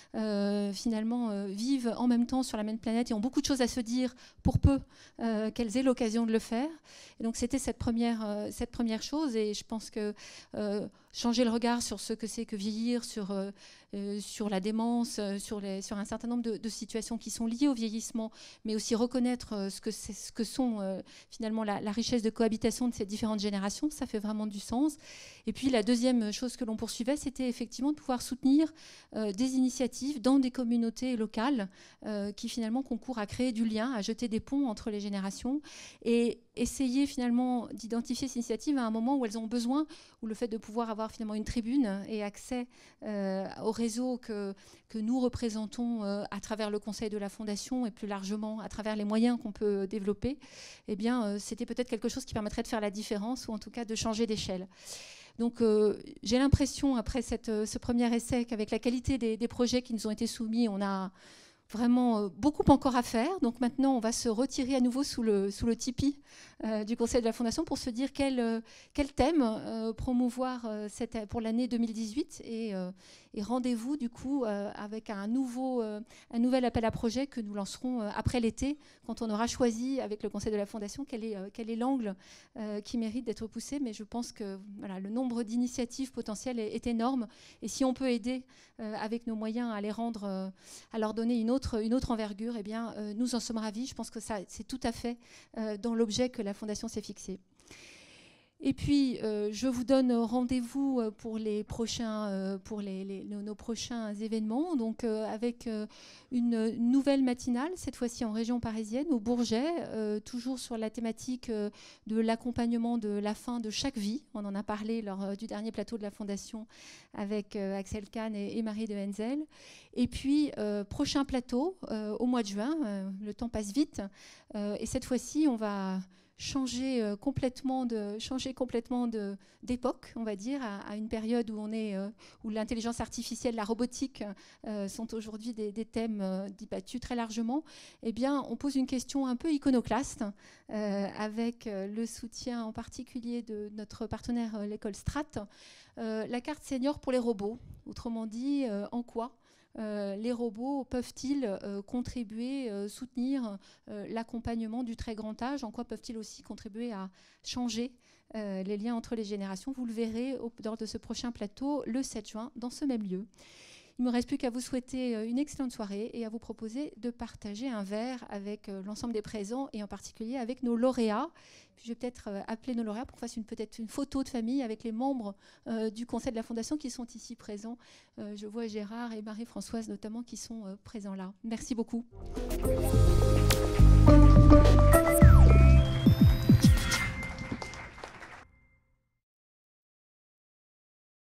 finalement vivent en même temps sur la même planète et ont beaucoup de choses à se dire pour peu qu'elles aient l'occasion de le faire. Et donc c'était cette première chose, et je pense que changer le regard sur ce que c'est que vieillir, sur la démence, sur un certain nombre de situations qui sont liées au vieillissement, mais aussi reconnaître ce que sont finalement la richesse de cohabitation de ces différentes générations, ça fait vraiment du sens. Et puis la deuxième chose que l'on poursuivait, c'était effectivement de pouvoir soutenir des initiatives dans des communautés locales qui finalement concourent à créer du lien, à jeter des ponts entre les générations, et essayer finalement d'identifier ces initiatives à un moment où elles ont besoin, où le fait de pouvoir avoir finalement une tribune et accès au réseau que nous représentons à travers le conseil de la Fondation et plus largement à travers les moyens qu'on peut développer, eh bien, c'était peut-être quelque chose qui permettrait de faire la différence, ou en tout cas de changer d'échelle. Donc j'ai l'impression, après ce premier essai, qu'avec la qualité des projets qui nous ont été soumis, on a vraiment beaucoup encore à faire. Donc maintenant, on va se retirer à nouveau sous le Tipeee du Conseil de la Fondation pour se dire quel thème promouvoir pour l'année 2018. Et rendez-vous du coup avec un nouvel appel à projet que nous lancerons après l'été, quand on aura choisi avec le Conseil de la Fondation quel est l'angle qui mérite d'être poussé. Mais je pense que voilà, le nombre d'initiatives potentielles est énorme. Et si on peut aider avec nos moyens à les rendre, à leur donner une autre envergure, eh bien, nous en sommes ravis. Je pense que c'est tout à fait dans l'objet que la Fondation s'est fixée. Et puis, je vous donne rendez-vous pour nos prochains événements, donc avec une nouvelle matinale, cette fois-ci en région parisienne, au Bourget, toujours sur la thématique de l'accompagnement de la fin de chaque vie. On en a parlé lors du dernier plateau de la Fondation avec Axel Kahn et Marie de Henzel. Et puis, prochain plateau au mois de juin, le temps passe vite, et cette fois-ci, on va changer complètement d'époque, on va dire, à une période où l'intelligence artificielle, la robotique sont aujourd'hui des thèmes débattus très largement. Eh bien, on pose une question un peu iconoclaste avec le soutien en particulier de notre partenaire, l'école Strat, la carte senior pour les robots. Autrement dit, en quoi les robots peuvent-ils contribuer, soutenir l'accompagnement du très grand âge? En quoi peuvent-ils aussi contribuer à changer les liens entre les générations? Vous le verrez lors de ce prochain plateau, le 7 juin, dans ce même lieu. Il ne me reste plus qu'à vous souhaiter une excellente soirée et à vous proposer de partager un verre avec l'ensemble des présents et en particulier avec nos lauréats. Puis je vais peut-être appeler nos lauréats pour qu'on fasse peut-être une photo de famille avec les membres du Conseil de la Fondation qui sont ici présents. Je vois Gérard et Marie-Françoise notamment qui sont présents là. Merci beaucoup.